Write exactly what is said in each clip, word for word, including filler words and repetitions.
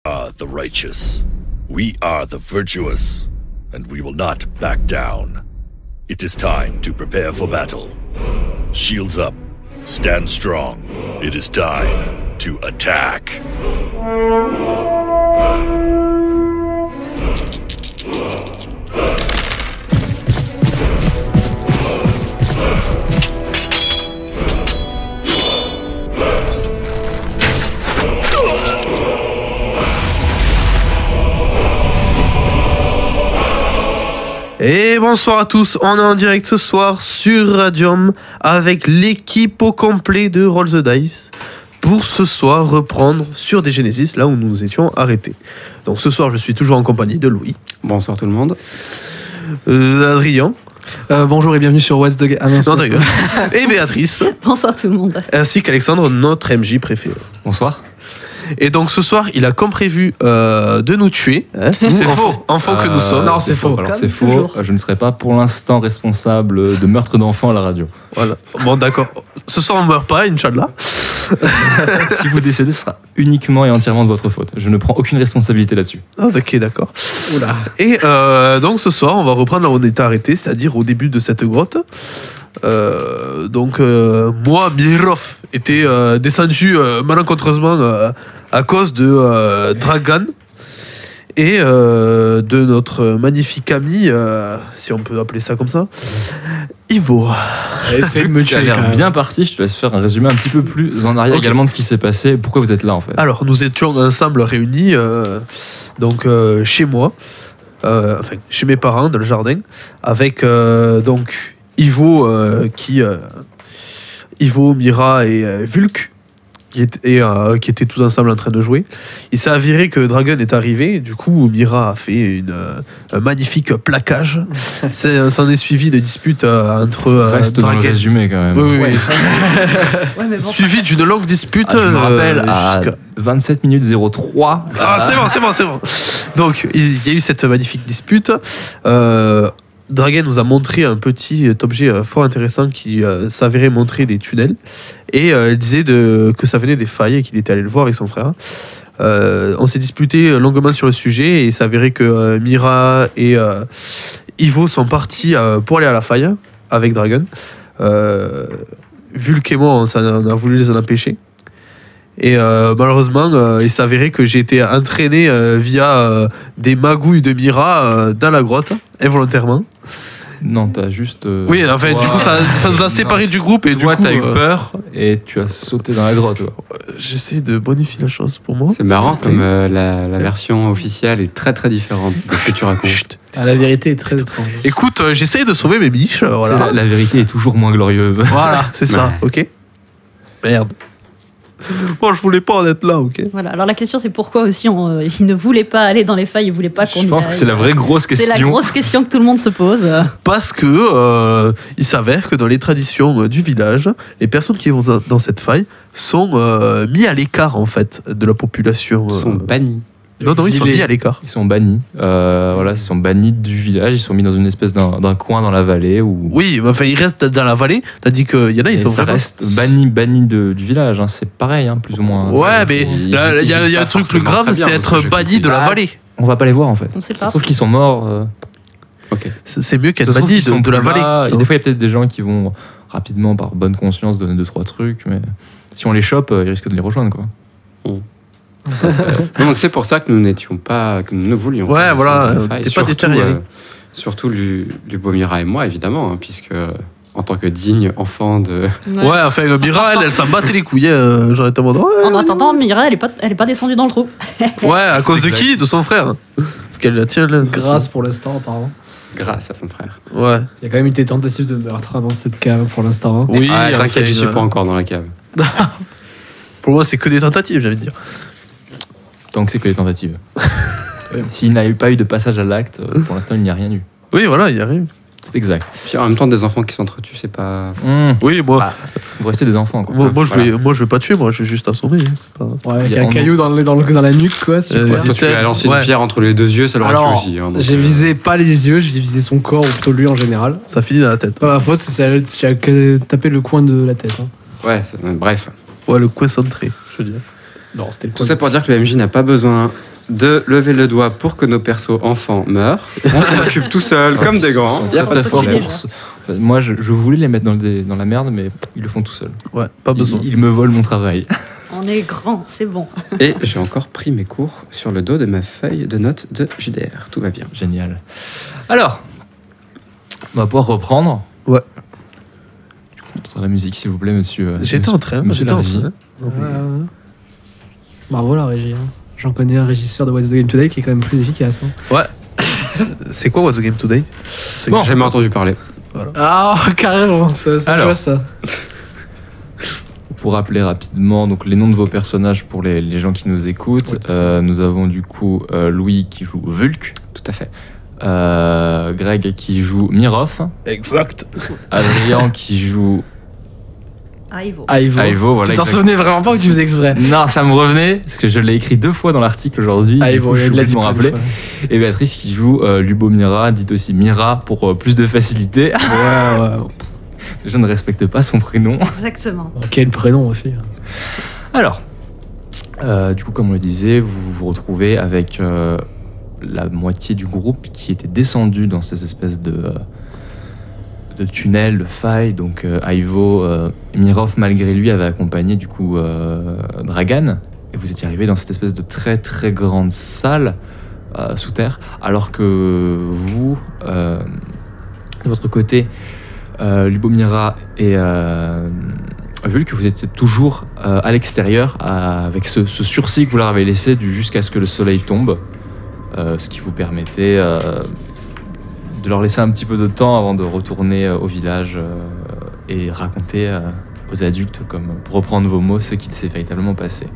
are the righteous. We are the virtuous. And we will not back down. It is time to prepare for battle. Shields up. Stand strong. It is time to attack. Et bonsoir à tous, on est en direct ce soir sur Radium avec l'équipe au complet de Roll the Dice pour ce soir reprendre sur des Genesis là où nous nous étions arrêtés. Donc ce soir je suis toujours en compagnie de Louis. Bonsoir tout le monde. Euh, Adrien. Euh, bonjour et bienvenue sur What's the Game. Ah non, non, et Béatrice. Bonsoir tout le monde. Ainsi qu'Alexandre, notre M J préféré. Bonsoir. Et donc ce soir, il a comme prévu euh, de nous tuer. Hein, c'est nous, faux. Enfants, enfants euh, que nous sommes. Non, c'est faux. Alors Comme c'est faux. toujours. Je ne serai pas pour l'instant responsable de meurtre d'enfants à la radio. Voilà. Bon, d'accord. Ce soir, on ne meurt pas, Inch'Allah. Si vous décédez, ce sera uniquement et entièrement de votre faute. Je ne prends aucune responsabilité là-dessus. Ah, ok, d'accord. Oula. Et euh, donc ce soir, on va reprendre là où on était arrêté, c'est-à-dire au début de cette grotte. Euh, donc euh, moi, Mirov, était euh, descendu euh, malencontreusement euh, à cause de euh, Dragan et euh, de notre magnifique ami, euh, si on peut appeler ça comme ça, Ivo. Essaye de me Tu as tuer quand l'air même. bien parti. Je te laisse faire un résumé un petit peu plus en arrière Ok. également de ce qui s'est passé et pourquoi vous êtes là en fait. Alors, nous étions ensemble réunis euh, donc euh, chez moi, euh, enfin chez mes parents dans le jardin, avec euh, donc Ivo euh, qui euh, Ivo, Mira et euh, Vulk qui, est- et, euh, qui étaient tous ensemble en train de jouer. Il s'est avéré que Dragon est arrivé. Du coup, Mira a fait une, euh, un magnifique plaquage. C'est- S'en est suivi de disputes euh, entre euh, Reste dans le Dragon. résumé quand même. Oui, oui, oui. Ouais, mais bon, Suivi d'une longue dispute. Ah, je me euh, rappelle à jusqu'à- vingt-sept minutes zéro trois. Ah, c'est bon, c'est bon, c'est bon. Donc, il y a eu cette magnifique dispute. Euh, Dragon nous a montré un petit objet euh, fort intéressant qui euh, s'avérait montrer des tunnels. Et euh, il disait de, que ça venait des failles et qu'il était allé le voir avec son frère. Euh, on s'est disputé longuement sur le sujet et il s'avérait que euh, Mira et euh, Ivo sont partis euh, pour aller à la faille avec Dragon. Euh, Vulk et moi, on, s'en- on a voulu les en empêcher. Et euh, malheureusement, euh, il s'avérait que j'ai été entraîné euh, via euh, des magouilles de Mira euh, dans la grotte, involontairement. Non, t'as juste. euh, Oui, enfin, toi- du coup, ça, ça nous a séparés du groupe. Et Toi, du coup, t'as eu euh, peur et tu as sauté dans la grotte. quoi. j'essaie de bonifier la chose pour moi. C'est marrant s'il vous plaît. comme euh, la, la version officielle est très très différente de ce que tu racontes. Chut. Ah, la vérité est très étrange. Écoute, euh, j'essaie de sauver mes biches. euh, C'est voilà, La, la vérité est toujours moins glorieuse. voilà c'est ça, Ouais. ok. Merde. Moi, je voulais pas en être là, ok. voilà. Alors la question c'est pourquoi aussi on, euh, il ne voulait pas aller dans les failles, il voulait pas qu'on Je y pense que aille. c'est la vraie grosse C'est question. la grosse question que tout le monde se pose. Parce que euh, il s'avère que dans les traditions euh, du village, les personnes qui vont dans- dans cette faille sont euh, mis à l'écart en fait de la population. Ils euh. sont bannis. Non, non, ils sont Exilés. mis à l'écart. Ils sont bannis. Euh, voilà, ils sont bannis du village. Ils sont mis dans une espèce d'un d'un coin dans la vallée où. Oui, mais enfin, ils restent dans la vallée. Tandis qu'il y en a, ils Et sont ça vraiment- reste banni, banni de- du village. hein. C'est pareil, hein, plus ou moins. Ouais, C'est- mais ils- là, il y a, ils il y a un vivent truc pas plus grave, forcément c'est très bien, être parce que j'ai banni de la compris. vallée. On va pas les voir en fait. On sait pas. Sauf qu'ils sont morts. euh, Ok. C'est c'est mieux qu'être ça se trouve banni qu'ils sont de, de la plus vallée. là. tu Et vois. des fois, il y a peut-être des gens qui vont rapidement, par bonne conscience, donner deux trois trucs. Mais si on les chope, euh, ils risquent de les rejoindre, quoi. Donc c'est pour ça que nous n'étions pas, que nous ne voulions Ouais, pas. voilà, descendre dans la euh, faille. t'es pas Surtout, déterre à y aller. euh, Surtout du, du beau Mira et moi évidemment, hein, puisque euh, en tant que digne enfant de. Ouais, enfin, le Mira, elle, elle s'en battait les couilles. Euh, J'aurais été en mode, ouais, En attendant, Mira elle est pas, elle est pas descendue dans le trou. ouais, à cause de exact. qui? De son frère. Parce qu'elle la tient là. Grâce pour l'instant, apparemment. Grâce à son frère. Ouais. Il y a quand même eu des tentatives de meurtre dans cette cave pour l'instant. hein. Oui, ah, enfin, t'inquiète, je suis une- pas encore dans la cave. Pour moi, c'est que des tentatives, j'ai envie de dire. Donc c'est que les tentatives. S'il n'a eu pas eu de passage à l'acte, euh, pour l'instant, il n'y a rien eu. Oui, voilà, il arrive. C'est exact. Puis en même temps, des enfants qui s'entretuent, c'est pas. Mmh. Oui, moi, Ah, vous restez des enfants, quoi. moi, moi, je voilà. vais, moi, je vais pas tuer, moi, je vais juste assommer. hein, C'est pas. Ouais, avec Il y a un en- caillou dans, le, dans, le, dans la nuque, quoi. Super. Euh, Ouais, toi, tu Dit-elle, lui as lancé ouais. une pierre entre les deux yeux, ça l'aurait tué Alors, aussi. hein, donc, j'ai euh, visé pas les yeux, j'ai visé son corps, ou plutôt lui en général. Ça finit dans la tête. Pas ma faute, c'est j'ai que tapé le coin de la tête. hein. Ouais, c'est- bref. Ouais, le coin centré, je veux dire. Non, c'était le Tout coin. ça pour dire que le M J n'a pas besoin de lever le doigt pour que nos persos enfants meurent. On s'en occupe tout seul, comme des Ils grands. sont Y a très pas de très forts problème. pour ça. Enfin, moi, je, je voulais les mettre dans, le dé- dans la merde, mais ils le font tout seuls. Ouais, pas besoin. Ils, ils me volent mon travail. On est grand, c'est bon. Et j'ai encore pris mes cours sur le dos de ma feuille de notes de J D R. Tout va bien. Génial. Alors, on va pouvoir reprendre. Ouais. Du coup, sur la musique, s'il vous plaît, monsieur. euh, J'étais monsieur- en train, monsieur j'étais la en régie. train. Non, mais- Ouais, ouais. Bravo la régie. hein. J'en connais un régisseur de What's the Game Today qui est quand même plus efficace. hein. C'est quoi What's the Game Today? C'est Bon, j'ai jamais entendu parler. Ah, carrément, ça, ça, Alors. je vois ça. Pour rappeler rapidement donc, les noms de vos personnages pour les, les gens qui nous écoutent, Oui, tout à euh, nous avons du coup euh, Louis qui joue Vulk, Tout à fait. euh, Greg qui joue Mirof, Exact. Adrien qui joue Ivo. Ivo. Ivo. Voilà, tu t'en exact. souvenais vraiment pas ou tu faisais exprès? Non, ça me revenait, parce que je l'ai écrit deux fois dans l'article aujourd'hui. du Ivo, coup, je suis il l'a obligé dit de m'en plein de rappeler. fois. Et Béatrice qui joue euh, Lubomira, dite aussi Mira, pour euh, plus de facilité. Ouais, ouais. Je ne respecte pas son prénom. Exactement. Quel prénom aussi. Alors, euh, du coup, comme on le disait, vous vous retrouvez avec euh, la moitié du groupe qui était descendu dans ces espèces de, euh, de tunnels, de failles. Donc, euh, Ivo, euh, Mirov, malgré lui, avait accompagné du coup euh, Dragan. Et vous étiez arrivé dans cette espèce de très très grande salle euh, sous terre, alors que vous, euh, de votre côté, euh, Lubomira et euh, Vulk, vous étiez toujours euh, à l'extérieur euh, avec ce, ce sursis que vous leur avez laissé du- jusqu'à ce que le soleil tombe, euh, ce qui vous permettait euh, de leur laisser un petit peu de temps avant de retourner euh, au village euh, et raconter euh, aux adultes, comme pour reprendre vos mots, ce qu'il s'est véritablement passé.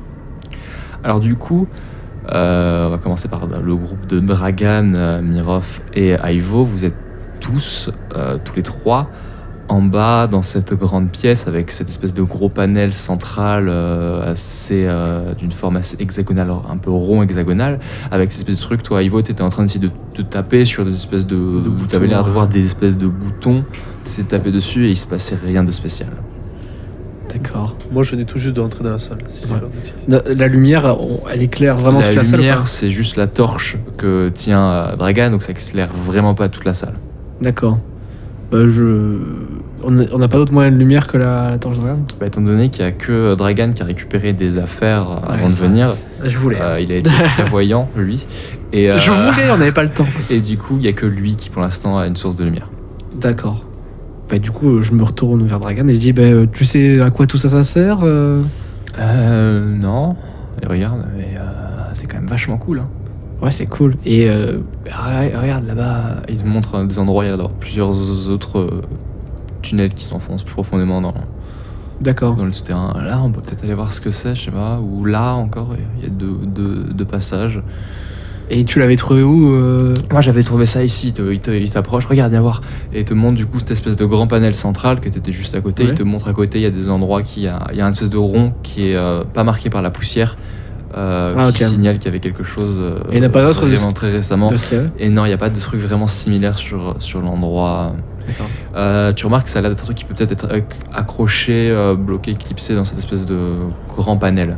Alors du coup, euh, on va commencer par le groupe de Dragan, euh, Mirov et Ivo. Vous êtes tous, euh, tous les trois, en bas dans cette grande pièce avec cette espèce de gros panel central euh, assez euh, d'une forme assez hexagonale, un peu rond hexagonal, avec ces espèces de trucs. Toi, Ivo, tu étais en train d'essayer de, de taper sur des espèces de. Tu avais l'air de voir des espèces de boutons, tu de taper dessus et il se passait rien de spécial. D'accord. Moi, je venais tout juste de rentrer dans la salle. Si j'ai Ouais. pas de bêtises. La, la lumière, on- elle éclaire vraiment la toute la salle ou lumière, pas? c'est juste la torche que tient euh, Dragan, donc ça éclaire vraiment pas toute la salle. D'accord. Bah, je... On n'a on n'a pas d'autre moyen de lumière que la, la torche de Dragan? Bah, étant donné qu'il y a que euh, Dragan qui a récupéré des affaires euh, Ouais, avant de ça. venir, Je voulais. euh, il a été prévoyant, lui. Et, euh, Je voulais, on n'avait pas le temps. et du coup, il y a que lui qui, pour l'instant, a une source de lumière. D'accord. Bah, du coup, je me retourne vers Dragan et je dis bah, tu sais à quoi tout ça, ça sert euh Euh, non. Et regarde, mais euh, c'est quand même vachement cool. Hein. Ouais, c'est cool. Et euh, Re- Regarde là-bas, il te montre des endroits, il y a d'ailleurs plusieurs autres euh, tunnels qui s'enfoncent plus profondément dans, d'accord. dans le souterrain. Là, on peut peut-être aller voir ce que c'est, je sais pas. Ou là encore, il y a deux, deux, deux passages. Et tu l'avais trouvé où euh Moi, j'avais trouvé ça ici. Il te- il te- il t'approche, regarde, viens voir. Et il te montre du coup cette espèce de grand panel central que tu étais juste à côté. Ouais. Il te montre à côté, il y a des endroits qui. Il y a, il y a un espèce de rond qui est euh, pas marqué par la poussière, euh, Ah, qui ok. signale qu'il y avait quelque chose. euh, Et il n'y en a pas d'autre de vraiment ce- très récemment. de ce qu'il y avait Et non, il n'y a pas de truc vraiment similaire sur, sur l'endroit. D'accord. Euh, tu remarques que ça a l'air d'être un truc qui peut peut-être être acc- accroché, euh, bloqué, clipsé dans cette espèce de grand panel.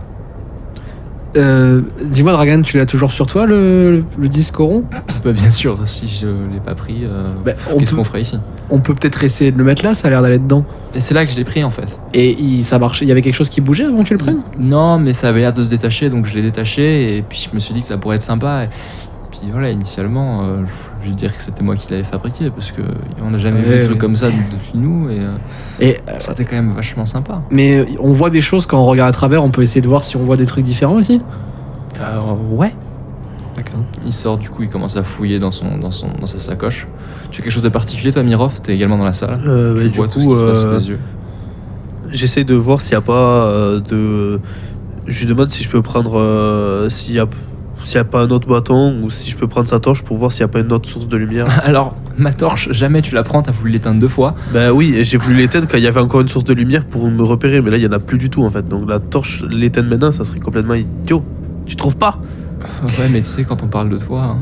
Euh, Dis-moi, Dragan, tu l'as toujours sur toi, le, le disque au rond? Bah, bien sûr, si je l'ai pas pris, euh, Bah, on qu'est-ce peut- qu'on ferait ici? On peut peut-être essayer de le mettre là, ça a l'air d'aller dedans. Et c'est là que je l'ai pris en fait. Et il, ça marchait, il y avait quelque chose qui bougeait avant que tu le prennes? Non, mais ça avait l'air de se détacher, donc je l'ai détaché, et puis je me suis dit que ça pourrait être sympa. Et puis voilà, initialement, euh, je vais dire que c'était moi qui l'avais fabriqué, parce que on n'a jamais Ouais, vu de truc mais comme ça c'est- depuis nous, et euh, Et, euh, c'était quand même vachement sympa. mais on voit des choses quand on regarde à travers, on peut essayer de voir si on voit des trucs différents aussi? Euh, ouais. D'accord. Il sort, du coup, il commence à fouiller dans, son, dans, son, dans sa sacoche. Tu fais quelque chose de particulier, toi, Mirov? T'es également dans la salle. Euh, bah, tu du vois tout ce coup, qui se passe sous euh, tes yeux. j'essaie de voir s'il n'y a pas euh, de. Je lui demande si je peux prendre. euh, s'il y a. S'il n'y a pas un autre bâton ou si je peux prendre sa torche pour voir s'il n'y a pas une autre source de lumière. Alors, ma torche, jamais tu la prends, t'as voulu l'éteindre deux fois. Bah oui, et j'ai voulu l'éteindre quand il y avait encore une source de lumière pour me repérer, mais là il n'y en a plus du tout en fait. Donc la torche, l'éteindre maintenant, ça serait complètement idiot. Tu trouves pas? Ouais, mais tu sais, quand on parle de toi, hein,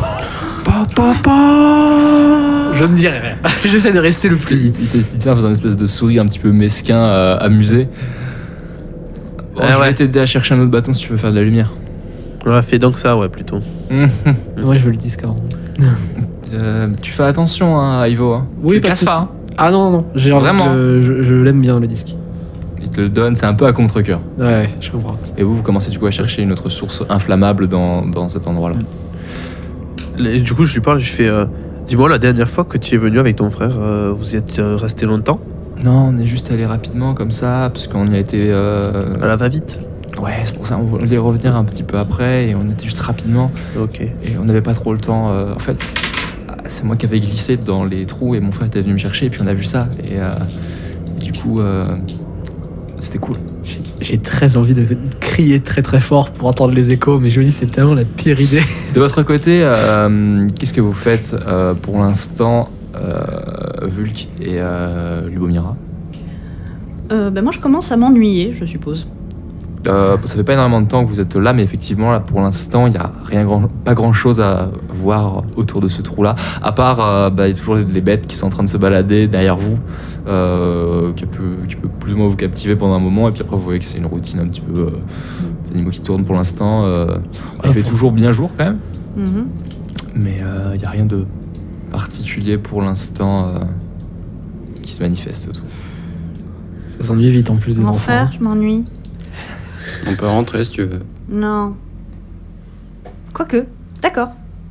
Je ne dirai rien. J'essaie de rester le il, plus. il, il te il te dit ça en faisant une espèce de sourire un petit peu mesquin, euh, amusé. Bon, Ah je ouais. vais t'aider à chercher un autre bâton si tu veux faire de la lumière. Ouais, fais donc ça, ouais, plutôt. Moi, je veux le disque avant. Euh, tu fais attention, hein, Ivo. Hein. Oui, tu pas de casses soucis. pas. Hein. Ah non, non, j'ai envie Vraiment. de le- je, je l'aime bien, le disque. Il te le donne, c'est un peu à contre-cœur. Ouais, je comprends. Et vous, vous commencez du coup à chercher une autre source inflammable dans, dans cet endroit-là. Et du coup, je lui parle, je fais euh, dis-moi, la dernière fois que tu es venu avec ton frère, euh, vous y êtes euh, resté longtemps? Non, on est juste allé rapidement comme ça, parce qu'on y a été... euh, À la va-vite? Ouais, c'est pour ça, on voulait revenir un petit peu après, et on était juste rapidement, Ok. et on n'avait pas trop le temps. euh, En fait, c'est moi qui avais glissé dans les trous, et mon frère était venu me chercher, et puis on a vu ça. Et, euh, et du coup, euh, c'était cool. J'ai- J'ai très envie de crier très très fort pour entendre les échos, mais je me dis c'est tellement la pire idée. De votre côté, euh, qu'est-ce que vous faites euh, pour l'instant, euh, Vulk et euh, Lubomira? Euh, ben moi, je commence à m'ennuyer, je suppose. Euh, ça fait pas énormément de temps que vous êtes là, mais effectivement, là, pour l'instant, il y a rien grand, pas grand chose à voir autour de ce trou-là, à part, euh, bah, il y a toujours les bêtes qui sont en train de se balader derrière vous, euh, qui, peut, qui peut plus ou moins vous captiver pendant un moment, et puis après, vous voyez que c'est une routine un petit peu, euh, des animaux qui tournent pour l'instant. Euh, il fait toujours bien jour quand même, Mhm. mais euh, il y a rien de particulier pour l'instant euh, qui se manifeste autour. Ça s'ennuie vite en plus des Mon enfants. frère, je m'ennuie. On peut rentrer si tu veux. Non. Quoique, d'accord.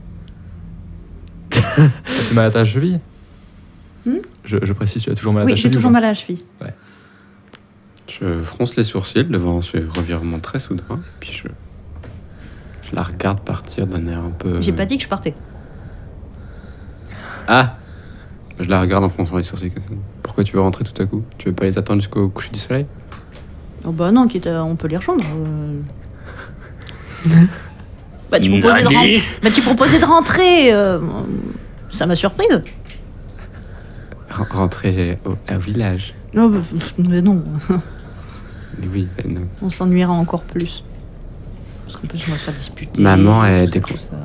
Tu as mal à ta cheville Hmm je, je précise, tu as toujours mal à Oui, ta j'ai cheville. toujours ou pas mal à la cheville. Je fronce les sourcils devant ce revirement très soudain, puis je, je la regarde partir d'un air un peu... J'ai pas dit que je partais. Ah! Je la regarde en fronçant les sourcils comme ça. Pourquoi tu veux rentrer tout à coup? Tu veux pas les attendre jusqu'au coucher du soleil? Oh bah non, quitte à- on peut les rejoindre. euh. bah, tu proposais de rentrer. Bah, tu proposais de rentrer. euh, Ça m'a surprise. R- rentrer au, au village. Non, bah, pff, mais non, Mais oui, mais non. on s'ennuiera encore plus. Parce qu'en plus, on va se faire disputer. Maman, elle tout déco- ça.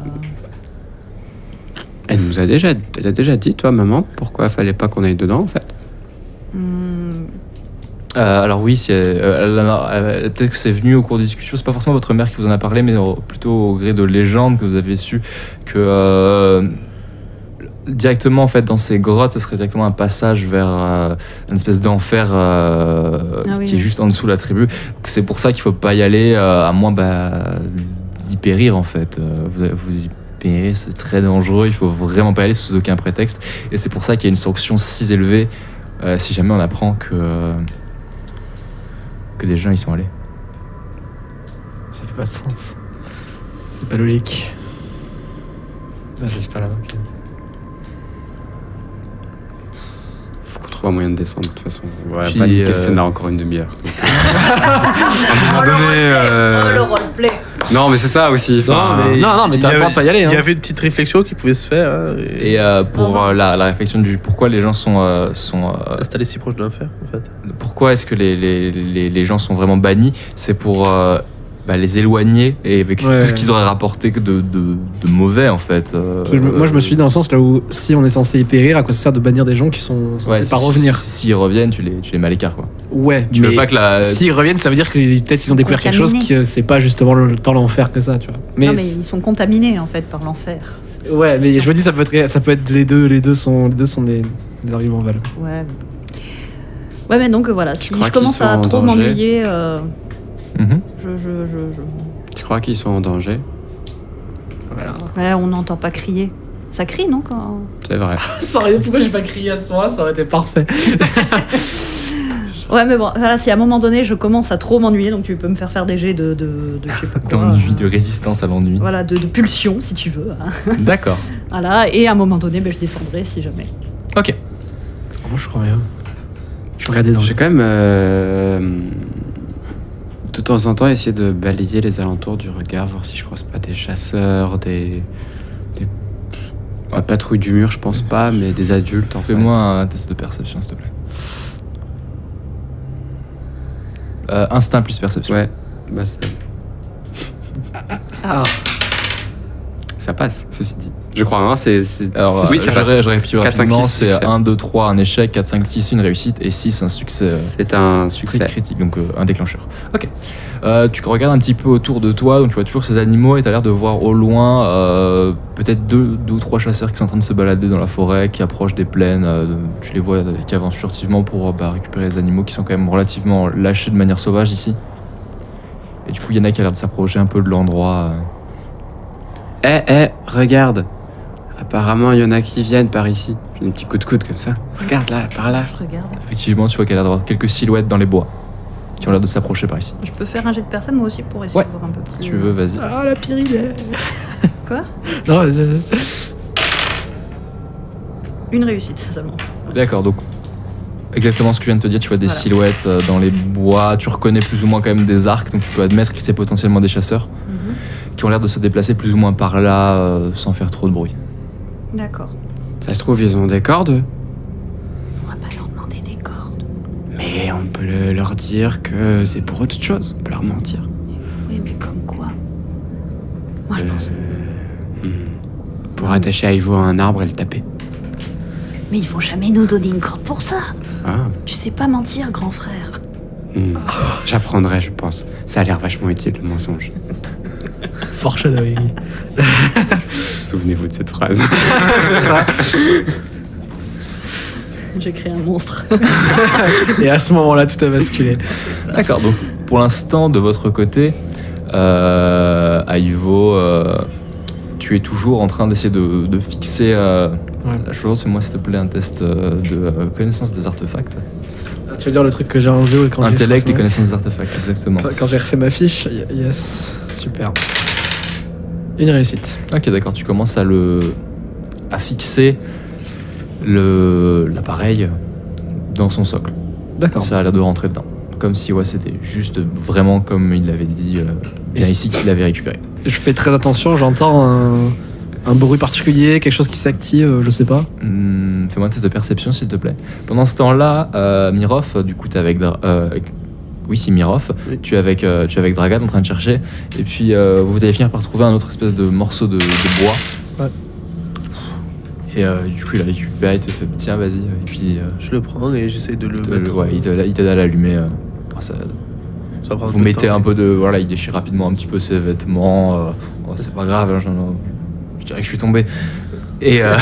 Elle nous a déjà, elle t'a déjà dit, toi, maman, pourquoi fallait pas qu'on aille dedans, en fait? Hmm, Euh, alors oui, si elle- elle en a- elle- peut-être que c'est venu au cours des discussions. C'est pas forcément votre mère qui vous en a parlé, mais au- plutôt au gré de légendes que vous avez su que euh, directement en fait dans ces grottes, ce serait directement un passage vers euh, une espèce d'enfer euh, Ah oui, qui est oui. juste en dessous de la tribu. C'est pour ça qu'il faut pas y aller euh, à moins bah, d'y périr en fait. Euh, vous, vous y périrez, c'est très dangereux. Il faut vraiment pas y aller sous aucun prétexte. Et c'est pour ça qu'il y a une sanction si élevée euh, si jamais on apprend que euh, que des gens y sont allés. Ça fait pas de sens. C'est pas logique. Ah, je suis pas là donc. Faut qu'on trouve un moyen de descendre, de toute façon. On va Puis, pas niquer euh, le scénar encore une demi-heure. donc. À un moment donné, euh, Oh, le roleplay. Non, mais c'est ça aussi. enfin, mais- Non, non, mais il t'as y le droit avait- de pas y aller. Il Hein. y avait une petite réflexion qui pouvait se faire. hein, et Et euh, pour Ah. euh, la, la réflexion du pourquoi les gens sont, euh, sont euh, Installer si proche de l'enfer, en fait. pourquoi est-ce que les, les, les, les gens sont vraiment bannis, c'est pour euh, bah, les éloigner et avec Ouais. tout ce qu'ils auraient rapporté que de, de, de mauvais en fait. euh, Parce que je me- Moi, je me suis dit dans le sens là où si on est censé y périr, à quoi ça sert de bannir des gens qui sont censés ouais, pas si- revenir. si- si- S'ils reviennent, tu les, tu les mets à l'écart quoi. Ouais, Tu mais veux pas que la. s'ils reviennent, ça veut dire que peut-être qu'ils ont découvert quelque chose Contaminés. que c'est pas justement le tant l'enfer que ça, tu vois. Mais, Non, mais ils sont contaminés en fait par l'enfer. ouais, mais je me dis ça peut être ça peut être les deux, les deux sont les deux sont des, des arguments valables. Ouais. Ouais, mais donc voilà, si crois je commence qu'ils sont à en trop danger m'ennuyer, euh, Mhm. je, je, je, je- Tu crois qu'ils sont en danger? Voilà. Ouais, on n'entend pas crier. Ça crie, non quand... C'est vrai. Ça aurait- pourquoi j'ai pas crié à ce moment-là, ça aurait été parfait. Ouais, mais bon, voilà, si à un moment donné je commence à trop m'ennuyer, donc tu peux me faire faire des jets de, de, de je sais pas quoi. D'ennui, euh, de résistance à l'ennui. Voilà, de, de pulsion si tu veux. hein. D'accord. Voilà, et à un moment donné, ben, je descendrai si jamais. Ok. Moi, je crois rien. Je vais regarder dans J'ai quand même, euh, de temps en temps, essayé de balayer les alentours du regard, voir si je croise pas des chasseurs, des. des la patrouille du mur, je pense pas, mais des adultes en fait. Fais-moi un test de perception s'il te plaît. Euh, instinct plus perception. Ouais, bah c'est- Ah, ça passe, ceci dit. Je crois, hein, c'est. c'est- Alors, oui, euh, ça je, passe. ré- je récapitule quatre, cinq, rapidement, six, c'est succès. un, deux, trois, un échec, quatre, cinq, six, une réussite, et six, un succès. euh, C'est un Très succès. critique, donc euh, un déclencheur. Ok. Euh, tu regardes un petit peu autour de toi, donc tu vois toujours ces animaux et tu as l'air de voir au loin euh, peut-être deux, deux ou trois chasseurs qui sont en train de se balader dans la forêt, qui approchent des plaines. euh, de- tu les vois euh, qui avancent furtivement pour euh, bah, récupérer les animaux qui sont quand même relativement lâchés de manière sauvage ici. Et du coup, il y en a qui a l'air de s'approcher un peu de l'endroit. euh. Eh, eh, regarde. Apparemment, il y en a qui viennent par ici. J'ai un petit coup de coude comme ça. Regarde là, par là. Je regarde. Effectivement, tu vois qu'il y a l'air d'avoir quelques silhouettes dans les bois qui ont l'air de s'approcher par ici. Je peux faire un jet de personne moi aussi pour essayer Ouais. de voir un peu plus. Si tu veux, vas-y. Ah, la pyrilée. Quoi? Non, euh, Une réussite seulement. D'accord, donc exactement ce que je viens de te dire, tu vois des Voilà. silhouettes euh, dans les bois, tu reconnais plus ou moins quand même des arcs, donc tu peux admettre que c'est potentiellement des chasseurs Mhm. qui ont l'air de se déplacer plus ou moins par là euh, sans faire trop de bruit. D'accord. Ça se trouve, ils ont des cordes. On va pas leur demander des cordes. Mais on peut le- leur dire que c'est pour autre chose. On peut leur mentir. Oui, mais comme quoi? Moi, je Euh, pense. hmm. Pour attacher Ivo à un arbre et le taper. Mais ils vont jamais nous donner une corde pour ça. Ah. Tu sais pas mentir, grand frère. hmm. J'apprendrai, je pense. Ça a l'air vachement utile, le mensonge. foreshadowing. Souvenez-vous de cette phrase. C'est ça. J'ai créé un monstre. Et à ce moment-là, tout a basculé. D'accord, donc pour l'instant, de votre côté, euh, Aivo, euh, tu es toujours en train d'essayer de, de fixer euh, Ouais. la chose. Fais-moi s'il te plaît un test euh, de euh, connaissance des artefacts. Ah, tu veux dire le truc que j'ai enlevé quand j'ai Intellect et refait- connaissance des artefacts, exactement. Quand, quand j'ai refait ma fiche, y- yes, super. Une réussite. Ok, d'accord, tu commences à le à fixer le l'appareil dans son socle. D'accord. Ça a l'air de rentrer dedans. Comme si ouais, c'était juste vraiment comme il l'avait dit euh, bien Et ici qu'il l'avait récupéré. Je fais très attention, j'entends un, un bruit particulier, quelque chose qui s'active, je sais pas. Hmm, fais-moi un test de perception s'il te plaît. Pendant ce temps-là, euh, Mirov, du coup, t'es avec. Dra- euh, avec- oui, c'est Mirov. Oui. Tu es avec, euh, tu es avec Dragan en train de chercher. Et puis, euh, vous allez finir par trouver un autre espèce de morceau de, de bois. Ouais. Et euh, du coup, il a récupéré, il te fait tiens, vas-y. Et puis, euh, Je le prends et j'essaie de le il te- mettre. ouais, il te- il t'aide à l'allumer. euh. Ah, ça- Ça prend vous peu de mettez temps, un mais- peu de. Voilà, il déchire rapidement un petit peu ses vêtements. euh, oh, c'est pas grave, hein, je, je dirais que je suis tombé. Et, euh,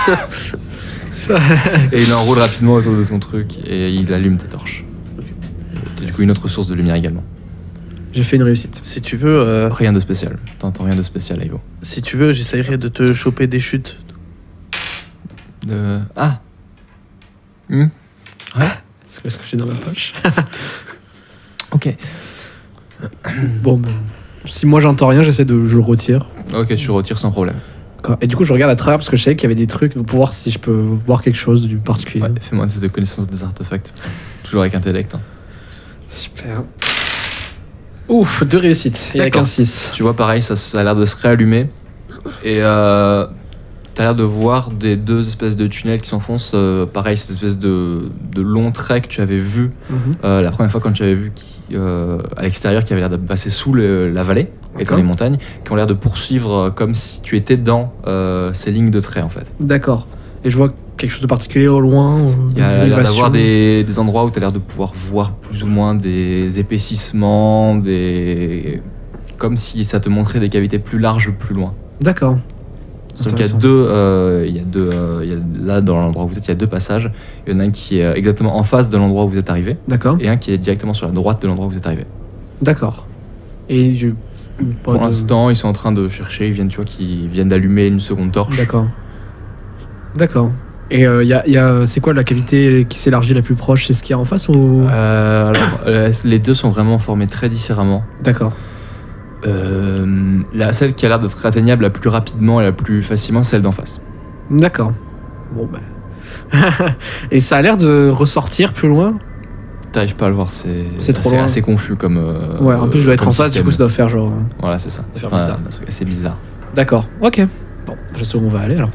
et il enroule rapidement autour de ton truc et il allume tes torches. Et du coup, une autre source de lumière également. J'ai fait une réussite. Si tu veux, euh, Rien de spécial. T'entends rien de spécial, Ivo. si tu veux, j'essayerai de te choper des chutes. De... Ah Hmm. C'est ce que, ce que j'ai dans ma poche. Ok. Bon, ben, si moi j'entends rien, j'essaie de. Je le retire. Ok, tu retires sans problème. D'accord. Et du coup, je regarde à travers parce que je savais qu'il y avait des trucs pour voir si je peux voir quelque chose du particulier. Ouais, fais-moi un test de connaissance des artefacts. Toujours avec intellect. hein. Super. Ouf, deux réussites. Et avec D'accord. un six. Tu vois, pareil, ça, ça a l'air de se réallumer. Et euh, t'as l'air de voir des deux espèces de tunnels qui s'enfoncent. euh, pareil, cette espèce de, de long trait que tu avais vu Mhm. euh, la première fois quand tu avais vu qui, euh, à l'extérieur, qui avait l'air de passer sous le- la vallée et dans D'accord. les montagnes, qui ont l'air de poursuivre euh, comme si tu étais dans euh, ces lignes de traits en fait. D'accord. Et je vois quelque chose de particulier au loin. ou Il y a une l'air élévation. d'avoir des, des endroits où tu as l'air de pouvoir voir plus ou moins des épaississements, des... comme si ça te montrait des cavités plus larges plus loin. D'accord. Donc il y a Intéressant. deux, euh, il y a deux euh, il y a, là dans l'endroit où vous êtes, il y a deux passages. Il y en a un qui est exactement en face de l'endroit où vous êtes arrivé D'accord. et un qui est directement sur la droite de l'endroit où vous êtes arrivé. D'accord. Et je. Pour l'instant, ils sont en train de chercher, ils viennent, tu vois, qu'ils viennent d'allumer une seconde torche. D'accord. D'accord. Et il euh, y a, y a- c'est quoi la cavité qui s'élargit la plus proche? C'est ce qu'il y a en face ou... Euh, alors, euh, les deux sont vraiment formés très différemment. D'accord. Euh, la celle qui a l'air d'être atteignable la plus rapidement et la plus facilement, c'est celle d'en face. D'accord. Bon, ben. Et ça a l'air de ressortir plus loin? T'arrives pas à le voir, c'est C'est trop assez, loin. assez confus comme. euh, Ouais, en plus je dois être comme en face, du système. coup ça doit faire genre. Voilà, c'est ça. Ça C'est fait pas bizarre. un truc assez bizarre. D'accord, ok. Bon, je sais où on va aller alors.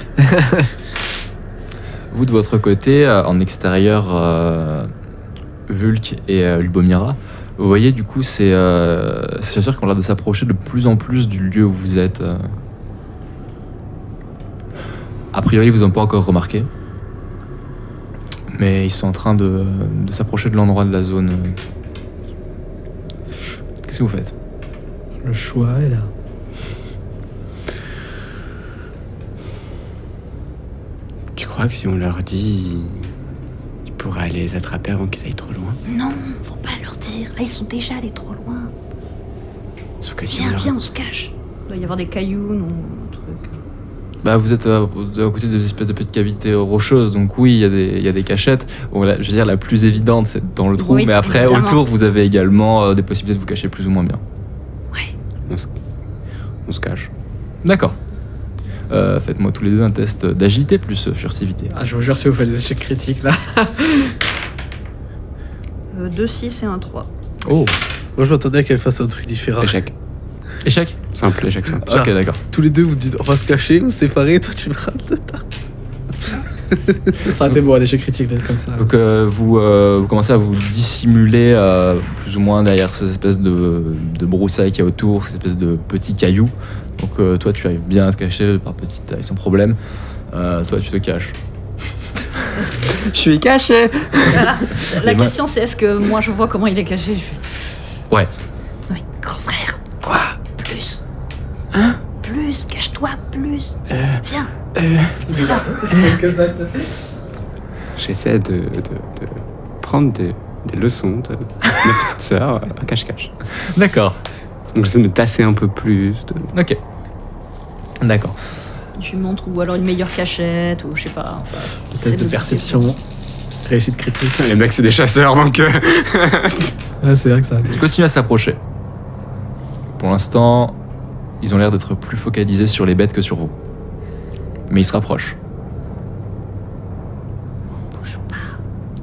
Vous, de votre côté, euh, en extérieur, euh, Vulk et euh, Lubomira, vous voyez du coup ces, euh, ces chasseurs qui ont l'air de s'approcher de plus en plus du lieu où vous êtes. euh. A priori, ils vous ont pas encore remarqué. Mais ils sont en train de, de s'approcher de l'endroit de la zone. Qu'est-ce que vous faites? Le choix est là. Tu crois que si on leur dit, ils pourraient aller les attraper avant qu'ils aillent trop loin? Non, faut pas leur dire. Là, ils sont déjà allés trop loin. Sauf que si on Viens, leur... viens, on se cache. Il doit y avoir des cailloux, non, un truc. Bah, vous êtes à, à côté des espèces de petites cavités rocheuses, donc oui, il y, a des- il y a des cachettes. Bon, là, je veux dire, la plus évidente, c'est dans le trou, Oui, mais après, évidemment. autour, vous avez également euh, des possibilités de vous cacher plus ou moins bien. Ouais. on, se... on se cache. D'accord. Euh, Faites-moi tous les deux un test d'agilité plus euh, furtivité. Ah, je vous jure, si vous faites des échecs critiques là. Euh, deux six et un trois. Oh, Moi, je m'attendais à qu'elle fasse un truc différent. Échec. échec. Simple, échec simple. Genre, Ok, d'accord. Tous les deux, vous dites on va se cacher, nous séparer, toi tu me rates. Ça aurait été beau, un échec critique d'être comme ça. Donc euh, vous, euh, vous commencez à vous dissimuler euh, plus ou moins derrière ces espèces de, de broussailles qu'il y a autour, ces espèces de petits cailloux. Donc euh, toi tu arrives bien à te cacher par petite taille sans problème. Euh, toi tu te caches. Je suis caché. Voilà. La Et moi- question, c'est est-ce que moi, je vois comment il est caché? Je fais... Ouais. Ouais, grand frère. Quoi? Plus. Hein? Plus, cache-toi, plus. Viens. Viens là. que ça, J'essaie de, de, de prendre des, des leçons de ma petite sœur à cache-cache. D'accord. Donc j'essaie de me tasser un peu plus. de- Ok. D'accord. Je lui montre ou alors une meilleure cachette ou je sais pas. Enfin, Le test de perception. Réussite critique. Les mecs, c'est des chasseurs, donc... euh, Ouais, c'est vrai que ça. Ils continuent à s'approcher. Pour l'instant, ils ont l'air d'être plus focalisés sur les bêtes que sur vous. Mais ils se rapprochent. bouge pas.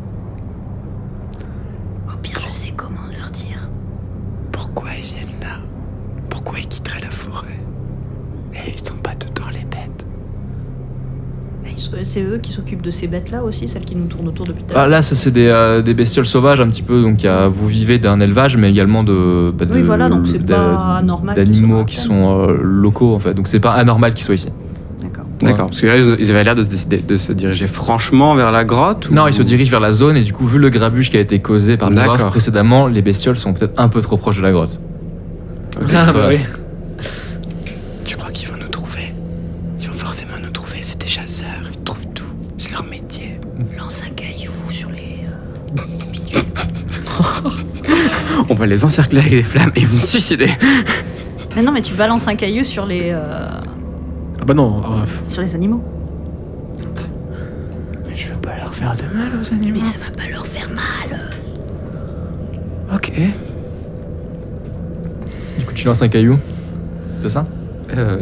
Au pire, je sais comment leur dire. Pourquoi ils viennent là? Pourquoi ils quitteraient la forêt? Et ils sont pas dedans, les bêtes. Mais ils sont- C'est eux qui s'occupent de ces bêtes-là aussi, celles qui nous tournent autour depuis tout à Ah, l'heure. là, ça c'est des, euh, des bestioles sauvages un petit peu. Donc il y a- vous vivez d'un élevage, mais également de, bah, de- Oui, voilà, donc c'est d'a- pas anormal qu'ils d'animaux soient qui à sont euh, locaux en fait. Donc c'est pas anormal qu'ils soient ici. D'accord. D'accord, parce que là, ils avaient l'air de se, décider, de se diriger franchement vers la grotte ou... Non, ils se dirigent vers la zone et du coup, vu le grabuge qui a été causé par D'accord. Mirov précédemment, les bestioles sont peut-être un peu trop proches de la grotte. Ah, bah oui. Tu crois qu'ils vont nous trouver? Ils vont forcément nous trouver, c'est des chasseurs, ils trouvent tout, c'est leur métier. Lance un caillou sur les. On va les encercler avec des flammes et vous suicider. Mais non, mais tu balances un caillou sur les. euh, Ah bah non. euh, sur les animaux. Mais je veux pas leur faire de mal aux animaux. Mais ça va pas leur faire mal. Ok. Du coup, tu lances un caillou. C'est ça? Euh...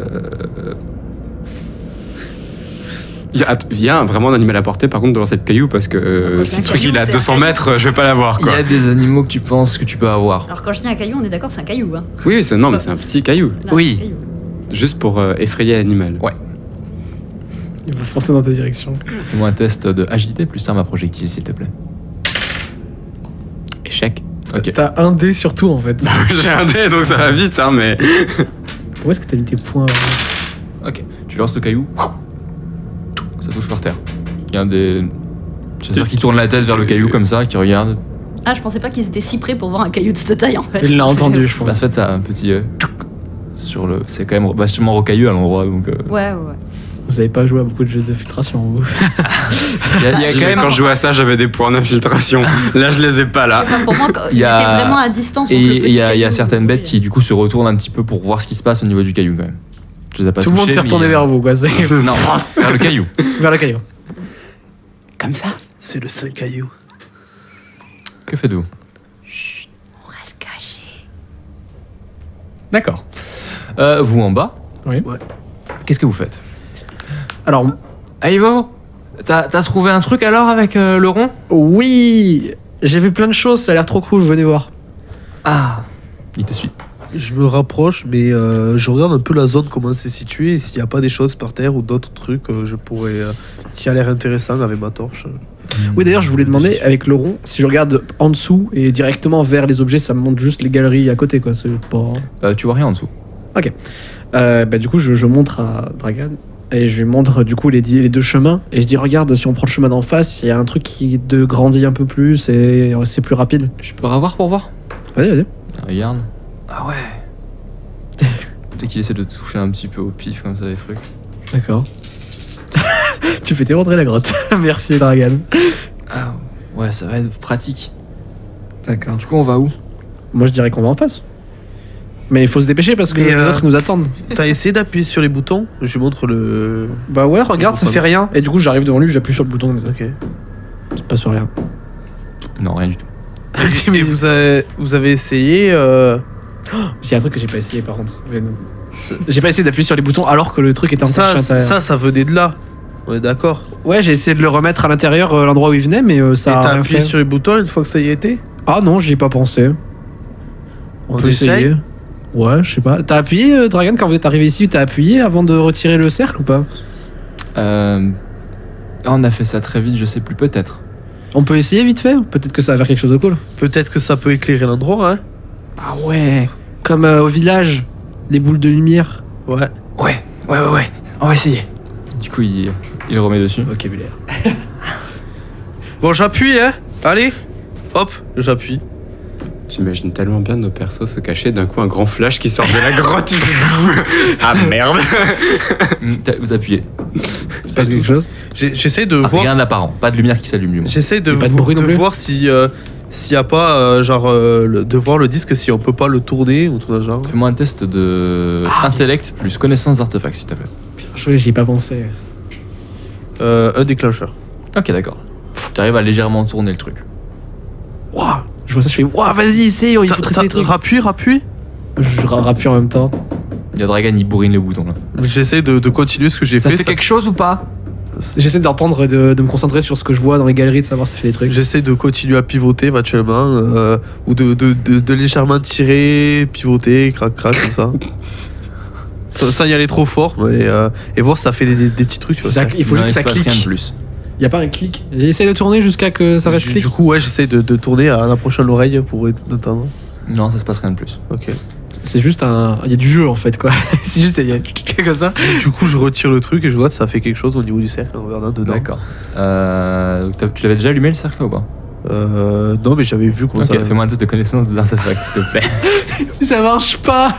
Il y, a, il y a vraiment un animal à portée par contre devant cette caillou parce que euh, Quand si c'est le un truc caillou, il est à c'est deux un cents caillou. mètres, je vais pas l'avoir Il quoi. y a des animaux que tu penses que tu peux avoir. Alors quand je dis un caillou, on est d'accord, c'est un caillou. Hein. Oui, oui, c'est, non mais c'est un petit caillou. Là, Oui. un caillou. Juste pour euh, effrayer l'animal. Ouais. Il va foncer dans ta direction. Fais-moi un test de agilité plus arme à projectile, s'il te plaît. Échec. Ok. T'as un dé sur tout en fait. J'ai un dé donc ça va vite hein mais... Où est-ce que t'as mis tes points? Ok. Tu lances le caillou. Ça touche par terre. Il y a des chasseurs qui tournent la tête vers le caillou comme ça, qui regardent. Ah, je pensais pas qu'ils étaient si près pour voir un caillou de cette taille en fait. Il l'a C'est- entendu, je Bah, pense. faites ça, un petit. euh, sur le. C'est quand même vachement rocailleux à l'endroit, donc. euh, Ouais, ouais, ouais. Vous avez pas joué à beaucoup de jeux de filtration, vous. Il y a, il y a quand même. Quand je jouais à ça j'avais des points d'infiltration. Là je les ai pas Je là. sais pas, pour moi, quand- Il ils y a- étaient vraiment à distance. Et donc le et il petit y, a- il y a caillou, certaines bêtes oui. qui du coup se retournent un petit peu pour voir ce qui se passe au niveau du caillou quand même. Je les ai pas Tout le monde touchés, s'est retourné mais, vers euh, vous, quoi. C'est Non, vers le caillou. vers le caillou. Comme ça. C'est le seul caillou. Que faites-vous? On reste cachés. D'accord. Euh, vous en bas. Oui. Ouais. Qu'est-ce que vous faites? Alors, Ah Ivo, t'as t'as trouvé un truc alors avec euh, le rond? oui, j'ai vu plein de choses, ça a l'air trop cool, venez voir. Ah, il te suit. Je me rapproche, mais euh, je regarde un peu la zone, comment c'est situé, et s'il n'y a pas des choses par terre ou d'autres trucs, euh, je pourrais, euh, qui a l'air intéressant avec ma torche. Oui, d'ailleurs, je voulais demander, avec le rond, si je regarde en dessous et directement vers les objets, ça me montre juste les galeries à côté, quoi. C'est pas... Euh, tu vois rien en dessous. Euh, bah, du coup, je, je montre à Dragan. Et je lui montre du coup les, les deux chemins. Et je dis, regarde, si on prend le chemin d'en face, il y a un truc qui de grandit un peu plus et c'est plus rapide. Je peux revoir pour voir. Vas-y, vas-y. Regarde. Ah ouais. Peut-être qu'il essaie de toucher un petit peu au pif comme ça les trucs. D'accord. Tu fais t'éventrer la grotte. Merci, Dragan. Ah ouais, ça va être pratique. D'accord. Du coup, on va où? Moi, je dirais qu'on va en face. Mais il faut se dépêcher parce que Mais, les euh, autres nous attendent. T'as essayé d'appuyer sur les boutons? Je lui montre le. Bah ouais, regarde, ça Pas fait mal. rien. Et du coup, j'arrive devant lui, j'appuie sur le bouton comme ça. Ok. Ça passe rien. Non, rien du tout. Mais vous avez, vous avez essayé. Euh... Il y a un truc que j'ai pas essayé par contre. Mais non. Ça- J'ai pas essayé d'appuyer sur les boutons alors que le truc était en Ça, touche ça, intérieure. ça, ça venait de là. On est d'accord. Ouais, j'ai essayé de le remettre à l'intérieur, euh, l'endroit où il venait, mais euh, ça Et a t'as rien appuyé fait. sur les boutons une fois que ça y était? Ah non, j'y ai pas pensé. On peut essaye. essayer. Ouais, je sais pas. T'as appuyé, euh, Dragan, quand vous êtes arrivé ici, t'as appuyé avant de retirer le cercle ou pas? Euh... ah, on a fait ça très vite, je sais plus, peut-être. On peut essayer vite fait. Peut-être que ça va faire quelque chose de cool. Peut-être que ça peut éclairer l'endroit, hein? Ah ouais. Comme euh, au village, les boules de lumière. Ouais. Ouais, ouais, ouais, ouais. On va essayer. Du coup, il, il remet dessus. Vocabulaire. Bon, j'appuie, hein? Allez. Hop, j'appuie. J'imagine tellement bien nos persos se cacher, d'un coup un grand flash qui sort de la grotte. Il fait ah merde. Hum, t'as- Vous appuyez. Il se passe quelque chose. J'ai- J'essaie de Ah, voir. rien si- d'apparent, pas de lumière qui s'allume du moins. J'essaie de, Y a pas de vo- bruit non de plus voir si euh, s'il y a pas euh, genre euh, le- de voir le disque si on peut pas le tourner ou tout dans le genre. Fais-moi un test de Ah. intellect plus connaissance d'artefacts, s'il te plaît. Je j'y ai pas pensé. Euh, un déclencheur. Ok, d'accord. Tu arrives à légèrement tourner le truc. Waouh. Je vois ça, je fais waouh, vas-y, essaye, il faut T'as- tester t'as- les trucs. Rappuie, rappuie. Je ra- rappuie en même temps. Il y a Dragan, il bourrine le bouton là. J'essaie de, de continuer ce que j'ai Ça fait. fait ça- quelque chose ou pas? J'essaie d'entendre et de, de me concentrer sur ce que je vois dans les galeries, de savoir si ça fait des trucs. J'essaie de continuer à pivoter éventuellement euh, ou de, de, de, de légèrement tirer, pivoter, crac crac comme ça. Ça, ça y aller trop fort mais, euh, et voir si ça fait des, des- des petits trucs. Tu vois, Ça- ça. il faut Non, juste que se ça passe clique. rien de plus. Y a pas un clic. Essaye de tourner jusqu'à que ça reste du, clic. du coup ouais j'essaie de, de tourner à l'approche de l'oreille pour entendre. Non, ça se passe rien de plus. Ok. C'est juste un. Il y a du jeu en fait quoi. C'est juste il y a comme ça. Du coup je retire le truc et je vois que ça fait quelque chose au niveau du cercle en regardant dedans. D'accord. Euh, donc t'as- tu l'avais déjà allumé le cercle ou pas? Euh, non mais j'avais vu comment Ok, ça. fais-moi un test de connaissance des artefacts, s'il te plaît. Ça marche pas.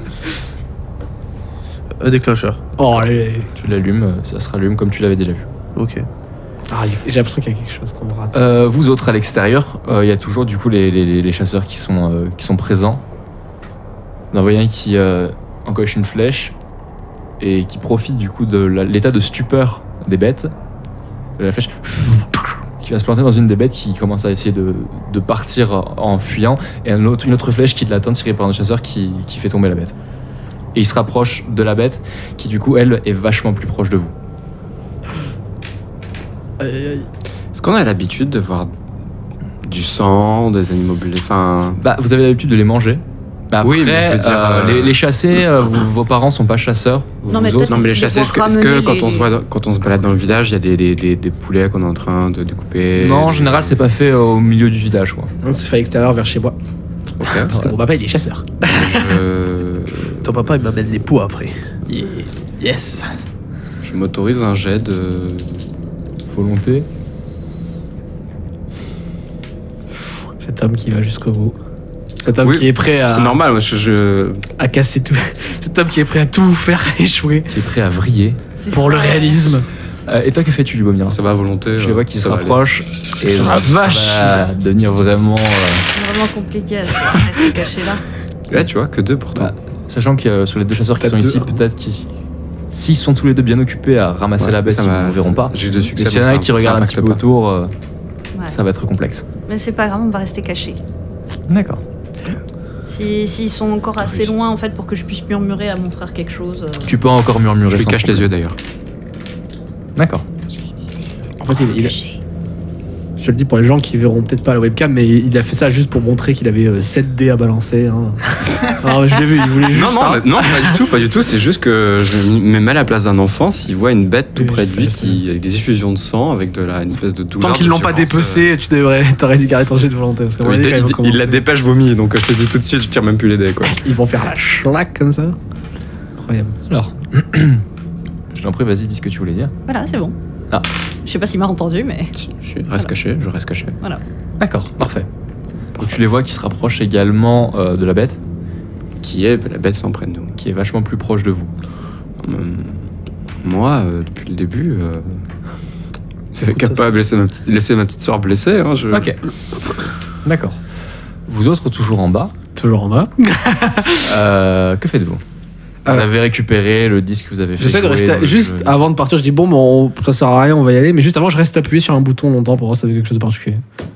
Un déclencheur. Oh allez. Tu l'allumes, euh, ça se rallume comme tu l'avais déjà vu. Ok. Ah, y a- j'ai l'impression qu'il y a quelque chose qu'on rate. Euh, vous autres à l'extérieur, euh, il y a toujours du coup les, les- les chasseurs qui sont, euh, qui sont présents. Il y en a un qui euh, encoche une flèche et qui profite du coup de la- l'état de stupeur des bêtes. De la flèche qui va se planter dans une des bêtes qui commence à essayer de, de partir en fuyant et un autre, une autre flèche qui l'atteint tirée par un chasseur qui, qui fait tomber la bête. Et il se rapproche de la bête qui du coup elle est vachement plus proche de vous. Aïe, aïe, aïe. Est-ce qu'on a l'habitude de voir du sang, des animaux blessés? Enfin, Bah, vous avez l'habitude de les manger. Bah, après, Oui, mais je veux dire, euh, euh, les, les chasser, euh, vous- vos parents sont pas chasseurs. Non, vous mais autres. peut-être- non, mais les de chasser, est-ce que, pouvoir est-ce que ramener quand, les- on se voit, quand on se balade dans le village, il y a des, des, des, des poulets qu'on est en train de découper? Non, en général, c'est pas fait au milieu du village, quoi. Non, c'est fait à l'extérieur vers chez moi. Ok. Parce que mon papa il est chasseur. Je, Ton papa il m'amène les pots après. Yes. je m'autorise un jet de. Volonté. Cet homme qui va jusqu'au bout. Cet homme Oui, qui est prêt à, C'est normal, moi, je, je- à casser tout. Cet homme qui est prêt à tout faire échouer Qui est prêt à vriller. C'est pour ça. le réalisme. Euh, et toi, que fais-tu, Lubomir? ça va à volonté. Je euh, les vois qui se ça va aller. rapprochent. Et Ah, ça vache. va devenir vraiment. euh, C'est vraiment compliqué à se rester caché là. Là, tu vois, que deux pour toi. bah, sachant que euh, sur les deux chasseurs qui Peut-être sont ici, deux. peut-être qu'ils. S'ils sont tous les deux bien occupés à ramasser Ouais, la bête, ça ils m'a- ne verront pas. J'ai eu de succès. Et s'il y en a donc un ça- qui ça regarde un impacte petit peu pas. autour, euh, Ouais. ça va être complexe. Mais c'est pas grave, on va rester caché. D'accord. Si- S'ils sont encore assez réussi. loin en fait pour que je puisse murmurer à mon frère quelque chose. euh, Tu peux encore murmurer. Je lui sans cache les problème. yeux d'ailleurs. D'accord. En fait, il, il- je le dis pour les gens qui verront peut-être pas la webcam, mais il a fait ça juste pour montrer qu'il avait euh, sept dés à balancer. Hein. Alors, je l'ai vu, il voulait juste. Non, non, hein. mais- non, pas du tout, pas du tout. C'est juste que je me mets mal à la place d'un enfant s'il voit une bête tout Oui, près je de sais, lui je sais. qui avec des effusions de sang, avec de la une espèce de douleur. Tant qu'ils de l'ont pas violence, dépecé, tu devrais, t'aurais dû garder ton jet de volonté. C'est euh, vrai, il, quand ils vont il- il commencer. la dépêche vomi, donc euh, je te dis tout de suite, je tire même plus les dés quoi. Ils vont faire la schlack comme ça. Incroyable. Alors. Je t'en prie, vas-y, dis ce que tu voulais dire. Voilà, c'est bon. Ah. Je sais pas s'il m'a entendu, mais. Je reste Voilà. caché, je reste caché. Voilà. D'accord, parfait. Et tu les vois qui se rapprochent également euh, de la bête, Qui est la bête sans près de nous. qui est vachement plus proche de vous. Hum, moi, euh, depuis le début, euh, j'avais Écoute, capable de laisser ma petite, laisser ma petite soeur blessée. Hein, je... Ok. D'accord. Vous autres, toujours en bas, Toujours en bas. euh, que faites-vous Vous Euh, avez récupéré le disque que vous avez fait J'essaie de jouer rester. dans le Juste jeu. avant de partir, je dis bon, bon, ça sert à rien, on va y aller. Mais juste avant, je reste appuyé sur un bouton longtemps pour voir si ça fait quelque chose de particulier.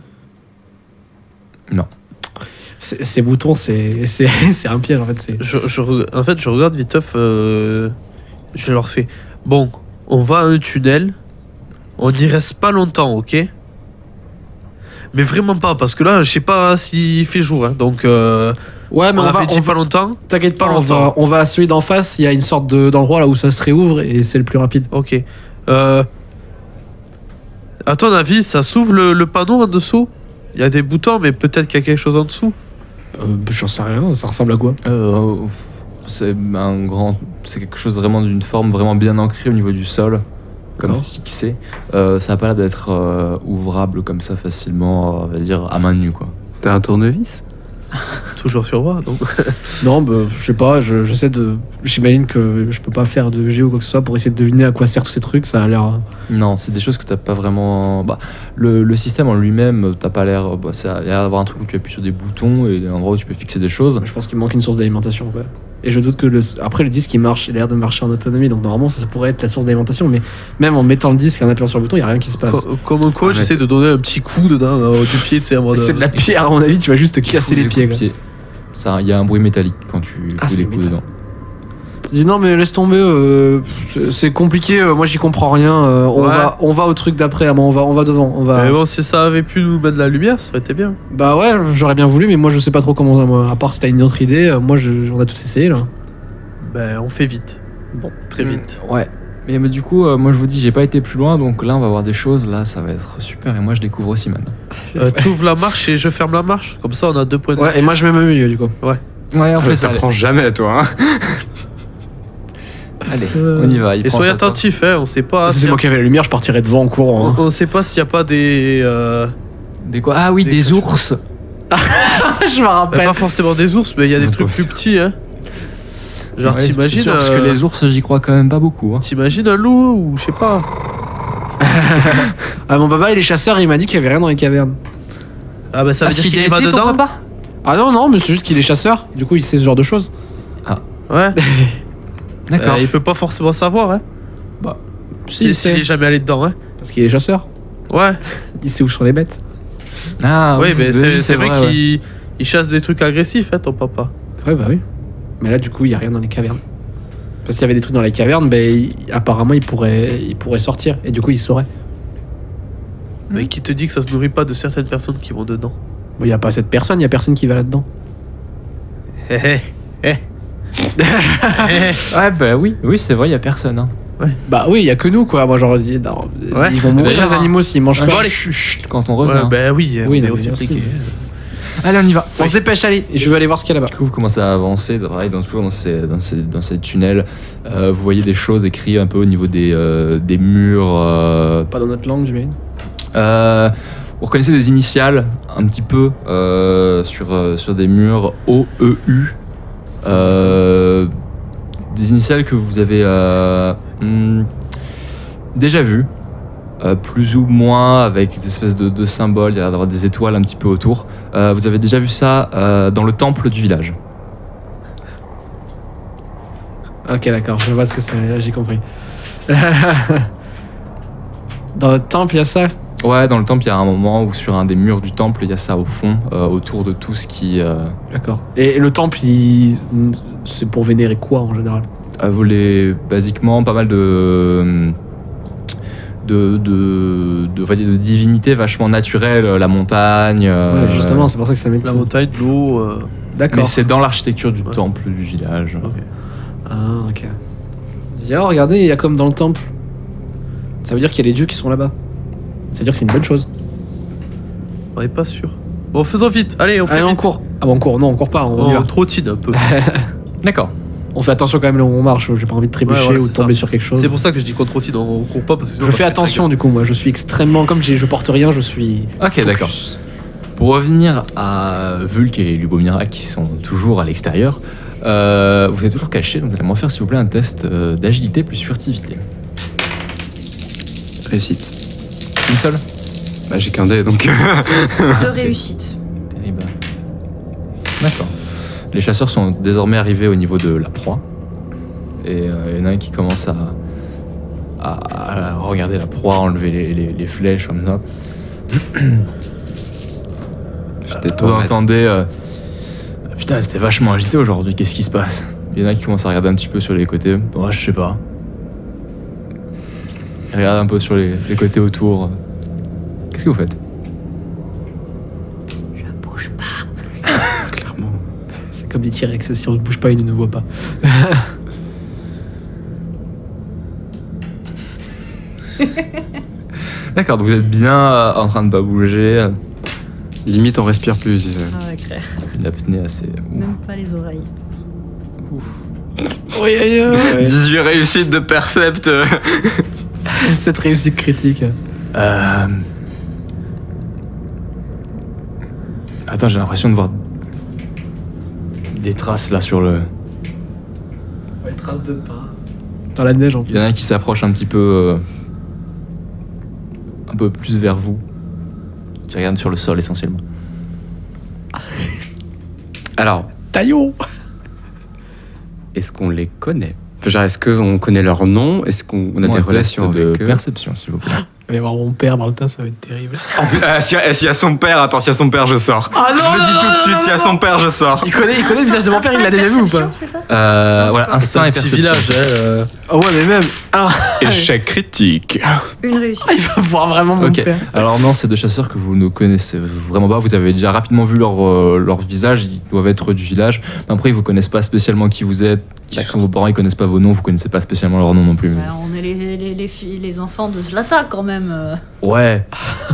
Non. C'est- Ces boutons, c'est c'est c'est un piège en fait. C'est Je, je re- en fait, je regarde viteuf. Euh, je leur fais bon, on va à un tunnel. On n'y reste pas longtemps, ok? Mais vraiment pas, parce que là, je sais pas s'il fait jour. Hein, donc, euh, ouais, mais on, on, a va. fait on dit va- pas longtemps. T'inquiète pas, pas on va, longtemps. on va à celui d'en face. Il y a une sorte de d'endroit là où ça se réouvre et c'est le plus rapide. Ok. Euh, à ton avis, ça s'ouvre le, le panneau en dessous? Il y a des boutons, mais peut-être qu'il y a quelque chose en dessous. Euh, J'en sais rien. Ça ressemble à quoi? Euh, c'est un grand, c'est quelque chose vraiment d'une forme vraiment bien ancrée au niveau du sol, comme D'accord. fixé. Euh, ça n'a pas l'air d'être euh, ouvrable comme ça facilement, euh, on va dire à main nue quoi. T'as un tournevis? Toujours sur moi, donc. Non, bah, je sais pas. je- J'essaie de. J'imagine que je peux pas faire de G ou quoi que ce soit pour essayer de deviner à quoi servent tous ces trucs. Ça a l'air. Non, c'est des choses que t'as pas vraiment. Bah, le, le système en lui-même, t'as pas l'air. Bah, ça a l'air d'avoir un truc où tu appuies sur des boutons et un endroit où tu peux fixer des choses. Je pense qu'il manque une source d'alimentation. Quoi. Et je doute que le. Après, le disque il marche. Il a l'air de marcher en autonomie. Donc normalement, ça, ça pourrait être la source d'alimentation. Mais même en mettant le disque et en appuyant sur le bouton, il y a rien qui se passe. Co- Comme un coach, Ah, mais j'essaie de donner un petit coup dedans, euh, du pied, tu sais, en mode. C'est de la pierre, à mon avis. Tu vas juste te casser les Coups pieds. de quoi. pied. Ça, il y a un bruit métallique quand tu Ah, fous c'est des coups métal. dedans. Je dis non, mais laisse tomber. euh, c'est- c'est compliqué. euh, moi, j'y comprends rien. euh, on Ouais. va, on va au truc d'après. ah bon, on va, on va devant. On va. Mais bon, si ça avait pu nous mettre de la lumière, ça aurait été bien. Bah ouais, j'aurais bien voulu, mais moi, je sais pas trop comment. Moi, à part si t'as une autre idée, euh, moi, je- on a tout essayé là. Ben, on fait vite. Bon. Très vite. Ouais. Mais, mais du coup, euh, moi je vous dis, j'ai pas été plus loin, donc là on va voir des choses. Là, ça va être super. Et moi, je découvre aussi man. Euh, tu ouvres la marche et je ferme la marche. Comme ça, on a deux points de Ouais, et moi, je mets au milieu du coup. Ouais, on fait ça. T'apprends jamais, toi. Hein. Allez, Euh, on y va. Il Et prend soyez sa porte. attentifs, hein, on sait pas. si s'il c'est y a- moi qui avais la lumière, je partirais devant en courant. hein. On, on sait pas s'il y a pas des. Euh... Des quoi Ah oui, Des des, créatures. ours. je me ben, rappelle. pas forcément des ours, mais il y a des Attends, trucs plus c'est- petits, hein. Genre, Ouais, c'est t'imagines. sûr, Parce euh, que les ours, j'y crois quand même pas beaucoup. Hein. T'imagines un loup ou je sais pas. Ah, mon papa, il est chasseur, il m'a dit qu'il y avait rien dans les cavernes. Ah, bah ça veut Parce dire qu'il qu'il est va été, ton dedans. papa Ah non, non, mais c'est juste qu'il est chasseur. Du coup, il sait ce genre de choses. Ouais. D'accord. Euh, il peut pas forcément savoir, hein. Si, il S'il sait. est jamais allé dedans, hein. Parce qu'il est chasseur. Ouais. Il sait où sont les bêtes. Ah oui, mais oui, c'est oui, c'est vrai, ouais. qu'il il chasse des trucs agressifs, hein, ton papa. Ouais, bah oui. Mais là, du coup, il y a rien dans les cavernes. Parce qu'il y avait des trucs dans les cavernes, ben, il- apparemment, il pourrait, il pourrait sortir. Et du coup, il saurait. Mais qui te dit que ça se nourrit pas de certaines personnes qui vont dedans. Bon, il y a pas cette personne, il y a personne qui va là-dedans. Hé hé hé. Ouais, bah oui, oui, c'est vrai, il y a personne. Hein. Bah oui, il y a que nous, quoi. Moi, genre, dis- non, Ouais. ils vont mourir, D'ailleurs, les animaux, s'ils mangent un pas. chut, chut, quand on revient. Ouais, bah oui, Oui, on est non, aussi mais merci. impliqués. Allez, on y va. On se dépêche, allez. Je veux aller voir ce qu'il y a là-bas. Du coup, vous commencez à avancer, pareil, dans, toujours dans ces, dans ces, dans ces tunnels. Euh, vous voyez des choses écrites un peu au niveau des, euh, des murs. euh, Pas dans notre langue, j'imagine. euh, vous reconnaissez des initiales un petit peu euh, sur, euh, sur des murs O E U. Euh, des initiales que vous avez euh, hmm, déjà vues. Euh, plus ou moins avec des espèces de, de symboles, il y a l'air d'avoir des étoiles un petit peu autour. Euh, vous avez déjà vu ça euh, dans le temple du village. Ok, d'accord, je vois ce que c'est, j'ai compris. Dans le temple, il y a ça. Ouais, dans le temple, il y a un moment où sur un des murs du temple, il y a ça au fond, euh, autour de tout ce qui euh, D'accord. Et le temple, il... c'est pour vénérer quoi en général? a volé basiquement pas mal de... De, de, de, on va dire de divinités vachement naturelles, la montagne. euh, Ouais, justement, c'est pour ça que ça met La montagne, l'eau. euh, Mais D'accord. c'est dans l'architecture du Ouais. temple du village. Ah, ok. Je dis, oh, regardez, il y a comme dans le temple. Ça veut dire qu'il y a les dieux qui sont là-bas. Ça veut dire que c'est une bonne chose. On est pas sûr. Bon, faisons vite. Allez, on fait Allez, on vite. court. Ah bon, on court, non, on court pas, on y On va. trottine un peu. D'accord. On fait attention quand même là où on marche. J'ai pas envie de trébucher Ouais, voilà, ou de c'est tomber ça. sur quelque chose. C'est pour ça que je dis contre routine, on court pas parce que sinon, Je on va fais se attention du coup, moi. Je suis extrêmement. Comme j'ai- je porte rien, je suis. Ok, focus. d'accord. Pour revenir à Vulk et Lubomira qui sont toujours à l'extérieur, euh, vous êtes toujours cachés, donc vous allez moi faire s'il vous plaît un test euh, d'agilité plus furtivité. Réussite. Une seule. Bah, j'ai qu'un dé donc. De réussite. Terrible. D'accord. Les chasseurs sont désormais arrivés au niveau de la proie. Et euh, il y en a un qui commence à, à, à regarder la proie, enlever les, les, les flèches comme ça. Vous entendez euh, ah, putain, c'était vachement agité aujourd'hui, qu'est-ce qui se passe? Il y en a qui commencent à regarder un petit peu sur les côtés. Oh, je sais pas. Ils regardent un peu sur les, les côtés autour. Qu'est-ce que vous faites? Je bouge pas. Clairement. C'est comme les T-Rex. Si on ne bouge pas, ils ne nous voient pas. D'accord, donc vous êtes bien euh, en train de pas bouger. Limite, on respire plus. tu sais. Ah ouais, clair. Une apnée assez. Ouf. Même pas les oreilles. Oui, oui, oui. dix-huit réussites de percept. Cette réussite critique. Euh... Attends, j'ai l'impression de voir des traces là sur le. Les traces de pas. Dans la neige en plus. Il y en a un qui s'approche un petit peu. euh, un peu plus vers vous. Qui regarde sur le sol essentiellement. Alors, Taillot. est-ce qu'on les connaît? Enfin, genre, est-ce qu'on connaît leur nom? Est-ce qu'on on a Moi, des un relations test de avec eux? perception, s'il vous plaît. Il va y avoir mon père dans le tas, ça va être terrible. Euh, S'il y, a- s'il y a son père, attends, s'il y a son père, je sors. Ah non, je le non, dis non, tout de non, suite, non, s'il y a non. son père, je sors. Il connaît, il connaît le visage de mon père, il l'a déjà vu ou pas? Perception, c'est ça Euh, voilà, C'est instinct un et petit perception. village, hein, euh. Ah ouais, mais même. Ah, Échec critique. Une réussite. il va voir vraiment mon Ok, père. alors non, c'est deux chasseurs que vous ne connaissez vraiment pas. Vous avez déjà rapidement vu leur, euh, leur visage, ils doivent être du village. Mais après, ils vous connaissent pas spécialement qui vous êtes, qui sont vos parents, ils connaissent pas vos noms, vous connaissez pas spécialement leur nom non plus. Bah, on est les, les, les, filles, les enfants de Zlatan quand même. euh. Ouais,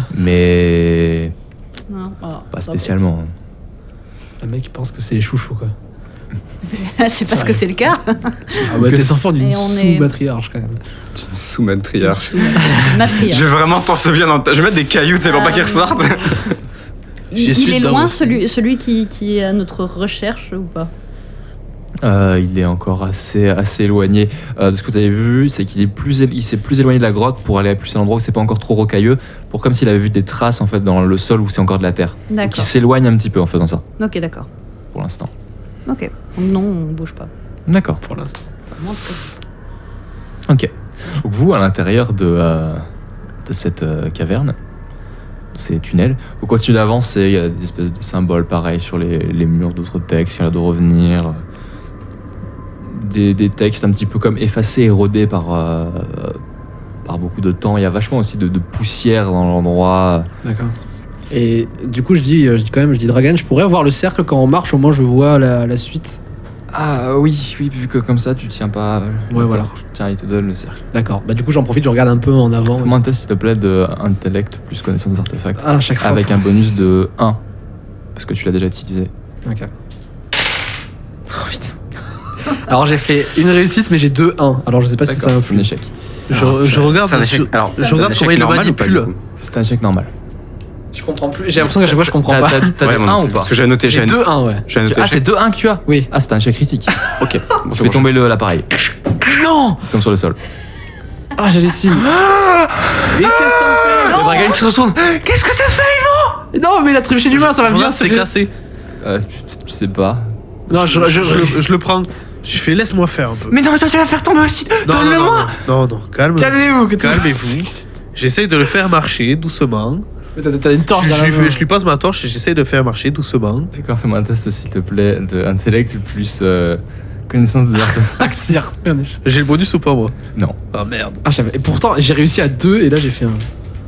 mais Non, voilà. pas spécialement. Le mec, il pense que c'est les chouchous, quoi. c'est parce que c'est le cas. Ah ouais, t'es enfant d'une Et on est- sous-matriarche, quand même. Sous matriarche. Matriarche. Je vais vraiment t'en souvenir dans ta... Je vais mettre des cailloux, tu sais, pour pas qu'ils ressortent. Il, J'y il suis est dedans loin aussi. celui, celui qui, qui est à notre recherche ou pas? Euh, il est encore assez, assez éloigné. Euh, de ce que vous avez vu, c'est qu'il est plus, él- il s'est plus éloigné de la grotte pour aller à plus un endroit où c'est pas encore trop rocailleux, pour comme s'il avait vu des traces en fait dans le sol où c'est encore de la terre. Donc il D'accord. s'éloigne un petit peu en faisant ça, Ok, d'accord. pour l'instant. Ok. Donc non, on bouge pas. D'accord. Pour l'instant. Vraiment très- Ok. Donc vous, à l'intérieur de, euh, de cette euh, caverne, de ces tunnels, vous continuez d'avancer, il y a des espèces de symboles pareils sur les, les murs d'autres textes, il y en a de revenir. Des, des textes un petit peu comme effacés, érodés par, euh, par beaucoup de temps. Il y a vachement aussi de, de poussière dans l'endroit. D'accord. Et du coup, je dis, je dis quand même, je dis Dragan, je pourrais voir le cercle quand on marche, au moins je vois la, la suite. Ah oui, oui, vu que comme ça, tu tiens pas. euh, Ouais, le voilà. cercle. Tiens, il te donne le cercle. D'accord. Bah du coup, j'en profite, je regarde un peu en avant. Fais-moi un test, s'il te plaît, de intellect plus connaissance des artefacts. Ah, à chaque fois. Avec un bonus de un. Parce que tu l'as déjà utilisé. Ok. Oh putain. Alors j'ai fait une réussite, mais j'ai deux un. Alors je sais pas si ça D'accord, c'est un influe. échec. Je, je regarde, C'est un sur- échec. Alors, je c'est un regarde échec comment il le normal ou pas, manipule. du coup C'est un échec normal. Je comprends plus. J'ai l'impression qu'à chaque fois je comprends T'as pas. t'as- t'as Ouais, des moi non un ou plus. pas? Parce que j'ai noté, J'ai j'ai deux un, ouais. j'ai noté Ah, échec. c'est deux un que tu as? Oui. Ah, c'est un échec critique. Ok. Bon, Tu c'est fais bon, tomber le- l'appareil. Non. Il tombe sur le sol. Ah, j'hallucine. Mais qu'est-ce que t'en fais? Le dragon se retourne. Qu'est-ce que ça fait, Yvan? Non, mais il a trébuché d'humain, ça va Je bien. regarde, c'est cassé. Euh, tu- tu sais pas. Non, je, Je, je, je le- je le prends. Je fais laisse-moi faire un peu. Mais non, mais toi tu vas faire tomber aussi. Non, non, Donne-le-moi. Non, non, non, calme. Calmez-vous. que tout- Calmez-vous. J'essaye de le faire marcher doucement. Mais T'as t'as une torche Je, dans je la lui main. fais- je lui passe ma torche et j'essaye de faire marcher doucement. D'accord, fais-moi un test, s'il te plaît, d'intellect plus euh, connaissance des artefacts. C'est un échec. J'ai le bonus ou pas, moi? Non. Ah merde. Ah, j'avais- et pourtant j'ai réussi à deux et là j'ai fait un.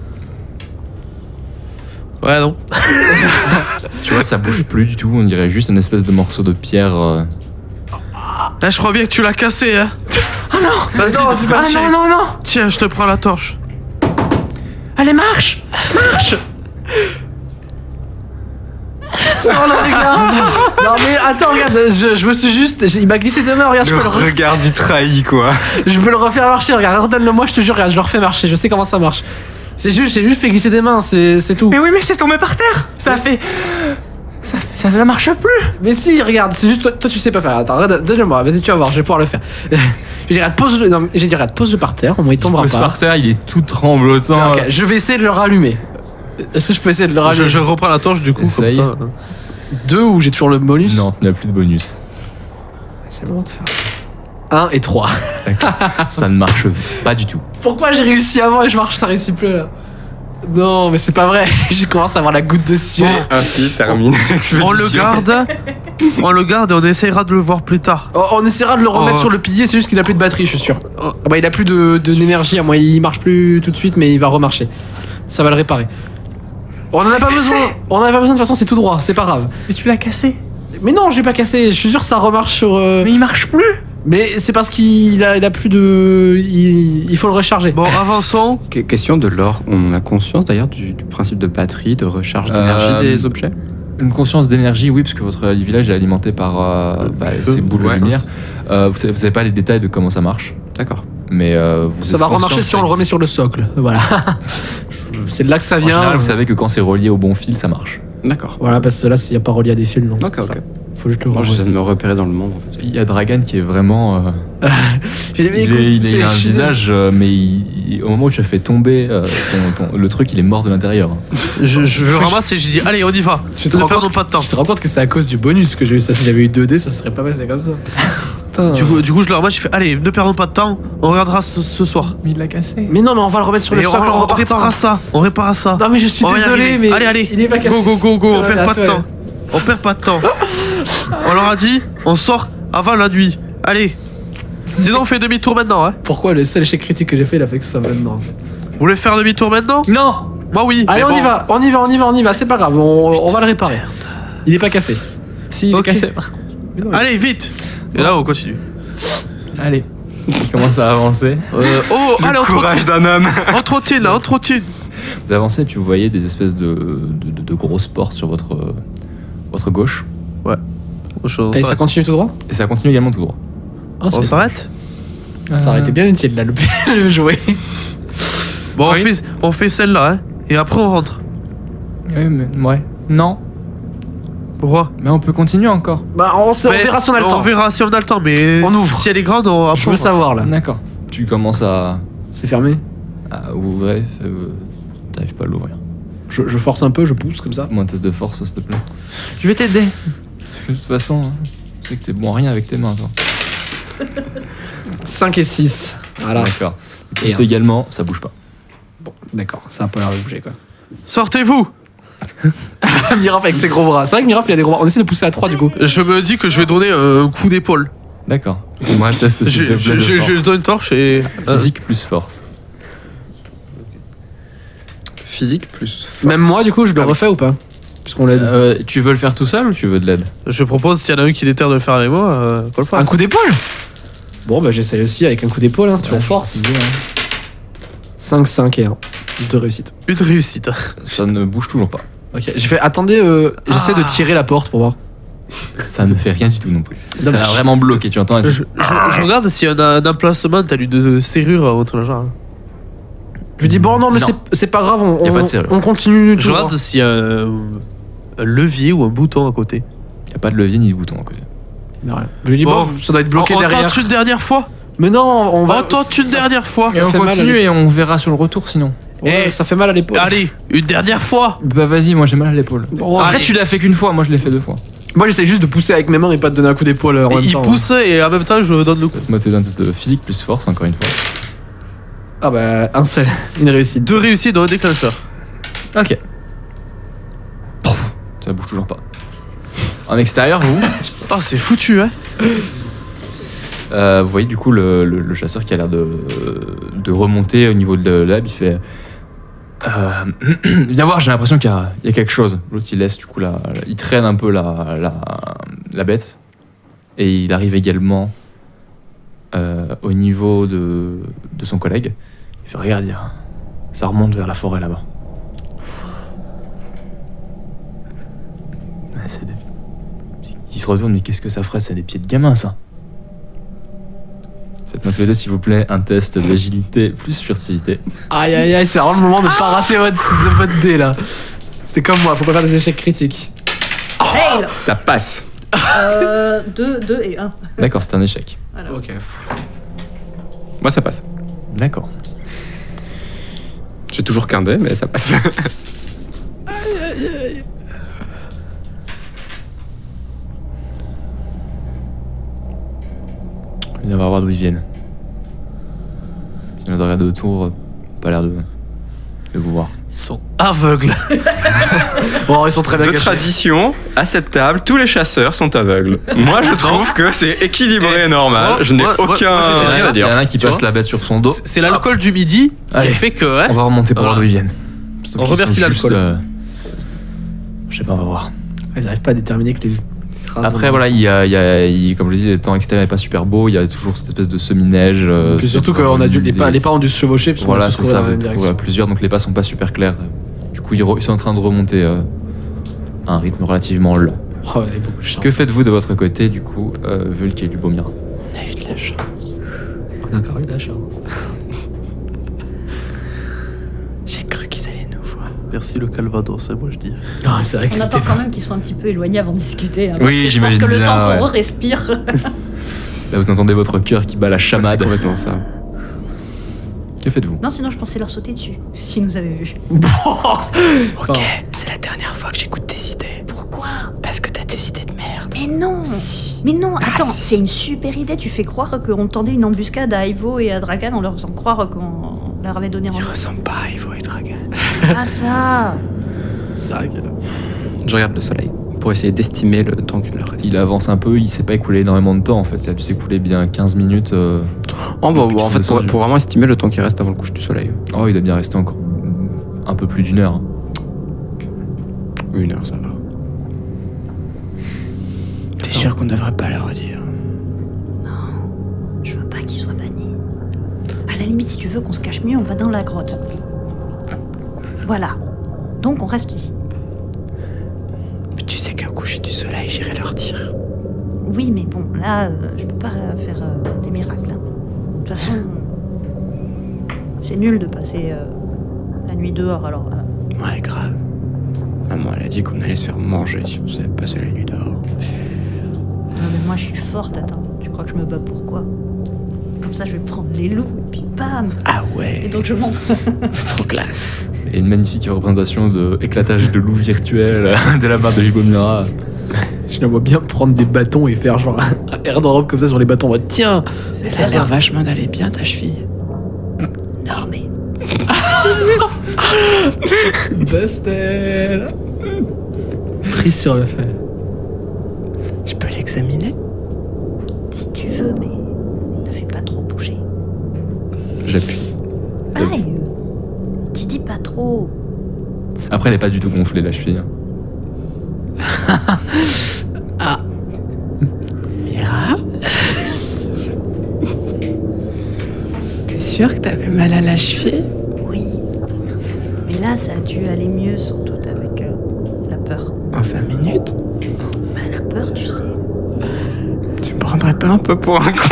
Ouais, non. Tu vois, ça bouge plus du tout. On dirait juste une espèce de morceau de pierre. euh. Là, je crois bien que tu l'as cassé, hein. Ah non. Vas-y. Non, dis pas, ah, tiens. non, non, non. Tiens, je te prends la torche. Allez, marche. Marche. Non, le regard. Non, mais attends, regarde, je, je me suis juste. j'ai- Il m'a glissé des mains, regarde, je Le peux, le re- regard du trahi, quoi. je peux le refaire marcher, regarde, redonne-le moi, je te jure, regarde, je le refais marcher, je sais comment ça marche. C'est juste, j'ai juste fait glisser des mains, c'est c'est tout. Mais oui, mais c'est tombé par terre. Ça fait. Ça, ça, ça marche plus. Mais si, regarde, c'est juste toi, toi tu sais pas faire. Attends, regarde, donne-le-moi, vas-y, tu vas voir, je vais pouvoir le faire. J'ai dit, regarde, pose-le, non, j'ai dit, regarde, pose-le par terre, au moins il tombera Pose pas. par terre, il est tout tremblotant. Ok, je vais essayer de le rallumer. Est-ce que je peux essayer de le Je, rallumer je reprends la torche du coup, Essaye. comme ça. Deux ou j'ai toujours le bonus? Non, tu n'as plus de bonus. C'est le moment de faire. Un et trois. Ça ne marche pas du tout. Pourquoi j'ai réussi avant et je marche, ça réussit plus là? Non, mais c'est pas vrai. J'ai commencé à avoir la goutte de sueur. Ainsi termine l'expédition. On le garde, on le garde et on essayera de le voir plus tard. Oh, on essaiera de le remettre Oh. sur le pilier, c'est juste qu'il a plus de batterie, je suis sûr. Ah bah il a plus de de- d'énergie, à moi il marche plus tout de suite, mais il va remarcher. Ça va le réparer. On en a pas besoin. On en a pas besoin de toute façon, c'est tout droit, c'est pas grave. Mais tu l'as cassé. Mais non, je l'ai pas cassé. Je suis sûr que ça remarche sur. euh, Mais il marche plus. Mais c'est parce qu'il a, il a plus de. Il, il faut le recharger. Bon, avançons. Que- Question de l'or, on a conscience d'ailleurs du, du principe de batterie, de recharge d'énergie Euh, des objets? Une conscience d'énergie, oui, parce que votre village est alimenté par euh, bah, feu, ces boules de ouais. lumière. Euh, vous, savez, vous savez pas les détails de comment ça marche, D'accord. mais euh, vous Ça êtes va conscient remarcher que si ça on le remet existe. sur le socle. Voilà. C'est de là que ça En vient. général, vous savez que quand c'est relié au bon fil, ça marche. D'accord. Voilà, parce que là, s'il n'y a pas relié à des fils, donc. c'est Ok, pour ça. ok. Faut juste le Moi, remettre. j'essaie de me repérer dans le monde en fait. Il y a Dragan qui est vraiment. euh, J'ai dit, mais il, écoute, est- il a- il a un c'est- je suis visage, euh, mais il- il- au moment où tu as fait tomber euh, ton- ton- le truc, il est mort de l'intérieur. Je, je le ramasse et je dis allez, on y va. Je te Ne rends perdons compte- pas de temps. Je te rends compte que c'est à cause du bonus que j'ai eu ça. Si j'avais eu deux dés, ça serait pas passé comme ça. Putain. Du coup, du coup, je le ramasse, je fais allez, ne perdons pas de temps. On regardera ce, ce soir. Mais il l'a cassé. Mais non, mais on va le remettre sur Et le on, socle. en on repartant. réparera ça. On réparera ça. Non, mais je suis On va y désolé, arriver. mais. Allez, allez. Il est pas cassé. Go, go, go, go. On Ouais, perd pas de attends, temps. On perd pas de temps. On leur a dit, on sort avant la nuit. Allez. Sinon, on fait demi-tour maintenant. Hein. Pourquoi le seul échec critique que j'ai fait, il a fait que ça maintenant en fait. Vous voulez faire demi-tour maintenant? Non. Moi, oui. Allez, mais on y bon. va, on y va, on y va, on y va, c'est pas grave, on, on va le réparer. Il est pas cassé. Si, il Ok. est cassé par contre. Mais non, Allez, vite. Et là, on continue. Allez. Il commence à avancer. Euh, oh, allez, on Courage trottine. d'un homme. On trottine, là, on trottine. Vous avancez, puis vous voyez des espèces de, de, de- de grosses portes sur votre, euh, votre gauche. Je- on Et ça s'arrête. continue tout droit. Et ça continue également tout droit. Ah, On c'est- s'arrête? Ça aurait été bien utile là, le, le jouer. Bon, Oui. on fait, on fait celle-là, hein. Et après, on rentre. Oui, mais ouais. Non. Pourquoi? Mais on peut continuer encore. Bah, on, s- on Mais verra si on a le On temps. verra si on a le temps, mais On ouvre. si elle est grande, on après, Je veux on- savoir là. D'accord. Tu commences à, C'est fermé. à ouvrir. euh, T'arrives pas à l'ouvrir. Je, je force un peu, je pousse comme ça. Fais-moi un test de force, s'il te plaît. Je vais t'aider. Parce que de toute façon, hein, je sais que t'es bon à rien avec tes mains, toi. cinq et six. Voilà. D'accord. Et Et un. également, ça bouge pas. Bon, d'accord, ça a pas l'air de bouger quoi. Sortez-vous! Miraf avec ses gros bras. C'est vrai que Miraf il a des gros bras. On essaie de pousser à trois du coup. Je me dis que je vais donner un coup d'épaule. D'accord. Fais-moi un test, s'il te Je, plaît, je, de je, je force. donne une torche et. Physique plus force. Physique plus. Même moi du coup, je le refais ou pas? Puisqu'on l'a dit. Euh, tu veux le faire tout seul ou tu veux de l'aide? Je propose, s'il y en a un qui déterre de le faire avec moi, euh, qu'on le fasse. Un coup d'épaule? Bon bah j'essaie aussi avec un coup d'épaule, hein, si tu en force. cinq, cinq et un. Deux réussites. Une réussite. Ça ne bouge toujours pas. Ok, j'ai fait. Attendez, euh, j'essaie de tirer la porte pour voir. Ça ne fait rien du tout non plus. Ça Dommage. a vraiment bloqué, tu entends? Je, je- je regarde s'il y en a un emplacement, t'as une serrure ou autre genre. Je lui dis bon non mais Non. c'est- c'est pas grave, on, Y a on, pas de serrure. on continue. Je tout regarde droit. s'il y a un, un levier ou un bouton à côté. Il n'y a pas de levier ni de bouton à côté. Mais rien. Je lui dis bon, Bon. ça doit être bloqué on, on derrière. tente une dernière fois. Mais non, on On va. tente une ça- dernière fois. Ça on fait mal à continue l'épaule. et on verra sur le retour sinon. Ouais, Eh. ça fait mal à l'épaule. Allez, une dernière fois. Bah vas-y, moi j'ai mal à l'épaule. Bon, En allez. fait, tu l'as fait qu'une fois, moi je l'ai fait deux fois. Moi j'essaie juste de pousser avec mes mains et pas de donner un coup d'épaule euh, en même Il temps. pousse et en même temps, je donne le coup. Moi, t'es un test de physique plus force, encore une fois. Ah bah un seul, une réussite. Deux réussites dans le déclencheur. Ok. Ça bouge toujours pas. En extérieur, vous, Oh, c'est foutu, hein. euh, vous voyez du coup le, le- le chasseur qui a l'air de, de remonter au niveau de l'ab. Il fait. Euh, viens voir, j'ai l'impression qu'il y, a- il y a quelque chose. L'autre il laisse du coup la, la- il traîne un peu la, la, la bête et il arrive également euh, au niveau de, de son collègue. Il fait regarde, il y a- ça remonte vers la forêt là-bas. c'est des... Il se retourne, mais qu'est-ce que ça ferait? C'est des pieds de gamin, ça. Faites-moi tous les deux, s'il vous plaît, un test d'agilité plus furtivité. Aïe aïe aïe, c'est vraiment le moment de pas rater votre, de votre dé là. C'est comme moi, faut pas faire des échecs critiques. Fail. Ça passe. Euh, deux, deux et un. D'accord, c'est un échec. Voilà. Ok. Moi, ça passe. D'accord. J'ai toujours qu'un dé, mais ça passe. On va voir d'où ils viennent. Ils viennent de regarder autour, euh, pas l'air de, de vous voir. Ils sont aveugles. Bon, ils sont très bien De cachés. tradition, à cette table, tous les chasseurs sont aveugles. Moi, je trouve que c'est équilibré et normal. Moi, Je n'ai moi, moi, aucun moi, je vais te dire, rien à Il y dire. en a un qui Tu passe vois la bête sur son dos. C'est- C'est l'alcool du midi Allez. qui fait que. hein, On va remonter pour Voilà. voir d'où ils viennent. On remercie Ils sont juste, l'alcool. euh, Je sais pas, on va voir. Ils arrivent pas à déterminer que les traces Après, ont voilà, un il y a, il y a- il- comme je l'ai dit, le temps extérieur est pas super beau. Il y a toujours cette espèce de semi-neige. euh, Puis sur- surtout qu'on a dû, les, des- pas, les pas ont dû se chevaucher parce qu'on Voilà, a tous c'est couru ça. dans la même Vous êtes direction. à plusieurs, donc les pas sont pas super clairs. Du coup, ils, re- ils sont en train de remonter euh, à un rythme relativement lent. Oh, il y a beaucoup de chance. Que faites-vous de votre côté, du coup, euh, vu qu'il y a du beau miracle? On a eu de la chance. On a encore eu de la chance. J'ai cru qu'ils allaient nous voir. Merci le Calvados, hein, moi je dis. Ah, c'est vrai que On c'était attend quand même qu'ils soient un petit peu éloignés avant de discuter. hein, parce Oui, que je j'imagine pense que le bien, temps qu'on ouais. respire. Là, vous entendez votre cœur qui bat la C'est chamade. complètement ça. Que faites-vous? Non, sinon je pensais leur sauter dessus, s'ils nous avaient vus. Ok, c'est la dernière fois que j'écoute tes idées. Pourquoi? Parce que t'as des idées de merde. Mais non. Si. Mais non, attends, si. c'est une super idée. Tu fais croire qu'on tendait une embuscade à Ivo et à Dragan en leur faisant croire qu'on leur avait donné Ils rendez-vous. ressemblent pas à Ivo et Dragan. Ah ça. c'est vrai que. Je regarde le soleil pour essayer d'estimer le temps qu'il leur reste. Il avance un peu, il s'est pas écoulé énormément de temps en fait. Il a dû s'écouler bien quinze minutes. euh, Oh, bah, Depuis bah, en qu'ils fait, sont pour, descendus. pour vraiment estimer le temps qui reste avant le coucher du soleil. Oh, il a bien resté encore un peu plus d'une heure. hein. Une heure, ça va. T'es sûr qu'on devrait pas leur dire? Non, je veux pas qu'ils soient bannis. À la limite, si tu veux qu'on se cache mieux, on va dans la grotte. Voilà. Donc on reste ici. Mais tu sais qu'au coucher du soleil, j'irai leur dire. Oui, mais bon, là, euh, je peux pas euh, faire euh, des miracles. hein. De toute façon, c'est nul de passer euh, la nuit dehors, alors... euh, Ouais, grave. Maman, elle a dit qu'on allait se faire manger si on savait passer la nuit dehors. Non, mais moi, je suis forte, attends. Tu crois que je me bats pour quoi? Comme ça, je vais prendre les loups, et puis bam. Ah Et ouais, donc, je montre. c'est trop classe. Et une magnifique représentation de éclatage de loup virtuel de la part de Jibomira. Je la vois bien prendre des bâtons et faire genre un airdrop comme ça sur les bâtons. En mode, tiens. Elle a l'air vachement d'aller bien, ta cheville. Non, mais... Busted. Prise sur le fait. Je peux l'examiner? Si tu veux, mais... Ne fais pas trop bouger. J'appuie. Aïe. Tu dis pas trop. Après, elle est pas du tout gonflée la cheville. hein. Mira? T'es sûr que t'avais mal à la cheville? Oui. Mais là, ça a dû aller mieux, surtout avec euh, la peur. En cinq minutes? Bah, la peur, tu sais. Tu me prendrais pas un peu pour un con?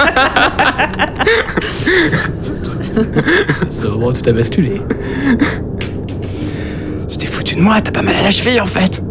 C'est au moment où tout a basculé. Tu t'es foutu de moi, t'as pas mal à la cheville en fait!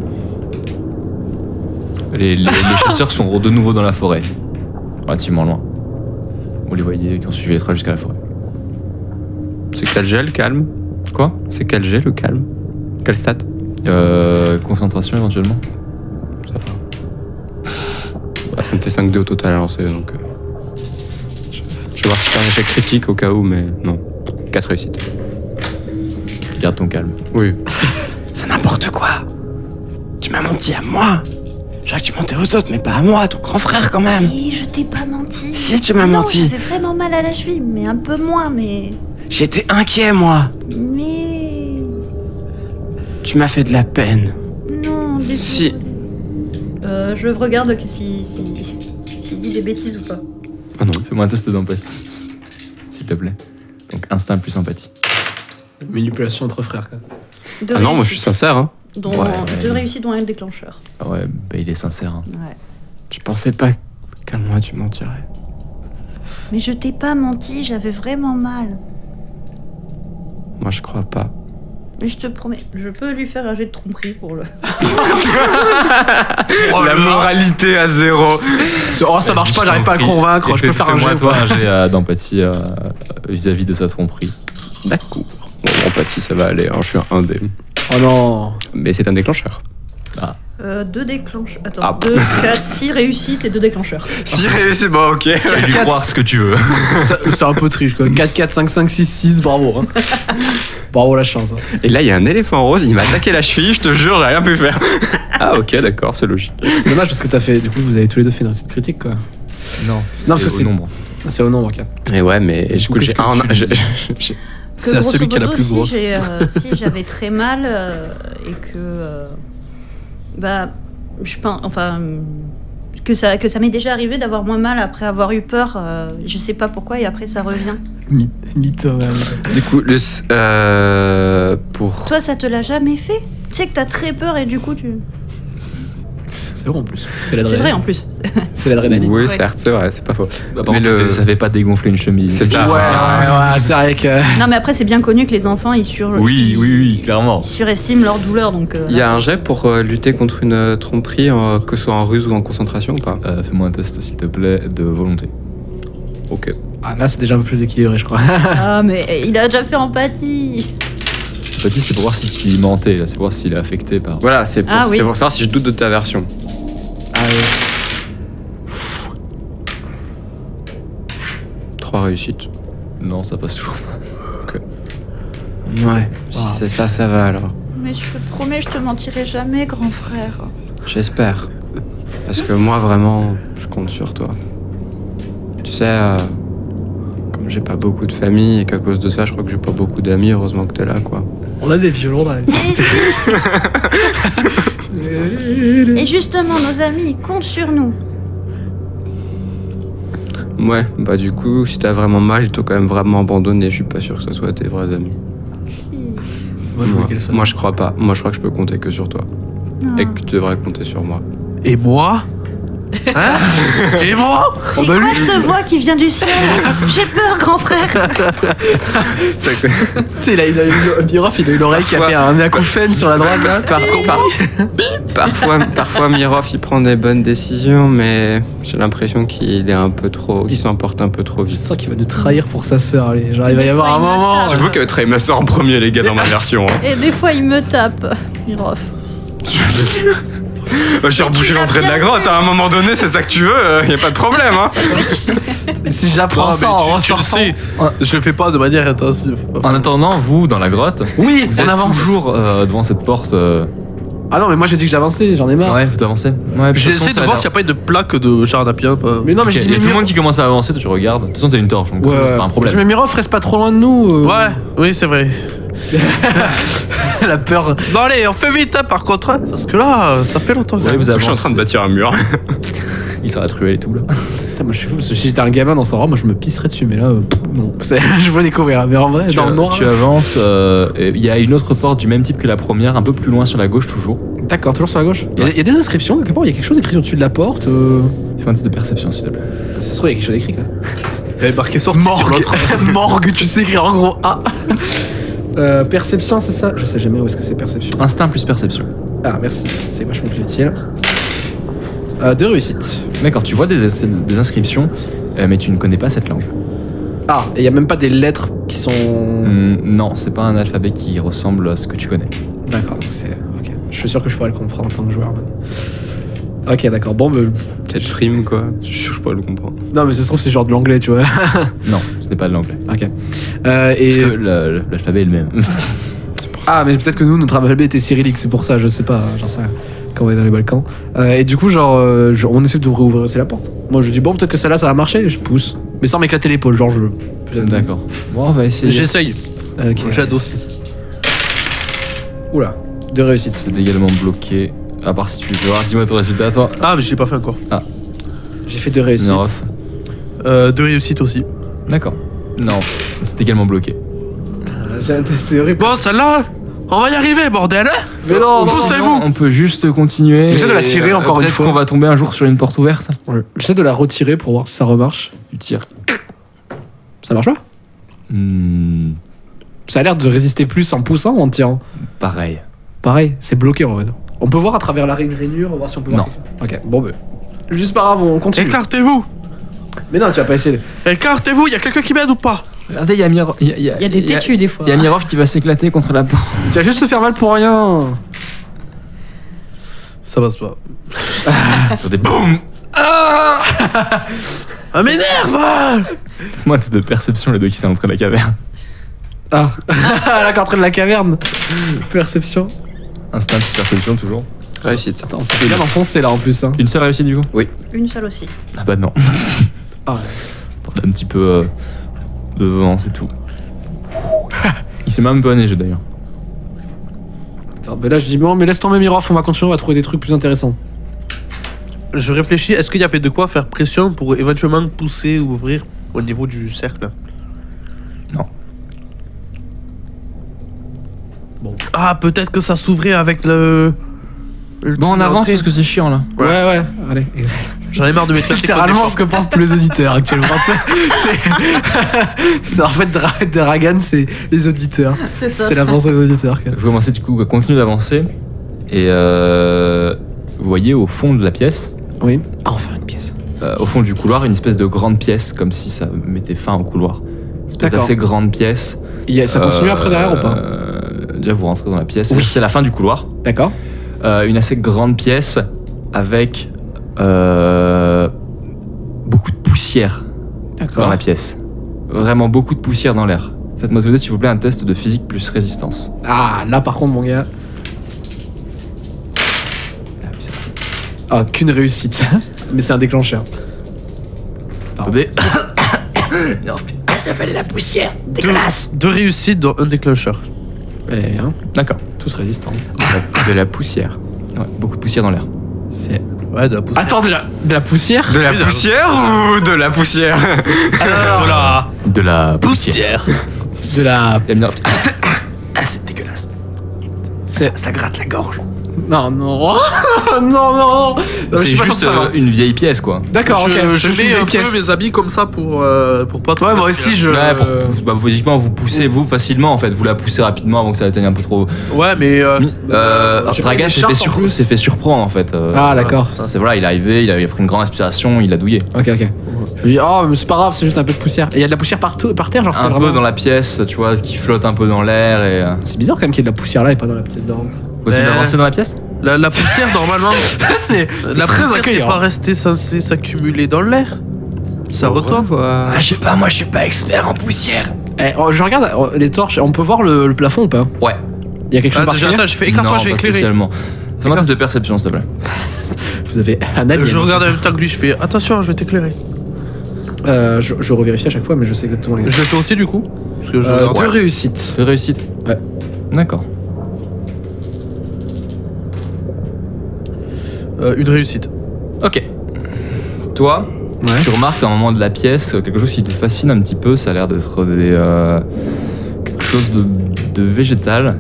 Les, les- les chasseurs sont de nouveau dans la forêt. Relativement loin. Vous les voyez qui ont suivi les traces jusqu'à la forêt. C'est quel jet le calme? Quoi? C'est quel jet le calme? Quelle stat? euh, Concentration éventuellement. Ça va. Bah, ça me fait cinq dés au total à lancer, donc... euh, Je je vais voir si je fais un échec critique au cas où, mais non. quatre réussites. Garde ton calme. Oui. C'est n'importe quoi! Tu m'as menti à moi! Je crois que tu mentais aux autres, mais pas à moi, ton grand frère quand même! Et je t'ai pas menti. Si, tu m'as non, menti. j'avais vraiment mal à la cheville, mais un peu moins, mais... J'étais inquiet moi! Mais... Tu m'as fait de la peine. Non, désolé. Si. Euh, je regarde que si... si... S'il dit des bêtises ou pas. Ah non. Fais-moi un test d'empathie. S'il te plaît. Donc instinct plus empathie. Manipulation entre frères, quoi. De Ah non, moi je suis réussite. sincère, hein. Dont Ouais. deux réussites, dont un déclencheur. Ouais, bah, il est sincère. hein. Ouais. Je pensais pas qu'à moi tu mentirais. Mais je t'ai pas menti, j'avais vraiment mal. Moi je crois pas. Mais je te promets, je peux lui faire un jet de tromperie pour le. La moralité à zéro. Oh, ça marche pas, j'arrive pas à le convaincre. Je peux faire un Fais-moi jeu. toi quoi. un jet euh, d'empathie euh, vis-à-vis de sa tromperie. D'accord. Bon, empathie ça va aller, hein, je suis un un dé. Oh non. Mais c'est un déclencheur. Euh, deux déclencheurs. Attends, Ah. deux, quatre, six réussites et deux déclencheurs. Si c'est bon, ok. Tu peux lui croire ce que tu veux. Ça- C'est un peu triche quoi. quatre, quatre, cinq, cinq, six, six, bravo. Hein. Bravo la chance. Hein. Et là il y a un éléphant rose, il m'a attaqué la cheville, je te jure, j'ai rien pu faire. Ah ok, d'accord, c'est logique. C'est dommage parce que t'as fait. Du coup, vous avez tous les deux fait une réussite critique quoi. Non, Non, c'est parce que au c'est- nombre. Ah, c'est au nombre, ok. Et ouais, mais du coup j'ai qu'est-ce que un. tu j'ai- dis j'ai- C'est à grosso celui qui a la modo, plus si grosse. j'ai, euh, si j'avais très mal euh, et que. euh, bah. Je pense. Enfin. euh, Que ça, que ça m'est déjà arrivé d'avoir moins mal après avoir eu peur. euh, je sais pas pourquoi et après ça revient. Mytho. Du coup, le. s- Euh, pour. Toi, ça te l'a jamais fait? Tu sais que t'as très peur et du coup tu. C'est vrai en plus. C'est C'est l'adrénaline. vrai en plus. C'est l'adrénaline. Oui, Ouais. certes, c'est vrai, c'est pas faux. Bah, par Mais contre, le- ça fait- ça fait pas dégonfler une chemise. C'est ça. Ouais, ouais, ouais, c'est vrai que. Non, mais après, c'est bien connu que les enfants ils, sur... Oui, oui, oui, clairement. ils surestiment leur douleur donc. euh, Il y a un jet pour euh, lutter contre une euh, tromperie, euh, que ce soit en ruse ou en concentration ou pas? Euh, Fais-moi un test, s'il te plaît, de volonté. Ok. Ah, là, c'est déjà un peu plus équilibré, je crois. Ah, mais il a déjà fait empathie. Petit, c'est pour voir si tu mentais, là, c'est pour voir s'il est affecté par. Voilà, c'est pour, Ah, oui. c'est pour savoir si je doute de ta version. Ah, ouais. Trois réussites. Non, ça passe toujours. Ouais. Si Ah. c'est ça, ça va alors. Mais je te promets, je te mentirai jamais, grand frère. J'espère. Parce que moi, vraiment, je compte sur toi. Tu sais, euh, comme j'ai pas beaucoup de famille et qu'à cause de ça, je crois que j'ai pas beaucoup d'amis, heureusement que t'es là, quoi. On a des violons dans la vie. Et justement, nos amis, ils comptent sur nous. Ouais, bah du coup, si t'as vraiment mal, ils t'ont quand même vraiment abandonné. Je suis pas sûr que ça soit tes vrais amis. Moi, je voulais qu'elle soit. moi, je crois pas. Moi, je crois que je peux compter que sur toi. Ah. Et que tu devrais compter sur moi. Et moi Hein Et moi C'est Oh, bah, quoi lui, cette voix qui vient du ciel? J'ai peur, grand frère. Tu sais, il a, il a eu Miroff, il a eu l'oreille qui a fait un acouphène sur la droite là. Par, par- parfois, parfois, Mirov, il prend des bonnes décisions, mais j'ai l'impression qu'il est un peu trop, qu'il s'emporte un peu trop Je vite. sens qu'il va nous trahir pour sa sœur. Allez, genre, il va y avoir un moment. C'est C'est vous qui avez trahi ma soeur en premier, les gars, dans ma version. Hein. Et des fois, il me tape, Miroff. J'ai rebouché l'entrée de la grotte, à un moment donné, c'est ça que tu veux, euh, y a pas de problème. Hein. Si j'apprends Non, ça mais en tu- tu le ressortant. sais, je le fais pas de manière intensive. En attendant, vous, dans la grotte, Oui, vous on êtes avance. toujours euh, devant cette porte. euh, Ah non, mais moi j'ai dit que j'avançais, j'en ai marre. Ouais, vous avancez. Ouais, de toute façon, J'essaie ça de a voir l'air- s'il n'y a pas une plaque de Jarnapien. pas- Mais non, mais Ok, je dis il y a mais tout le Miro- monde qui commence à avancer, toi tu regardes. De toute façon, t'as une torche, donc Ouais, euh, c'est pas un Je problème. mets Miroff, reste pas trop loin de nous. euh. Ouais, oui, c'est vrai. La peur. Bon, allez, on fait vite, hein, par contre, hein, parce que là, euh, ça fait longtemps. Ouais, que- vous Je avancez. suis en train de bâtir un mur. Il sort la truelle et tout là. Putain, moi je suis fou parce que si j'étais un gamin dans cet endroit, moi je me pisserais dessus, mais là, euh, pff, non. C'est- je veux découvrir. Mais en vrai, Tu, dans le noir. tu là- avances, euh, et il y a une autre porte du même type que la première, un peu plus loin sur la gauche toujours. D'accord, toujours sur la gauche. Il y, a- il y a des inscriptions quelque part, il y a quelque chose écrit au-dessus de la porte. Euh... Fais un test de perception s'il te plaît. Ça se trouve, il y a quelque chose écrit quoi. Il y avait marqué sortie sur l'autre. Morgue, tu sais écrire en gros A. Euh, perception, c'est ça? Je sais jamais où est-ce que c'est perception. Instinct plus perception. Ah, merci, c'est vachement plus utile. Euh, deux réussites. D'accord, tu vois des, des inscriptions, euh, mais tu ne connais pas cette langue. Ah, et il y a même pas des lettres qui sont. Hmm, non, c'est pas un alphabet qui ressemble à ce que tu connais. D'accord, donc c'est. Ok. Je suis sûr que je pourrais le comprendre en tant que joueur. mais- Ok, d'accord. Bon, mais. Peut-être frime, quoi. Je suis sûr que je pourrais le comprendre. Non, mais ça se trouve, c'est genre de l'anglais, tu vois. Non, ce n'est pas de l'anglais. Ok. Euh, et. Parce que le- l'alphabet est le même. Ah, mais peut-être que nous, notre alphabet était cyrillique, c'est pour ça, je sais pas, j'en sais rien. Quand on est dans les Balkans. Euh, et du coup, genre, euh, je- on essaie de rouvrir aussi la porte. Moi, je dis, bon, peut-être que celle-là, ça va marcher, et je pousse. Mais sans m'éclater l'épaule, genre, je. je- D'accord. Bon, on va essayer. J'essaye. Ok. J'aide aussi. Oula, deux réussites. C'est également bloqué. À part si tu veux voir, dis-moi ton résultat, toi. Ah, mais je l'ai pas fait encore. J'ai fait deux réussites. Nerof. Euh, deux réussites aussi. D'accord. Non, c'est également bloqué. J'ai- C'est horrible. Bon, celle-là, On va y arriver, bordel hein. Mais non, non, Poussez-vous. On peut juste continuer. J'essaie de la et, tirer euh, encore une peut-être fois. qu'on va tomber un jour sur une porte ouverte. Ouais. J'essaie de la retirer pour voir si ça remarche. Tu tires. Ça marche pas? Hmm, Ça a l'air de résister plus en poussant ou en tirant. pareil. Pareil, c'est bloqué en vrai. On peut voir à travers la rainure, voir si on peut voir. Non. quelque- Ok, bon, bah. Juste pas grave, on continue. Écartez-vous. Mais non, tu vas pas essayer. Écartez-vous, il y a quelqu'un qui m'aide ou pas? Regardez, il y a Mirov. Il y a, il y a- Il y a des il y a- têtus des fois. il y a Mirov qui va s'éclater contre la porte. Tu vas juste te faire mal pour rien. Ça passe pas. Des boum. Ah m'énerve. Faites-moi un test de perception, les deux qui sont entrés de la caverne. Ah, la entrée de la caverne. Perception. Instinct plus perception, toujours. Réussite. Attends, ça fait bien d'enfoncer là en plus. Hein. Une seule réussite, du coup. Une seule aussi. Ah bah non. Ah ouais. T'as un petit peu euh, de vent, c'est tout. Il s'est même un peu neigé d'ailleurs. Attends, bah là je dis bon, mais laisse tomber Mirov, on va continuer, on va trouver des trucs plus intéressants. Je réfléchis, est-ce qu'il y avait de quoi faire pression pour éventuellement pousser ou ouvrir au niveau du cercle? Non. Bon. Ah, peut-être que ça s'ouvrait avec le. le Bon, on truc avance d'entrée. parce que c'est chiant là. Ouais, ouais, allez. J'en ai marre de m'éclater. Littéralement ce que pensent tous les auditeurs actuellement. C'est- c'est- C'est en fait Dra- Dragan, c'est les auditeurs. C'est ça. C'est la pensée des auditeurs. quoi. Vous commencez du coup à continuer d'avancer et euh, vous voyez au fond de la pièce, Oui. Ah, enfin une pièce. euh, au fond du couloir, une espèce de grande pièce comme si ça mettait fin au couloir. Une espèce D'accord. d'assez grande pièce. Il y a- ça continue Euh, après derrière ou pas? euh, Déjà vous rentrez dans la pièce, Oui. c'est la fin du couloir. D'accord. Euh, une assez grande pièce avec euh, beaucoup de poussière D'accord. dans la pièce. Vraiment beaucoup de poussière dans l'air. Faites-moi tous les deux, s'il vous plaît, un test de physique plus résistance. Ah, là par contre, mon gars. Ah, qu'une réussite. Mais c'est un déclencheur. Attendez. Deux, deux réussites dans un déclencheur. Eh bien, D'accord. tous résistants. De la poussière. Ouais, beaucoup de poussière dans l'air. C'est. Ouais, de la poussière. Attends, de la, de la poussière? De la poussière ou de la poussière? de la De la poussière. De la. Il y a bien- Ah, c'est dégueulasse. C'est. Ça, gratte la gorge. Non, non. non, non, non. Non, mais je C'est suis pas juste censé savoir. euh, une vieille pièce, quoi. D'accord, ok. Je, je suis mets une un pièce. peu mes habits comme ça pour, euh, pour pas trop Ouais, moi respirer. aussi, je. Ouais, pour, pour- bah, logiquement, vous poussez, vous, facilement, en fait. Vous la poussez rapidement avant que ça atteigne un peu trop. Ouais, mais. euh, Euh, j'ai pris Dragan des s'est chartes fait, en sur- plus. s'est fait surprendre, en fait. Euh, Ah, d'accord. C'est voilà, il est arrivé, il a pris une grande inspiration, il a douillé. Ok, ok. Je lui dis, oh, mais c'est pas grave, c'est juste un peu de poussière. Et il y a de la poussière partout, par terre, genre c'est Un vraiment. peu dans la pièce, tu vois, qui flotte un peu dans l'air et. euh, C'est bizarre quand même qu'il y ait de la poussière là et pas dans la pièce d'or. Continue Euh, d'avancer dans la pièce la, la poussière, normalement. c'est La très poussière, c'est accueillant. pas resté censé s'accumuler dans l'air. Ça retombe. Ah, je sais pas, moi je suis pas expert en poussière. Eh, oh, je regarde oh, les torches, on peut voir le, le plafond ou pas? Ouais. Il y a quelque chose Ah, de déjà, particulier? attends, je fais écarte-toi, Non, je vais pas éclairer. spécialement. Fais-moi un test de perception, s'il te plaît. Vous avez un alien. Je regarde en même temps que lui, je fais attention, je vais t'éclairer. Euh, je, je revérifie à chaque fois, mais je sais exactement les. Je le fais aussi du coup. Parce que je Euh, regarde. deux réussites. De réussite Ouais. D'accord. Euh, une réussite. Ok. Toi, Ouais. tu remarques à un moment de la pièce quelque chose qui te fascine un petit peu, ça a l'air d'être des, euh, quelque chose de, de végétal.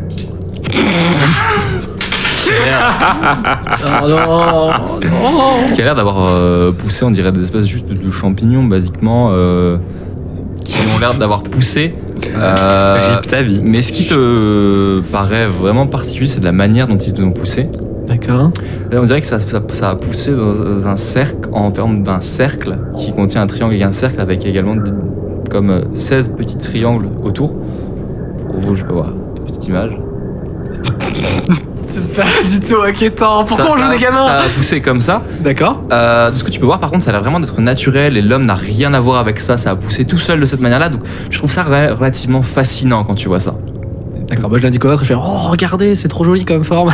Oh non, non. Qui a l'air d'avoir euh, poussé, on dirait des espèces juste de champignons, basiquement, euh, qui ont l'air d'avoir poussé. Euh, Rip ta vie. mais ce qui te paraît vraiment particulier, c'est de la manière dont ils ont poussé. D'accord. Là, on dirait que ça, ça- ça a poussé dans un cercle, en forme d'un cercle qui contient un triangle et un cercle avec également de- comme euh, seize petits triangles autour. Pour vous, je peux voir une petite image. C'est pas du tout inquiétant. Pourquoi Ça- on joue ça- des gamins? Ça a poussé comme ça. D'accord. Euh, de ce que tu peux voir, par contre, ça a l'air vraiment d'être naturel et l'homme n'a rien à voir avec ça. Ça a poussé tout seul de cette manière-là. Donc, je trouve ça rela- relativement fascinant quand tu vois ça. D'accord, bah je l'indique aux autres et je fais, oh regardez, c'est trop joli comme forme.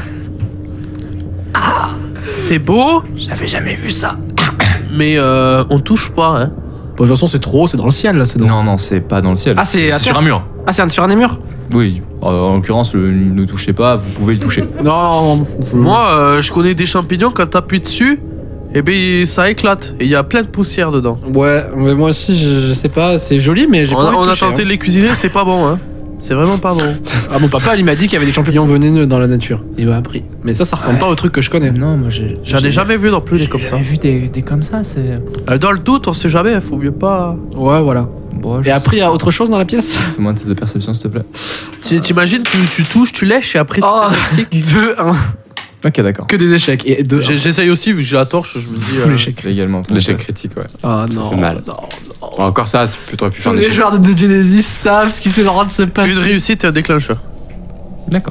C'est beau, J'avais jamais vu ça. mais euh, on touche pas, hein. Bon, de toute façon, c'est trop haut, c'est dans le ciel là, c'est dans. Non, non, c'est pas dans le ciel. Ah, c'est à sur terre. un mur. Ah, c'est un- sur un des murs? Oui. Euh, en l'occurrence, le- ne touchez pas, vous pouvez le toucher. Non, non, je- Moi, euh, je connais des champignons, quand t'appuies dessus, et ben ça éclate. Et il y a plein de poussière dedans. Ouais, mais moi aussi, je, je sais pas, c'est joli, mais j'ai On pas a, envie de on a toucher, tenté hein. de les cuisiner, c'est pas bon, hein. C'est vraiment pas bon. Ah, mon papa, il m'a dit qu'il y avait des champignons veneneux dans la nature. Il m'a appris. Mais ça, ça ressemble Ouais. pas au truc que je connais. Non, moi j'ai. J'en ai jamais vu non plus des comme ça. J'ai vu des, des comme ça, c'est. Euh, Dans le doute, on sait jamais, faut mieux pas. Ouais, voilà. Bon, je Et après, il y a autre chose dans la pièce? Fais-moi un test de perception, s'il te plaît. Tu- T'imagines, tu, tu touches, tu lèches et après tu Oh, t'intoxiques. deux, un. Ok, d'accord. Que des échecs. Et deux. J'ai- J'essaye aussi, vu que j'ai la torche, je me dis. euh, L'échec. Fais également. ton L'échec test. critique, ouais. Ah non. fait mal. non. Bon, encore ça, tu aurais pu faire Tous des les échecs. joueurs de The Genesis savent ce qui s'est en train de se passer. Une réussite et un déclencheur. D'accord.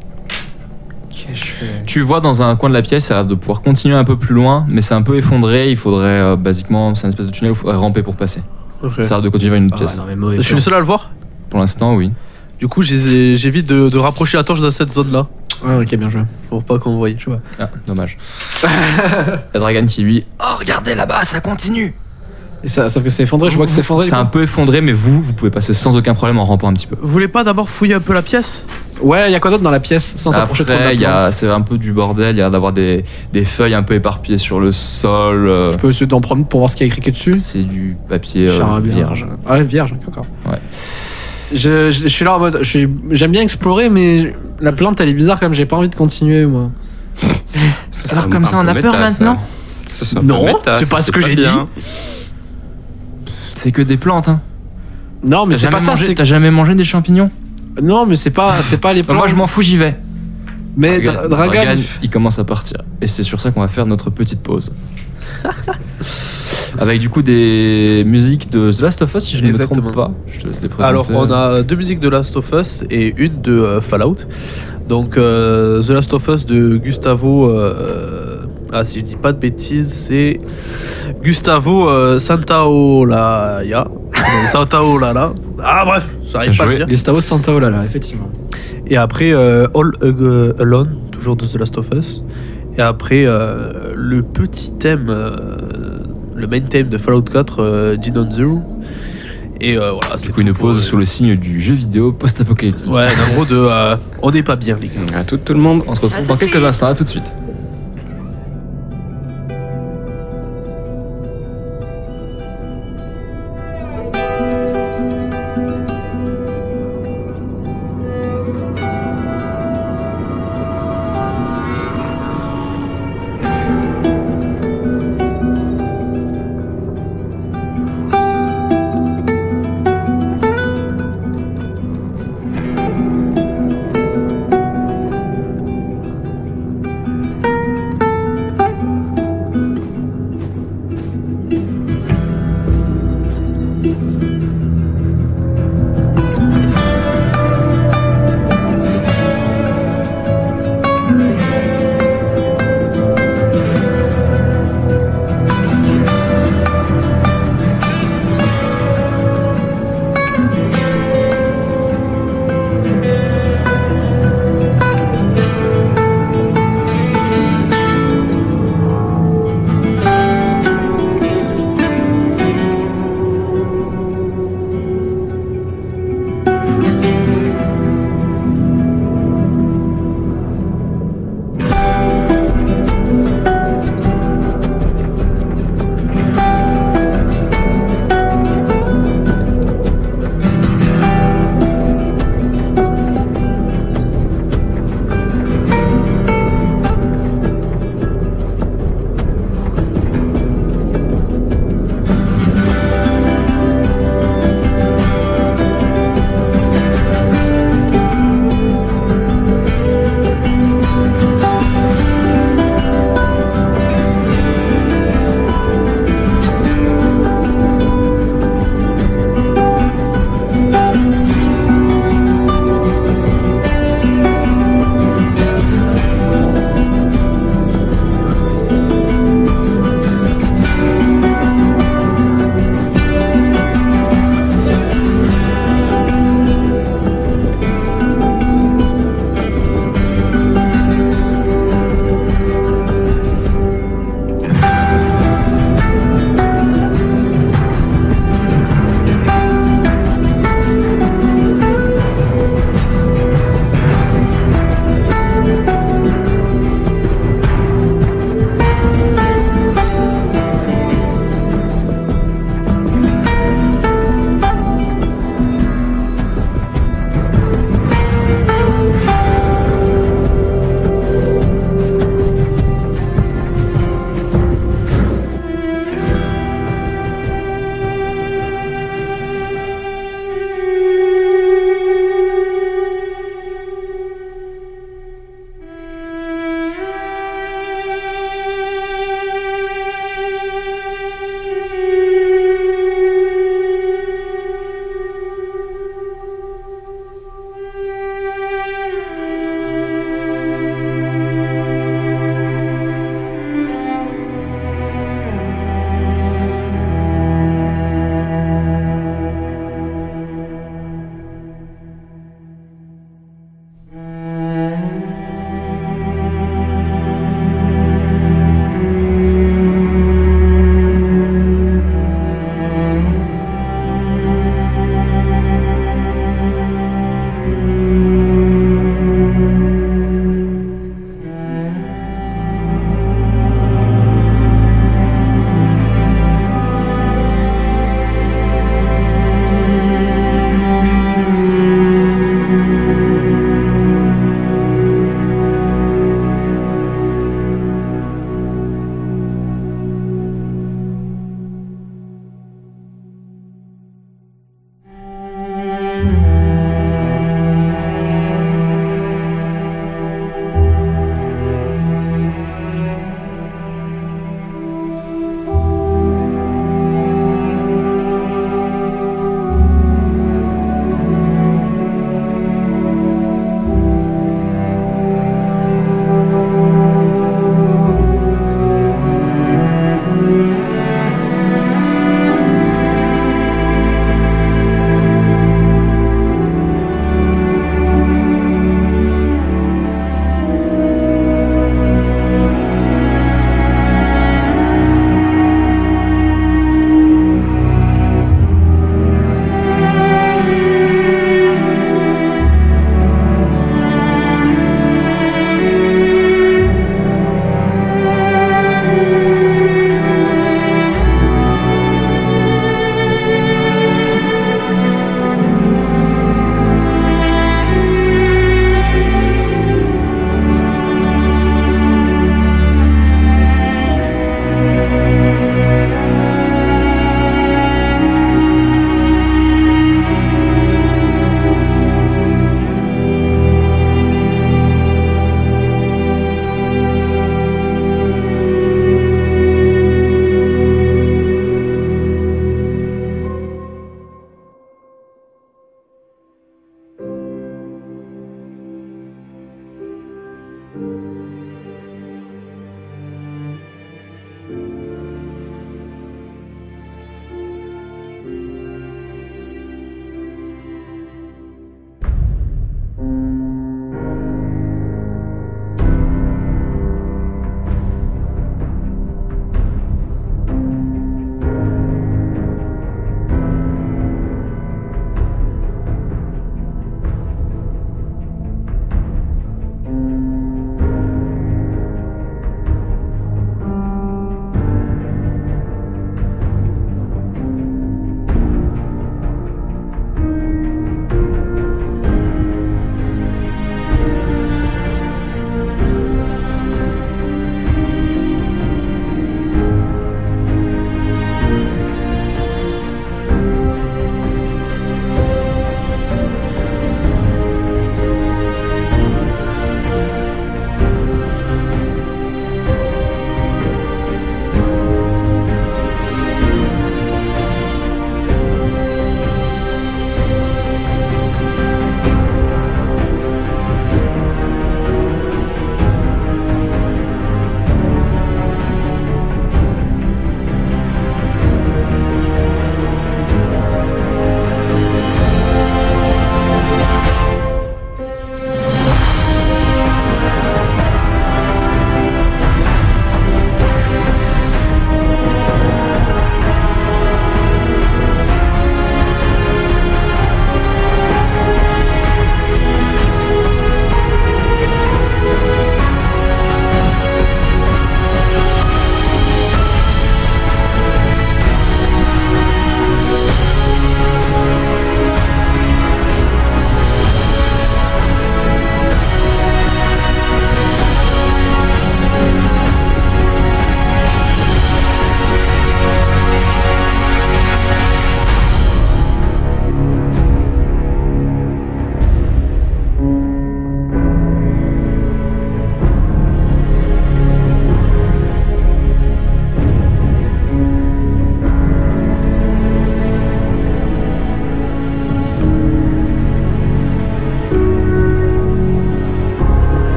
Tu vois dans un coin de la pièce, ça a l'air de pouvoir continuer un peu plus loin, mais c'est un peu effondré. Il faudrait, euh, basiquement, c'est une espèce de tunnel où il faudrait ramper pour passer. Ok. Ça a l'air de continuer vers une autre Ah, pièce. non, mais mauvais Je suis le seul à le voir. Pour l'instant, oui. Du coup, j'ai- j'évite de, de rapprocher la torche dans cette zone-là. Ah, ok, bien joué. Pour pas qu'on voie. Je vois. Ah, dommage. La Dragon qui lui. Oh, regardez là-bas, ça continue. Et ça, sauf que c'est effondré, je vois que c'est effondré. C'est un peu effondré, mais vous, vous pouvez passer sans aucun problème en rampant un petit peu. Vous voulez pas d'abord fouiller un peu la pièce? Ouais, il y a quoi d'autre dans la pièce sans s'approcher trop de la Après, il y a- plante? c'est un peu du bordel. Il y a d'avoir des, des feuilles un peu éparpillées sur le sol. euh, Je peux essayer d'en prendre pour voir ce qu'il y a écrit dessus. C'est du papier euh, Charabia. vierge. Ouais, vierge, encore. Ouais. Je, je, je suis là en mode. je suis- J'aime bien explorer, mais la plante elle est bizarre quand même, j'ai pas envie de continuer moi. Ça, Alors c'est comme un ça, on peu a méta, peur ça. maintenant Ça, c'est un peu Non, méta, c'est ça, pas ce que j'ai bien. C'est que des plantes, hein. Non, mais T'as c'est jamais pas ça, mangé- c'est. T'as jamais mangé des champignons? Non, mais c'est pas, c'est pas les Bah, plantes. moi, je m'en fous, j'y vais. Mais Dragan, Dra- Dragan, Dragan, il- il commence à partir. Et c'est sur ça qu'on va faire notre petite pause. Avec du coup des musiques de The Last of Us, si je ne me Exactement. trompe pas. Je te laisse les présenter. Alors, on a deux musiques de Last of Us et une de euh, Fallout. Donc, euh, The Last of Us de Gustavo. euh, ah, si je dis pas de bêtises, c'est Gustavo euh, Santaolalla. Non, Santaolalla. Ah, bref, j'arrive Bien pas à le joué. dire. Gustavo Santaolalla, effectivement. Et après, euh, All Ag- Alone, toujours de The Last of Us. Et après, euh, le petit thème, euh, le main theme de Fallout quatre, euh, Dinon Zero. Et euh, voilà, c'est Du coup, une tout pour, pause euh, sur le signe du jeu vidéo post-apocalyptique. Ouais, en gros, de. euh, on n'est pas bien, les gars. À tout, tout le monde. On se retrouve À dans tout de quelques suite. instants. À tout de suite.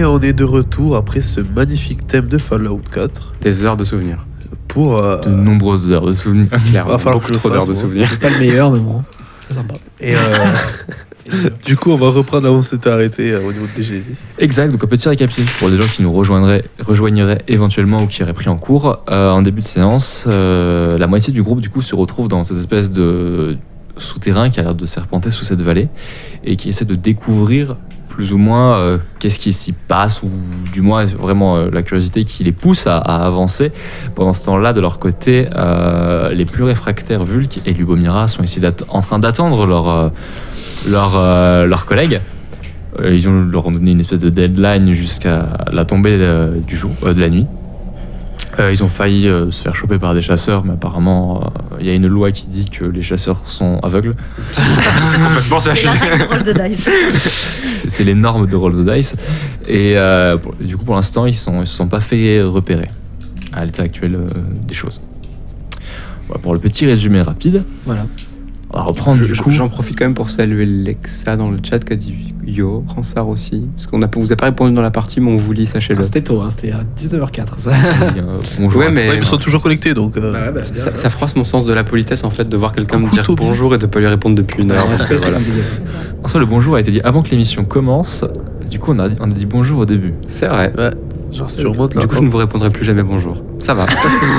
Et on est de retour après ce magnifique thème de Fallout quatre Des heures de souvenirs. pour... euh, De nombreuses heures de souvenirs. Clairement, va falloir beaucoup que je trop le d'heures fasse, de moi. souvenirs. C'est pas le meilleur, mais bon. C'est sympa. et euh, du coup, on va reprendre là où on s'était arrêté euh, au niveau de Genesis. Exact, donc un petit récapitulatif pour les gens qui nous rejoindraient, rejoigneraient éventuellement ou qui auraient pris en cours. Euh, en début de séance, euh, la moitié du groupe du coup se retrouve dans cette espèce de souterrain qui a l'air de serpenter sous cette vallée et qui essaie de découvrir plus ou moins euh, qu'est-ce qui s'y passe ou du moins vraiment euh, la curiosité qui les pousse à, à avancer. Pendant ce temps-là, de leur côté, euh, les plus réfractaires Vulk et Lubomira sont ici d'att- en train d'attendre leur, euh, leur, euh, leurs collègues. Euh, ils ont, leur ont donné une espèce de deadline jusqu'à la tombée euh, du jour, euh, de la nuit. Euh, ils ont failli euh, se faire choper par des chasseurs, mais apparemment, il euh, y a une loi qui dit que les chasseurs sont aveugles. C'est complètement ça. C'est la règle roll de dice. C'est c'est les normes de Roll the Dice. Et euh, pour- du coup, pour l'instant, ils ne se sont pas fait repérer à l'état actuel euh, des choses. Voilà, pour le petit résumé rapide, Voilà. on va reprendre Je- du je- coup. J'en profite quand même pour saluer Lexa dans le chat qui a dit yo, Ransard aussi. Parce qu'on a, vous a pas répondu dans la partie, mais on vous lit, sachez-le. Ah, c'était tôt, hein, c'était à dix-neuf heures quatre. Ça. Euh, bonjour Ouais, à mais- tous. Ouais, ils sont toujours connectés, donc... euh, Bah ouais, bah, c'est Ça, bien. ça froisse mon sens de la politesse en fait de voir quelqu'un me Coucou, dire Toby. bonjour et de pas lui répondre depuis une heure. Ouais, donc, c'est voilà. compliqué. En soi, le bonjour a été dit avant que l'émission commence. Du coup, on a, on a dit bonjour au début. C'est vrai. Genre, si tu remontes là... Du coup, je ne vous répondrai plus jamais bonjour. Ça va.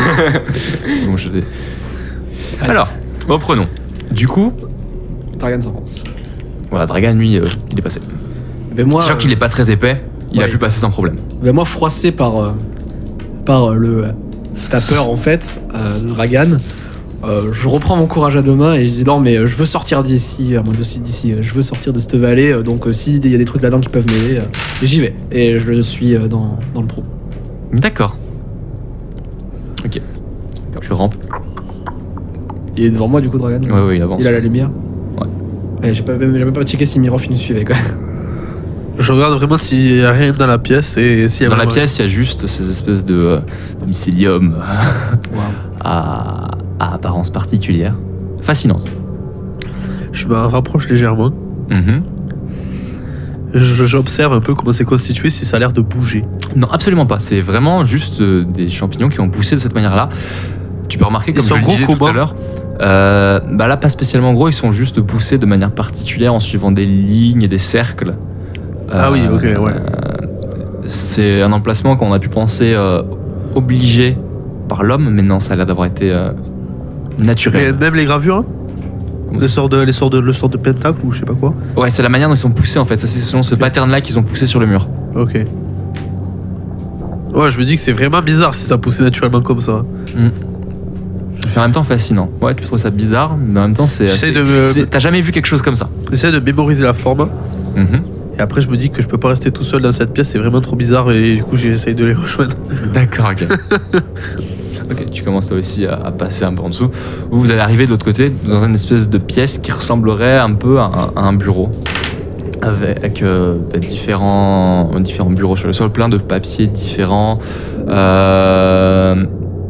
C'est bon, je l'ai. Alors, reprenons. Du coup, Dragan s'avance. voilà, Dragan, lui, euh, il est passé. Ben moi, Sachant qu'il n'est pas très épais, il a ouais. pu passer sans problème. ben moi, froissé par, euh, par euh, le euh, tapeur, en fait, euh, Dragan, euh, je reprends mon courage à deux mains et je dis non, mais euh, je veux sortir d'ici, à moins de d'ici, euh, je veux sortir de cette vallée, euh, donc euh, s'il y a des trucs là-dedans qui peuvent m'aider, euh, j'y vais. Et je suis euh, dans, dans le trou. D'accord. Ok. Tu rampes. Il est devant moi, du coup, Dragan. Ouais, ouais, il avance. Il a la lumière. Ouais. Ouais, j'ai pas, même, j'ai même pas checké si Miroff il nous suivait, quoi. Je regarde vraiment s'il y a rien dans la pièce et s'il y a Dans la vraiment- pièce, il y a juste ces espèces de, euh, de mycélium Waouh. à, à apparence particulière. Fascinante. Je me rapproche légèrement. Mhm. Je- J'observe un peu comment c'est constitué, si ça a l'air de bouger. Non, absolument pas. C'est vraiment juste euh, des champignons qui ont poussé de cette manière-là. Tu peux remarquer, comme Ils je sont le gros disais tout comment à l'heure, euh, bah là, pas spécialement gros, ils sont juste poussés de manière particulière en suivant des lignes et des cercles. Ah oui, ok, ouais. euh, C'est un emplacement qu'on a pu penser euh, obligé par l'homme, mais non, ça a l'air d'avoir été euh, Mais naturel. même les gravures, hein Comment les ça sortes de, les sortes de, le sort de pentacle ou je sais pas quoi. Ouais, c'est la manière dont ils sont poussés en fait. Ça, c'est selon ce Ok. pattern-là qu'ils ont poussé sur le mur. Ok. Ouais, je me dis que c'est vraiment bizarre si ça poussait naturellement comme ça. C'est en même temps fascinant. Ouais, tu peux trouver ça bizarre, mais en même temps, c'est. J'essaie assez- de me- c'est- T'as jamais vu quelque chose comme ça. J'essaie de mémoriser la forme. Mhm. Et après, je me dis que je peux pas rester tout seul dans cette pièce, c'est vraiment trop bizarre et du coup, j'essaye de les rejoindre. D'accord, ok. Ok, tu commences toi aussi à, à passer un peu en dessous. Vous, vous allez arriver de l'autre côté, dans une espèce de pièce qui ressemblerait un peu à un, à un bureau. Avec euh, bah, différents, différents bureaux sur le sol, plein de papiers différents. Euh,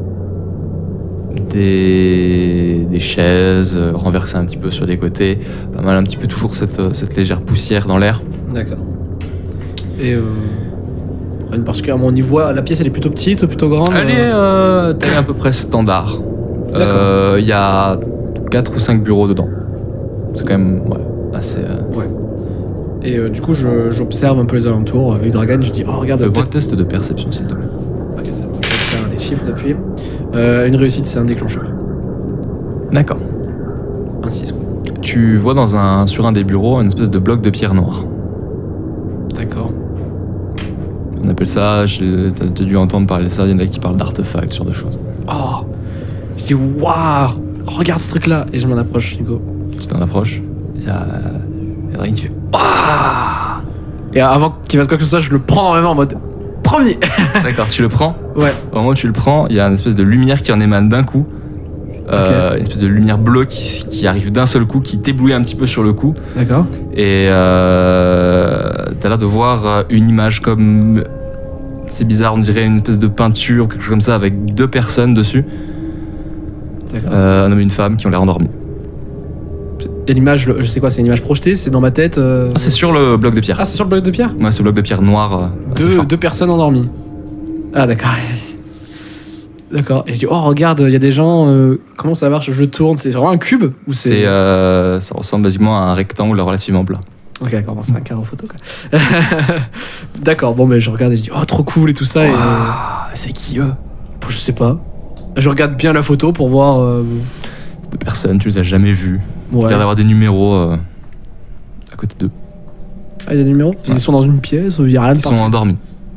des, des chaises euh, renversées un petit peu sur les côtés. Pas mal, un petit peu toujours cette, euh, cette légère poussière dans l'air. D'accord. Et euh, rien de particulièrement, on y voit, la pièce elle est plutôt petite, plutôt grande. Elle est euh, euh, taille à peu près standard. D'accord. Euh, Il y a quatre ou cinq bureaux dedans. C'est quand même ouais, assez. Euh... Ouais. Et euh, du coup, je- j'observe un peu les alentours avec Dragan. Je dis, oh regarde, Un peut-être. test de perception, s'il te plaît. Ok, ça va. Je vais faire les chiffres d'appui. Euh, une réussite, c'est un déclencheur. D'accord. Un six. quoi. Tu vois dans un, sur un des bureaux une espèce de bloc de pierre noire. D'accord. On appelle ça, j'ai- t'as t'as dû entendre parler de ça, il y en a qui parlent d'artefacts, sur de choses. Oh. Je dis, waouh, regarde ce truc-là. Et je m'en approche, Nico. Tu t'en approches, il y a, il y a Dragon qui fait Et avant qu'il fasse quoi que ce soit, je le prends vraiment en mode premier. D'accord, tu le prends. Ouais. Au moment où tu le prends, il y a une espèce de lumière qui en émane d'un coup. Euh, Une espèce de lumière bleue qui, qui arrive d'un seul coup, qui t'éblouit un petit peu sur le coup. D'accord. Et euh, t'as l'air de voir euh, une image comme. C'est bizarre, on dirait une espèce de peinture, quelque chose comme ça, avec deux personnes dessus. D'accord. Euh, un homme et une femme qui ont l'air endormis. Et l'image, je sais quoi, c'est une image projetée, c'est dans ma tête. euh, Ah, c'est sur le bloc de pierre. Ah, c'est sur le bloc de pierre. Ouais, ce bloc de pierre noir. euh, assez Deux, fin. deux personnes endormies. Ah, d'accord. D'accord. Et je dis, oh, regarde, il y a des gens. euh, comment ça marche? Je tourne. C'est vraiment un cube ou c'est. C'est, euh, ça ressemble basiquement à un rectangle relativement plat. Ok, d'accord, bon, c'est un carreau photo, quoi. D'accord, bon, mais je regarde et je dis, oh, trop cool et tout ça. Et, Ah, c'est qui eux? euh, je sais pas. Je regarde bien la photo pour voir. euh, De personnes, tu les as jamais vus. Il ouais. y a d'avoir des numéros euh, à côté d'eux. Ah, il y a des numéros? Ils Ouais. sont dans une pièce, il y a rien de Ils sont particulier. endormis.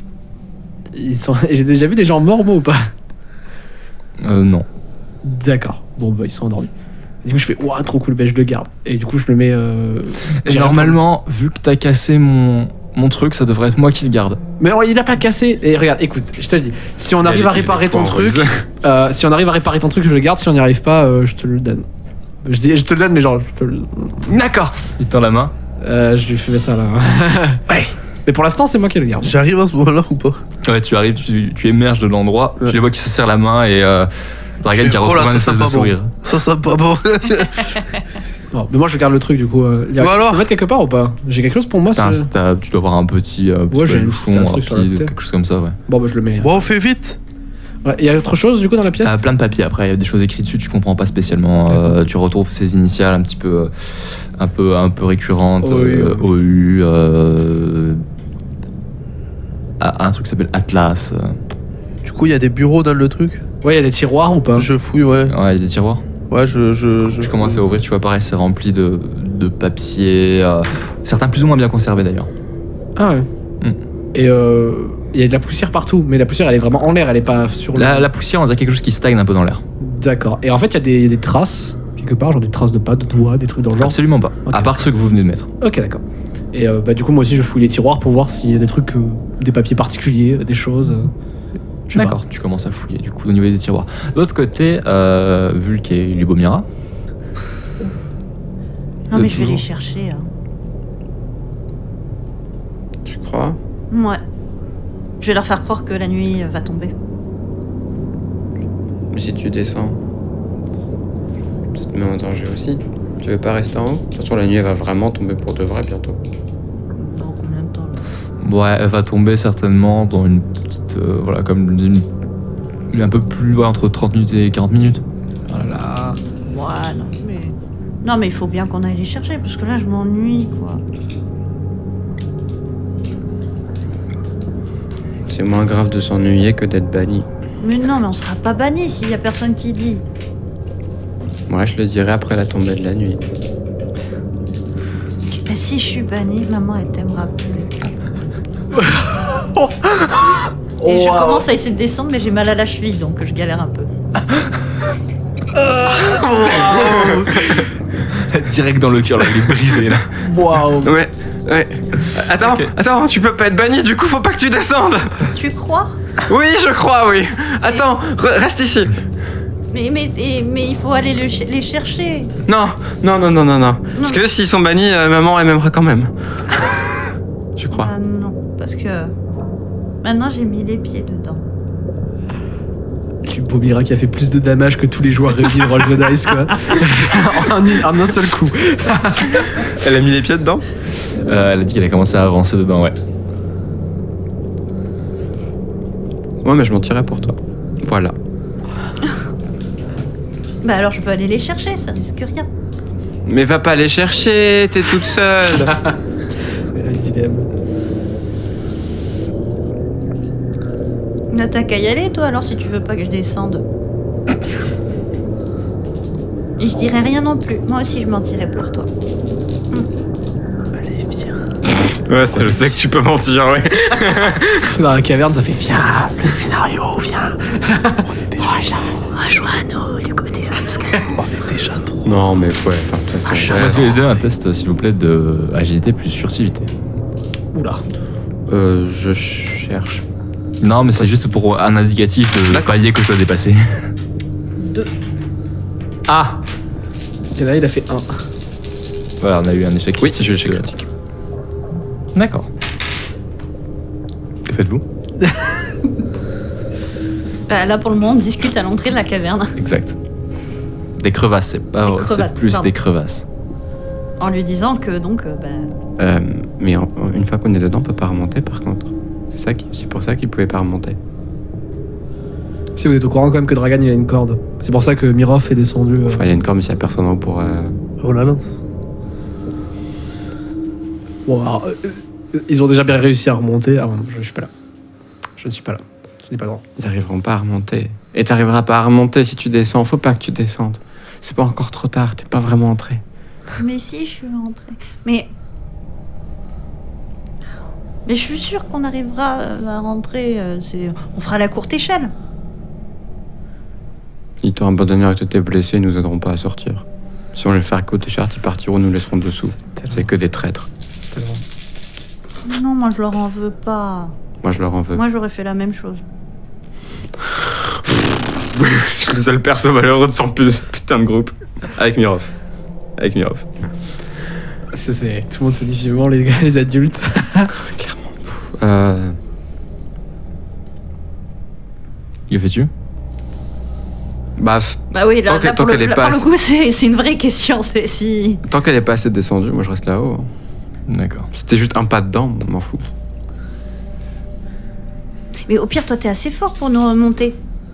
Ils sont... J'ai déjà vu des gens morts, moi, ou pas? Euh, non. D'accord. Bon, bah, ils sont endormis. Et du coup, je fais, ouah, trop cool, bah, je le garde. Et du coup, je le mets. Euh... Et j'ai normalement, vu que t'as cassé mon, mon truc, ça devrait être moi qui le garde. Mais oh, il a pas cassé. Et regarde, écoute, je te le dis. Si on arrive à réparer ton truc, euh, si on arrive à réparer ton truc, je le garde. Si on n'y arrive pas, euh, je te le donne. Je dis, je te le donne, mais genre, je te le. D'accord. Il tend la main. Euh, je lui fais ça là. Ouais. Mais pour l'instant, c'est moi qui le garde. J'arrive à ce moment-là ou pas? Ouais, tu arrives, tu, tu émerges de l'endroit, Ouais. tu les vois qui se serrent la main et euh, Dragan Je qui a fais, oh retrouvé là, un ça espèce sent de pas bon. sourire. Ça sent pas bon. Bon, mais moi, je garde le truc du coup. Euh, y a- Bah alors je peux mettre quelque part ou pas? J'ai quelque chose pour moi. Putain, c'est- c'est- t'as- tu dois avoir un petit, euh, petit Ouais, j'ai une- baluchon c'est un truc sur la rapide, tête. quelque chose comme ça, ouais. Bon, bah, je le mets. Bon, on fait vite. Ouais, y a autre chose du coup dans la pièce? T'as plein de papiers après, il y a des choses écrites dessus, tu comprends pas spécialement. euh, tu retrouves ces initiales un petit peu, euh, un peu, un peu récurrentes. O U, euh, O U, euh, ah, un truc qui s'appelle Atlas. euh. Du coup, il y a des bureaux dans le truc. Ouais, y a des tiroirs ou pas? Je fouille, ouais. Ouais, il y a des tiroirs. Ouais, je. je, je Tu commences à ouvrir, tu vois pareil, c'est rempli de, de papiers, euh, certains plus ou moins bien conservés d'ailleurs. Ah ouais. Hmm. Et euh, y a de la poussière partout, mais la poussière elle est vraiment en l'air, elle est pas sur le. La, la poussière, on dirait quelque chose qui stagne un peu dans l'air. D'accord. Et en fait, il y a des, des traces quelque part, genre des traces de pas, de doigts, des trucs dans le genre. Absolument pas, Ok. à part ceux que vous venez de mettre. Ok, d'accord. Et euh, bah, du coup, moi aussi, je fouille les tiroirs pour voir s'il y a des trucs, euh, des papiers particuliers, des choses. euh, je sais D'accord, tu commences à fouiller du coup au niveau des tiroirs. De l'autre côté, euh, Vulk et Lubomira. Non, De mais je vais toujours. les chercher. hein. Tu crois? Ouais. Je vais leur faire croire que la nuit euh, va tomber. Mais si tu descends, ça te met en danger aussi. Tu veux pas rester en haut? De toute façon, la nuit elle va vraiment tomber pour de vrai bientôt. Dans combien de temps là? Ouais, elle va tomber certainement dans une petite. euh, voilà, comme une. Un peu plus loin, entre trente minutes et quarante minutes. Oh là là. Ouais, non, mais. Non, mais il faut bien qu'on aille les chercher, parce que là, je m'ennuie, quoi. C'est moins grave de s'ennuyer que d'être banni. Mais non, mais on sera pas bannis s'il y a personne qui dit. Moi, je le dirai après la tombée de la nuit. Bah, si je suis bannie, maman, elle t'aimera plus. Et je Wow. commence à essayer de descendre, mais j'ai mal à la cheville, donc je galère un peu. Direct dans le cœur, là, il est brisé là. Waouh. Ouais, ouais. Attends, Ok. attends, tu peux pas être banni, du coup, faut pas que tu descendes. Tu crois? Oui, je crois, oui. Attends, re- reste ici. Mais, mais, et- mais il faut aller le ch- les chercher. Non, non, non, non, non, non. Parce que s'ils sont bannis, euh, maman, elle m'aimera quand même. Je crois. Ah non, parce que maintenant j'ai mis les pieds dedans. Lubomira qui a fait plus de damage que tous les joueurs réunis de Roll the Dice, quoi. en, une- en un seul coup. Elle a mis les pieds dedans? Euh, elle a dit qu'elle a commencé à avancer dedans, ouais. Ouais, mais je m'en tirerai pour toi. Voilà. Bah alors je peux aller les chercher, ça risque rien. Mais va pas les chercher, t'es toute seule. Mais le dilemme. Là, t'as qu'à y aller, toi, alors, si tu veux pas que je descende. Et je dirai rien non plus. Moi aussi, je mentirai pour toi. Ouais, ça, je sais que tu peux mentir, ouais. Dans la caverne, ça fait viens, le scénario, viens. Rejoins-nous du côté obscur. Non, mais ouais, enfin, de toute façon. Parce que les deux, un test, s'il vous plaît, de agilité plus furtivité. Oula. Euh, je cherche. Non, mais c'est juste pour un indicatif de D'accord. palier que je dois dépasser. Deux. Ah Il y en a, il a fait un. Voilà, on a eu un échec. Oui, j'ai échec critique. D'accord. Que faites-vous? Bah là, pour le moment, on discute à l'entrée de la caverne. Exact. Des crevasses, c'est pas Des crevasses, c'est plus pardon. des crevasses. En lui disant que donc, euh, ben, Euh, mais en- une fois qu'on est dedans, on peut pas remonter par contre. C'est ça qui- c'est pour ça qu'il pouvait pas remonter. Si vous êtes au courant quand même que Dragan il a une corde. C'est pour ça que Mirov est descendu. euh, Enfin, il y a une corde, mais s'il y a personne en haut pour. euh, Oh la lance. Bon, alors, euh, euh, ils ont déjà bien réussi à remonter. Ah bon, je, je suis pas là. Je ne suis pas là. Je n'ai pas le droit. Ils arriveront pas à remonter. Et t'arriveras pas à remonter si tu descends. Faut pas que tu descendes. C'est pas encore trop tard. T'es pas vraiment entré. mais si je suis rentrée. Mais. Mais je suis sûre qu'on arrivera euh, à rentrer. euh, c'est... On fera la courte échelle. Ils t'ont abandonné avec tous tes blessés. Ils nous aideront pas à sortir. Si on les fait à côté charte, ils partiront. Nous laisserons dessous. C'est que des traîtres. Tellement. Non, moi je leur en veux pas. Moi, je leur en veux. Moi j'aurais fait la même chose. Je suis le seul perso malheureux de son putain de groupe. Avec Mirov. Avec Mirov. C'est, c'est- Tout le monde se dit vivement les gars, les adultes. Euh, Que fais-tu? bah, f- Bah oui, là, Tant que- là, tant pour, le, qu'elle est là, pas pour le assez- coup, c'est, c'est une vraie question. C'est si. tant qu'elle est pas assez descendue, moi je reste là-haut. D'accord. C'était juste un pas dedans, on m'en fout. Mais au pire, toi, t'es assez fort pour nous remonter.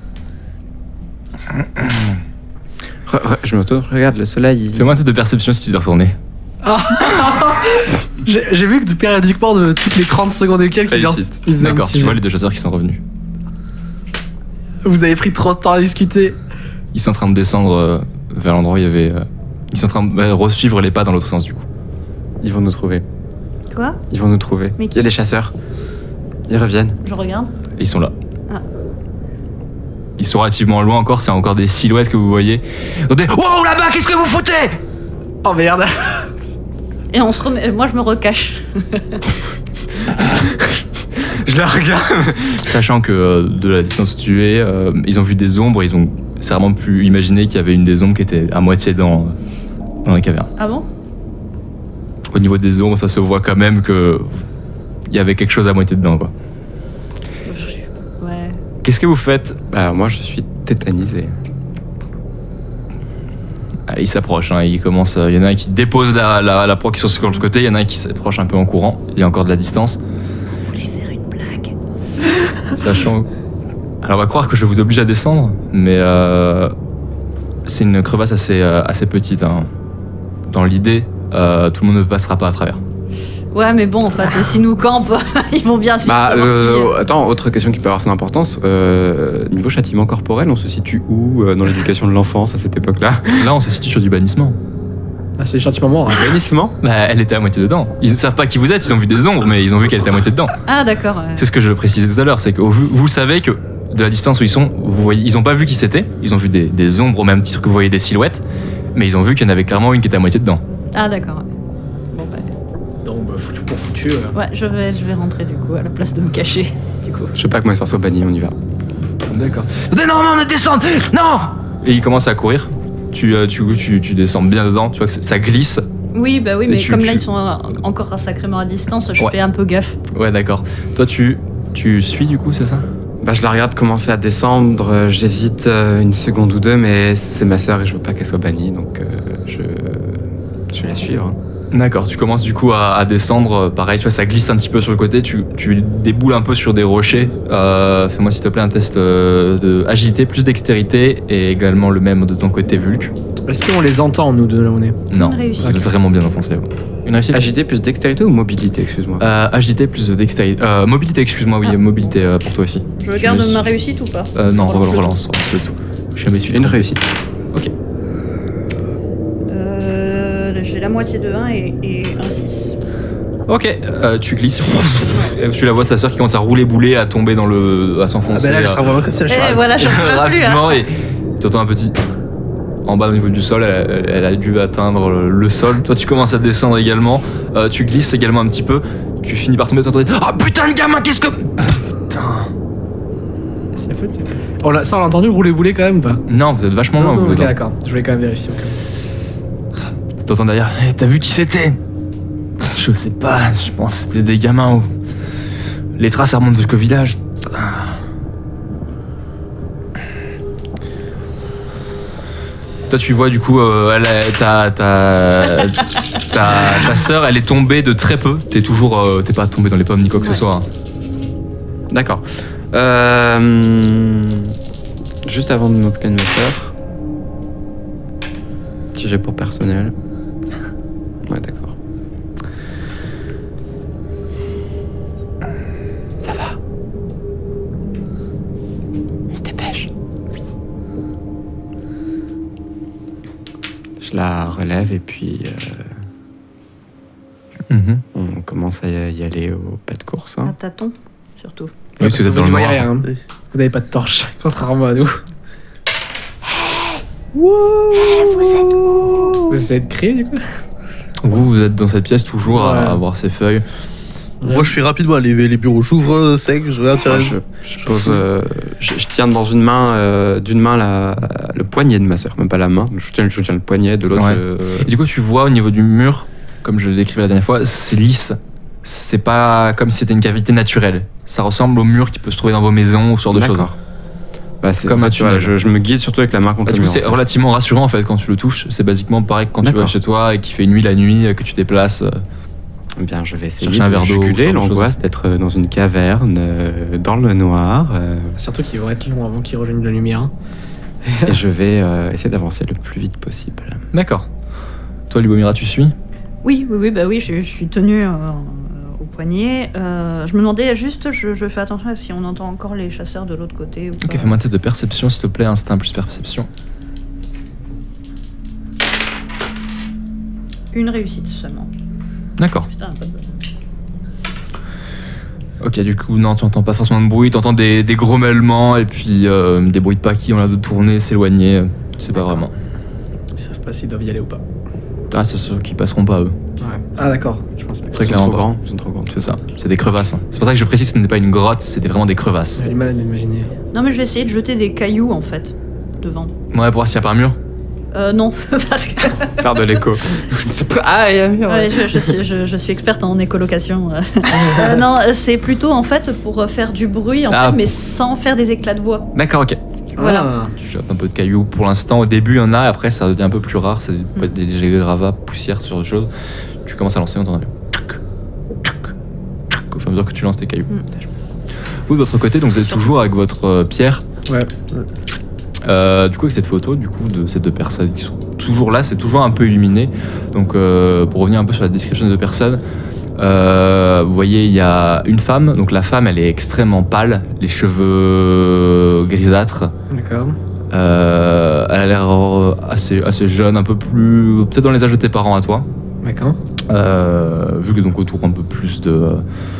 Re- re- je me tourne, regarde le soleil. Il... Fais-moi un test de perception si tu dois retourner. J'ai, j'ai vu que périodiquement, de toutes les trente secondes et quelques, il, Réussite. il faisait un D'accord, petit tu jet. vois les deux chasseurs qui sont revenus. Vous avez pris trop de temps à discuter. Ils sont en train de descendre euh, vers l'endroit où il y avait. euh, Ils sont en train de euh, re-suivre les pas dans l'autre sens du coup. Ils vont nous trouver. Quoi? Ils vont nous trouver. Mais Il y a des chasseurs. Ils reviennent. Je regarde. Et ils sont là. Ah. Ils sont relativement loin encore, c'est encore des silhouettes que vous voyez. Entendez, wow là-bas, qu'est-ce que vous foutez? Oh merde. Et on se remet. Moi, je me recache. Je la regarde. Sachant que euh, de la distance où tu es, euh, ils ont vu des ombres, ils ont certainement pu imaginer qu'il y avait une des ombres qui était à moitié dans, dans la caverne. Ah bon? Au niveau des ombres, ça se voit quand même que il y avait quelque chose à moitié dedans, quoi. Ouais. Qu'est-ce que vous faites? Alors moi je suis tétanisé. Allez, ils s'approchent, hein, ils commencent, il y en a un qui dépose la, la, la proie qui sont sur l'autre côté, il y en a un qui s'approche un peu en courant, il y a encore de la distance. On voulait faire une blague. Sachant. Alors, on va croire que je vous oblige à descendre, mais euh, c'est une crevasse assez, euh, assez petite. Hein. Dans l'idée, euh, tout le monde ne passera pas à travers. Ouais, mais bon, en fait, s'ils nous campent, ils vont bien se Bah, savoir euh, attends, autre question qui peut avoir son importance. Euh, niveau châtiment corporel, on se situe où euh, dans l'éducation de l'enfance à cette époque-là? Là, on se situe sur du bannissement. Ah, c'est gentiment mort. Hein. Bannissement? Bah, elle était à moitié dedans. Ils ne savent pas qui vous êtes, ils ont vu des ombres, mais ils ont vu qu'elle était à moitié dedans. qui. Ah, d'accord. Ouais. C'est ce que je précisais tout à l'heure, c'est que vous, vous savez que de la distance où ils sont, vous voyez, ils n'ont pas vu qui c'était, ils ont vu des, des ombres au même titre que vous voyez des silhouettes, mais ils ont vu qu'il y en avait clairement une qui était à moitié dedans. Ah, d'accord. Ouais. Bon, bah. Donc, bah, foutu pour foutu. euh. Ouais, je vais, je vais rentrer du coup, à la place de me cacher. Du coup. Je sais pas comment ils s'en soit bannis, on y va. D'accord. Non, non, ne descends. Non. Et il commence à courir. Tu, euh, tu, tu, tu descends bien dedans, tu vois que ça glisse. Oui, bah oui, Et mais tu- comme tu- là, ils sont euh, encore sacrément à distance, je Ouais. fais un peu gaffe. Ouais, d'accord. Toi, tu, tu suis du coup, c'est ça? Bah, je la regarde commencer à descendre, euh, j'hésite euh, une seconde ou deux, mais c'est ma sœur et je veux pas qu'elle soit bannie, donc euh, je, je vais la suivre. hein. D'accord, tu commences du coup à, à descendre, euh, pareil, tu vois, ça glisse un petit peu sur le côté, tu, tu déboules un peu sur des rochers. Euh, fais-moi s'il te plaît un test euh, de agilité plus dextérité et également le même de ton côté Vulc. Est-ce qu'on les entend, nous, de là où on est? Non, Une réussite. vous êtes vraiment bien enfoncé. vous. Une réussite? Agilité plus dextérité ou mobilité, excuse-moi? Euh, agilité plus dextérité. Euh, mobilité, excuse-moi, oui, Ah. mobilité euh, pour toi aussi. Je regarde me suis- ma réussite ou pas? Euh, non, Relance le relance, relance le tout. Je jamais suis Une réussite. Ok. Euh, j'ai la moitié de un et, et un six. Ok, euh, tu glisses. Tu la vois, sa sœur qui commence à rouler boulet, à tomber dans le. à Ah s'enfoncer. ben là, elle euh, sera vraiment cassée la Eh cheval. voilà, j'en peux plus. hein. rapidement et tu entends un petit en bas au niveau du sol, elle, elle a dû atteindre le, le sol. Toi tu commences à descendre également, Euh, tu glisses également un petit peu, tu finis par tomber, tu entends ah putain de gamin, qu'est-ce que putain. C'est foutu. On l'a- ça, on l'a entendu rouler bouler quand même ou pas? Non, vous êtes vachement loin. vous, Ok, dedans. d'accord. Je voulais quand même vérifier. au cas où. T'entends derrière, Eh, t'as vu qui c'était? Je sais pas, je pense que c'était des gamins ou les traces elles remontent jusqu'au village. Toi, tu vois, du coup, euh, elle est- ta, ta, ta, ta sœur, elle est tombée de très peu. T'es toujours, euh, t'es pas tombé dans les pommes ni quoi que ce Ouais. soit. hein. D'accord. Euh, Juste avant de m'occuper de ma sœur, si j'ai pour personnel. Ouais, d'accord. Ça va. On se dépêche. Je la relève et puis euh, Mhm. on commence à y aller au pas de course. À Hein. tâtons, surtout. Oui, parce que vous êtes dans vous le y voyez noir. rien. hein. Oui. Vous n'avez pas de torche, contrairement à nous. vous êtes où? Vous essayez de crier du coup? Vous, vous êtes dans cette pièce toujours Ouais. à voir ces feuilles. Moi, je fais rapidement les, les bureaux. J'ouvre euh, sec, je regarde. Moi, tiens, je, je pose, euh, je, je tiens dans une main, euh, d'une main la, le poignet de ma sœur, même pas la main. Je tiens, je tiens le poignet, de l'autre. Ouais. je- Et du coup, tu vois au niveau du mur, comme je le décrivais la dernière fois, c'est lisse. C'est pas comme si c'était une cavité naturelle. Ça ressemble au mur qui peut se trouver dans vos maisons ou ce genre de choses. D'accord. Bah, c'est Comme comme un tu vois, tunnel. je, je me guide surtout avec la main contre Bah, le du coup, mur. c'est en fait. relativement rassurant en fait quand tu le touches. C'est basiquement pareil que quand tu vas D'accord. chez toi et qu'il fait nuit la nuit, que tu déplaces. euh, Eh bien, je vais essayer Chercher un de verre d'eau ou ce juguler genre de l'angoisse d'être dans une caverne, euh, dans le noir, euh, Surtout qu'ils vont être longs avant qu'ils rejoignent la lumière. hein. et je vais euh, essayer d'avancer le plus vite possible. D'accord. Toi, Lubomira, tu suis? Oui, oui, oui, bah oui, je, je suis tenue euh, au poignet. Euh, je me demandais juste, je, je fais attention à si on entend encore les chasseurs de l'autre côté ou Ok, pas. fais-moi un test de perception, s'il te plaît. Instinct plus perception. Une réussite seulement. D'accord. Putain, pas de... Ok, du coup, non, tu entends pas forcément de bruit. Tu entends des, des grommellements et puis euh, des bruits de pas qui ont l'air de tourner, s'éloigner. Tu sais pas vraiment. Ils savent pas s'ils doivent y aller ou pas. Ah, c'est ceux qui passeront pas, eux. Ouais. Ah d'accord, je pensais pas. Très Ils sont clairement trop pas. grands, ils sont trop grands. C'est ça, c'est des crevasses. hein. C'est pour ça que je précise que ce n'était pas une grotte, c'était vraiment des crevasses. J'ai du mal à m'imaginer. Non, mais je vais essayer de jeter des cailloux en fait, devant. Ouais, pour voir s'il n'y a pas un mur. Euh, non, parce que Faire de l'écho. Ah, il y a un mur. ouais, je, je suis, je, je suis experte en écolocation. euh. Euh, non, euh, c'est plutôt en fait pour euh, faire du bruit, en Ah. fait, mais sans faire des éclats de voix. D'accord, ok. Voilà. Ah, Tu chopes un peu de cailloux. Pour l'instant, au début, il y en a, après, ça devient un peu plus rare. Ça peut être des légers gravats, poussière, ce genre de choses. Tu commences à lancer, on entend un tchouk, tchouk, tchouk, au fur et à mesure que tu lances tes cailloux. Mm. Vous, de votre côté, donc vous êtes toujours avec votre euh, pierre. ouais. Euh, du coup, avec cette photo du coup, de ces deux personnes qui sont toujours là, c'est toujours un peu illuminé. Donc, euh, pour revenir un peu sur la description des deux personnes, euh, vous voyez, il y a une femme. Donc, la femme, elle est extrêmement pâle, les cheveux grisâtres. D'accord. Euh, elle a l'air euh, assez, assez jeune, un peu plus. Peut-être dans les âges de tes parents à toi. D'accord. Euh, vu que donc autour un peu plus de. euh,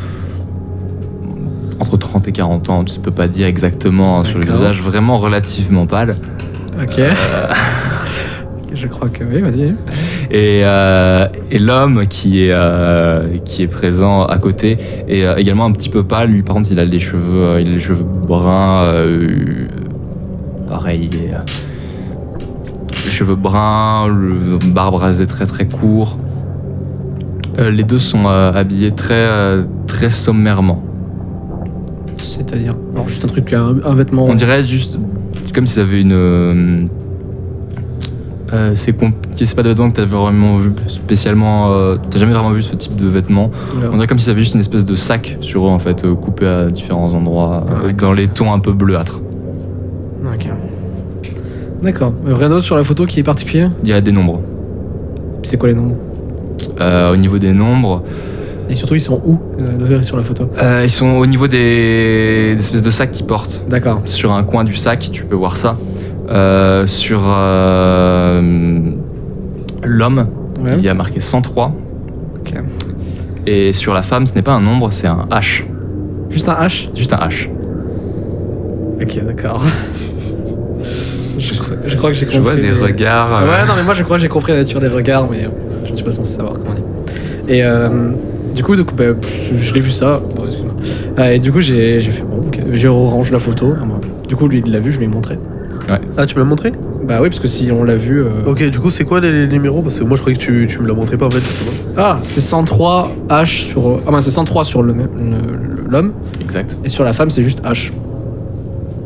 entre trente et quarante ans, tu ne peux pas dire exactement hein, sur le D'accord. visage, vraiment relativement pâle. Ok. Je crois que oui, vas-y. Et, euh, et l'homme qui est, euh, qui est présent à côté est euh, également un petit peu pâle. Lui, par contre, il a les cheveux, euh, il a les cheveux bruns. euh, pareil, il est, euh, les cheveux bruns, le barbe rasée très très court. Euh, les deux sont euh, habillés très, euh, très sommairement. C'est-à-dire non, juste un truc, un, un vêtement. On dirait juste comme s'ils avaient une. Euh, euh, c'est compliqué, c'est pas de vêtements que t'as vraiment vu spécialement. Euh, t'as jamais vraiment vu ce type de vêtements. Ouais. On dirait comme s'ils avaient juste une espèce de sac sur eux en fait, euh, coupé à différents endroits, Ah, euh, d'accord, dans les ça. tons un peu bleuâtres. Ok. D'accord. Euh, Rien d'autre sur la photo qui est particulier? Il y a des nombres. C'est quoi les nombres? Euh, au niveau des nombres, Et surtout, ils sont où euh, le verre sur la photo? euh, ils sont au niveau des, des espèces de sacs qu'ils portent. D'accord. Sur un coin du sac, tu peux voir ça. Euh, sur euh, l'homme, Ouais. il y a marqué cent trois. Ok. Et sur la femme, ce n'est pas un nombre, c'est un H. Juste un H? Juste un H. Ok, d'accord. je, crois, je crois que j'ai compris. Je vois des mais- regards. euh, Ouais, non, mais moi je crois que j'ai compris la nature des regards, mais euh, je ne suis pas censé savoir comment on dit. Et euh, du coup, donc, bah, pff, je l'ai vu ça. Bon, excuse-moi. Euh, et du coup, j'ai j'ai fait bon, ok. Je range la photo. Ah, moi. Du coup, lui, il l'a vu, je lui ai montré. Ah, tu me l'as montré? Bah oui, parce que si on l'a vu. euh, Ok, du coup, c'est quoi les, les numéros? Parce que moi, je croyais que tu, tu me l'as montré pas en fait. justement. Ah, c'est cent trois H sur. Ah, bah c'est cent trois sur le- le- l'homme, Exact. et sur la femme, c'est juste H.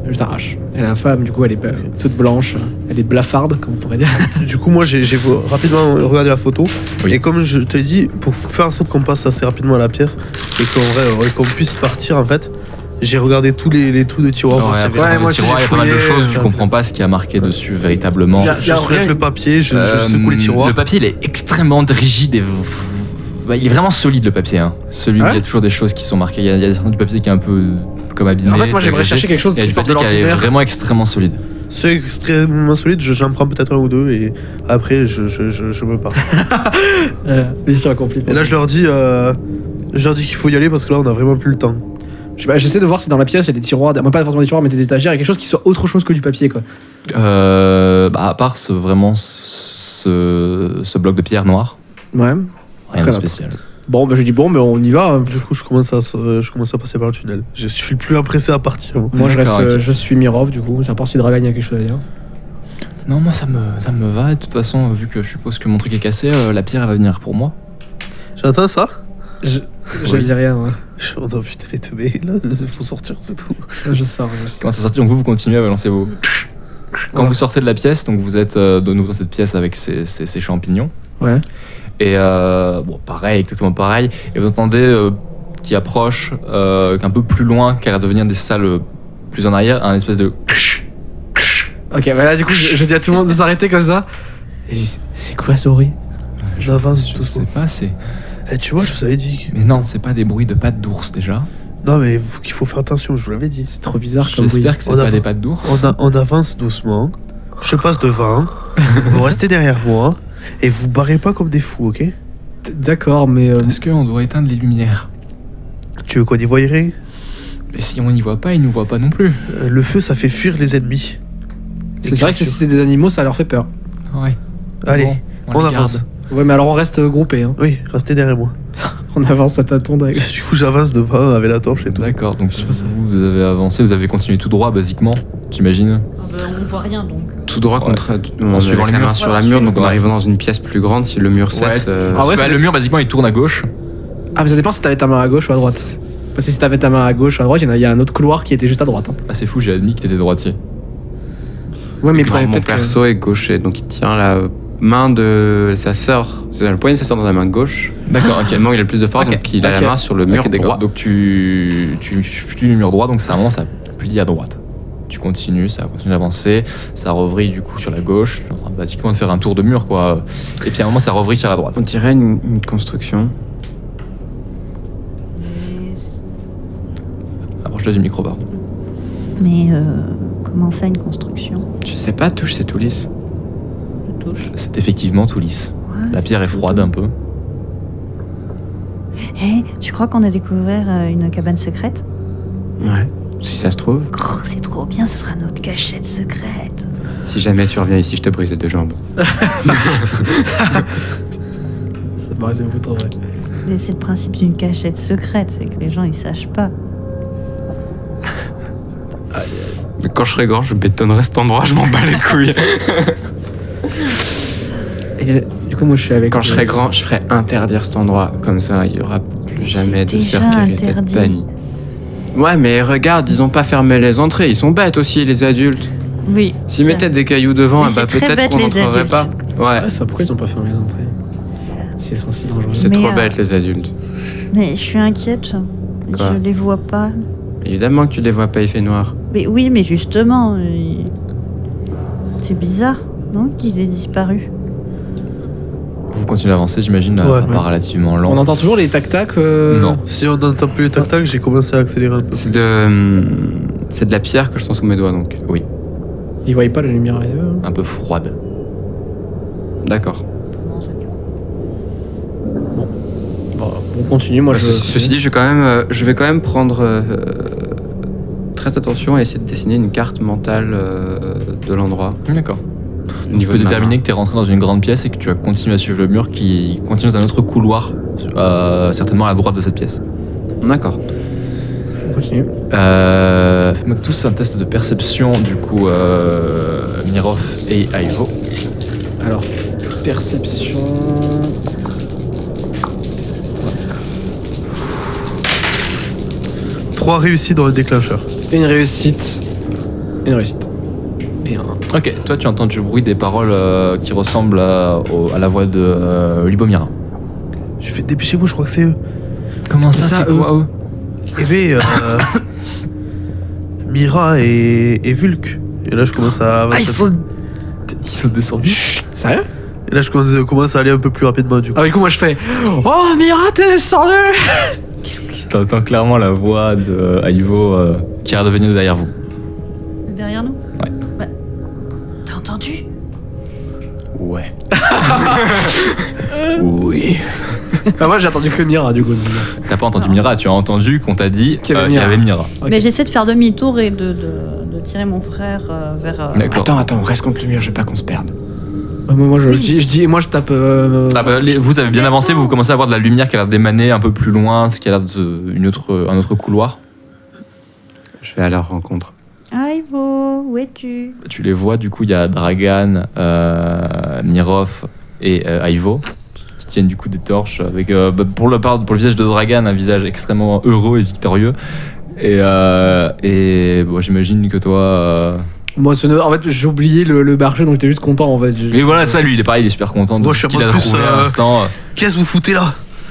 je t'arrache. Et la femme, du coup, elle est euh, toute blanche, elle est blafarde, comme on pourrait dire. Du coup, moi, j'ai j'ai rapidement regardé la photo. Oui. Et comme je te dis, pour faire en sorte qu'on passe assez rapidement à la pièce et qu'on vrai, qu'on puisse partir, en fait, j'ai regardé tous les, les trous de tiroir. pour Ouais, savoir. après, Ouais, dans moi le aussi, tiroir, il y a j'ai pas mal de fouillé, choses, tu euh, comprends pas ce qui a marqué dessus véritablement. Je, y a- je y a soulève rien. le papier, je, je Euh, secoue les tiroirs. Le papier, il est extrêmement rigide et. Bah, il est vraiment solide le papier. Hein. Celui où Ouais il y a toujours des choses qui sont marquées. Il y a, il y a du papier qui est un peu comme abîmé. En fait, moi, j'aimerais désagrégé. chercher quelque chose Il y a qui du sort de papier qui est l'ordinaire. vraiment extrêmement solide. C'est extrêmement solide, je- j'en prends peut-être un ou deux et après, je, je, je, je me pars. Euh, mission accomplie. Et là, je leur dis, euh, je leur dis qu'il faut y aller parce que là, on a vraiment plus le temps. Je sais pas, j'essaie de voir si dans la pièce il y a des tiroirs, moi pas forcément des tiroirs, mais des étagères, il y a quelque chose qui soit autre chose que du papier, quoi. Euh, bah, à part ce, vraiment ce, ce bloc de pierre noire, Ouais. rien de Très spécial. Bon, bah je dis bon, mais on y va. Du coup, je commence à, je commence à passer par le tunnel. Je suis plus impressé à partir. moi. Moi, je reste, D'accord, ok. euh, je suis Mirov, du coup. C'est à part si Dragan, il y a quelque chose à dire. Non, moi ça me, ça me va. Et de toute façon, vu que je suppose que mon truc est cassé, euh, la pierre elle va venir pour moi. J'entends ça. Je, je Oui. dis rien, ouais. Je oh non, putain, les teubés, là, il faut sortir, c'est tout. Je sors, je sors. Comment ça sortit? Donc vous, vous continuez à balancer vos. Quand Ouais. vous sortez de la pièce, donc vous êtes euh, de nouveau dans cette pièce avec ces, ces, ces champignons. Ouais. Et euh, bon, pareil, exactement pareil. Et vous entendez euh, qui approche, euh, qu'un peu plus loin, qui a l'air de venir des salles euh, plus en arrière, un espèce de. Ok, bah là, du coup, je, je dis à tout le monde de s'arrêter comme ça. Et je dis, c'est quoi ce bruit? J'avance Je doucement. sais pas, c'est. Eh, tu vois, je vous avais dit. Mais non, c'est pas des bruits de pattes d'ours déjà. Non, mais faut qu'il faut faire attention, je vous l'avais dit. C'est trop bizarre comme bruit. J'espère que c'est On pas avance. des pattes d'ours. On, a- on avance doucement. Je passe devant. Vous restez derrière moi. Et vous barrez pas comme des fous, ok? D'accord, mais. euh, Est-ce qu'on doit éteindre les lumières? Tu veux qu'on y voie rien? Mais si on n'y voit pas, ils nous voient pas non plus. Euh, Le feu, ça fait fuir les ennemis. c'est vrai que si c'est des animaux, ça leur fait peur. Ouais. Allez, Bon, on, les avance. garde. Ouais, mais alors on reste groupés, hein. Oui, restez derrière moi. On avance à tâtons. avec- Du coup, j'avance devant avec la torche et tout. D'accord, donc vous, vous avez avancé, vous avez continué tout droit, basiquement, j'imagine. Ah bah, on voit rien donc. euh. Tout droit Ouais. contre. On En est suivant avec les la main murs. sur Ouais, la en mur, suivant. donc on Ouais. arrive dans une pièce plus grande. Si le mur cesse. euh, Ah ouais, Bah, c'est- le mur, basiquement, il tourne à gauche. Ah, mais ça dépend si t'avais ta main à gauche ou à droite. Parce que si t'avais ta main à gauche ou à droite, il y en a- il y, a un autre couloir qui était juste à droite. hein. Ah, c'est fou, j'ai admis que t'étais droitier. Ouais, mais Non, prenez mon peut-être que- perso est gaucher, donc il tient la main de sa sœur. C'est le poignet de sa sœur dans la main gauche. D'accord, ok. Tellement il a le plus de force, Ok. donc il a Ok. la main sur le mur Ok, d'accord. droit. Donc tu, tu flues le mur droit, donc ça, à un moment, ça plie à droite. Tu continues, ça continue d'avancer, ça revrille du coup sur la gauche. Tu es en train de, basiquement de faire un tour de mur, quoi. Et puis à un moment, ça revrille sur la droite. On dirait une, une construction. Approche-toi du micro, pardon. Mais euh, comment ça, une construction? Je sais pas, touche, c'est tout lisse. Je touche. C'est effectivement tout lisse. Ouais, La c'est pierre est tout froide doux. un peu. Hé, tu crois qu'on a découvert euh, une cabane secrète? Ouais. Si ça se trouve, Oh, c'est trop bien, ce sera notre cachette secrète. si jamais tu reviens ici, je te brise les deux jambes. Ça me paraissait beaucoup trop vrai. Mais c'est le principe d'une cachette secrète, c'est que les gens ils sachent pas. Mais quand je serai grand, je bétonnerai cet endroit, je m'en bats les couilles. Et du coup, moi je suis avec. Quand je serai grand, je ferai interdire cet endroit. Comme ça, il y aura plus jamais de Déjà sœurs qui risquent d'être interdit. bannies. Ouais, mais regarde, ils ont pas fermé les entrées. Ils sont bêtes aussi, les adultes. Oui. S'ils c'est- mettaient des cailloux devant, Mais eh bah, c'est très peut-être bête, qu'on les n'entrerait adultes. pas. Ouais, Ouais, ça, pourquoi ils ont pas fermé les entrées? Si elles sont si dangereuses. c'est Mais, trop euh, bête, les adultes. Mais je suis inquiète. Quoi Je les vois pas. Évidemment que tu les vois pas, il fait noir. Mais oui, mais justement, euh, c'est bizarre, non, qu'ils aient disparu. Vous continuez d'avancer, j'imagine, à, Ouais. à part relativement lent. On entend toujours les tac-tac euh, Non. Si on n'entend plus les tac-tac, j'ai commencé à accélérer un peu. C'est de, hum, c'est de la pierre que je sens sous mes doigts, donc. Oui, Ils voyaient pas la lumière ailleurs. un peu froide. D'accord. Bon, on continue, moi Bah, je. ce- ceci dit, je, vais quand même, euh, je vais quand même prendre euh, très attention et essayer de dessiner une carte mentale euh, de l'endroit. D'accord. au Tu niveau peux de ma déterminer main. que tu es rentré dans une grande pièce et que tu vas continuer à suivre le mur qui continue dans un autre couloir, euh, certainement à la droite de cette pièce. D'accord. On continue. Euh, Faites-moi tous un test de perception, du coup, euh, Mirov et Aivo. Alors, perception. Trois réussites dans le déclencheur. Une réussite. Et une réussite. Et un. Ok, toi tu entends du bruit des paroles euh, qui ressemblent à, au- à la voix de euh, Lubomira. Je fais dépêchez-vous, je crois que c'est eux. Comment ça, ça, c'est eux quoi eux Eh ben, euh, Mira et, et Vulk. Et là, je commence à. Ah, ils sont... Ils sont descendus. Sérieux? Et là, je commence, je commence à aller un peu plus rapidement du coup. Ah, du coup, moi je fais Oh, Mira, t'es descendu! T'entends clairement la voix de Aivo euh, qui est redevenue derrière vous. Derrière nous? Ouais. Ouais. T'as entendu? Ouais. Oui. Bah, moi j'ai entendu que Mira, du coup. T'as pas entendu Mira, tu as entendu qu'on t'a dit Qu'il y avait euh, qu'il y Mira. avait Mira. Ok. Mais j'essaie de faire demi-tour et de, de, de tirer mon frère euh, vers. euh, D'accord. Attends, attends, reste contre le mur, je veux pas qu'on se perde. Euh, moi, moi, je, je dis, je dis, moi je tape. euh, Ah bah, les- vous avez bien avancé, vous commencez à voir de la lumière qui a l'air d'émaner un peu plus loin, ce qui a l'air de une autre, un autre couloir. Je vais à leur rencontre. Ivo, où es-tu? Tu les vois, du coup, il y a Dragan, euh, Mirov et euh, Aivo qui tiennent du coup des torches avec, euh, bah, pour, le, pour le visage de Dragan, un visage extrêmement heureux et victorieux. Et, euh, et bon, j'imagine que toi. euh, Moi, ce ne- en fait, j'ai oublié le, le marché, donc j'étais juste content en fait. J'ai- Et voilà, ça, lui, il est pareil, il est super content de Moi, ce je suis qu'il un a peu plus, trouvé à euh, l'instant. Qu'est-ce que vous foutez là?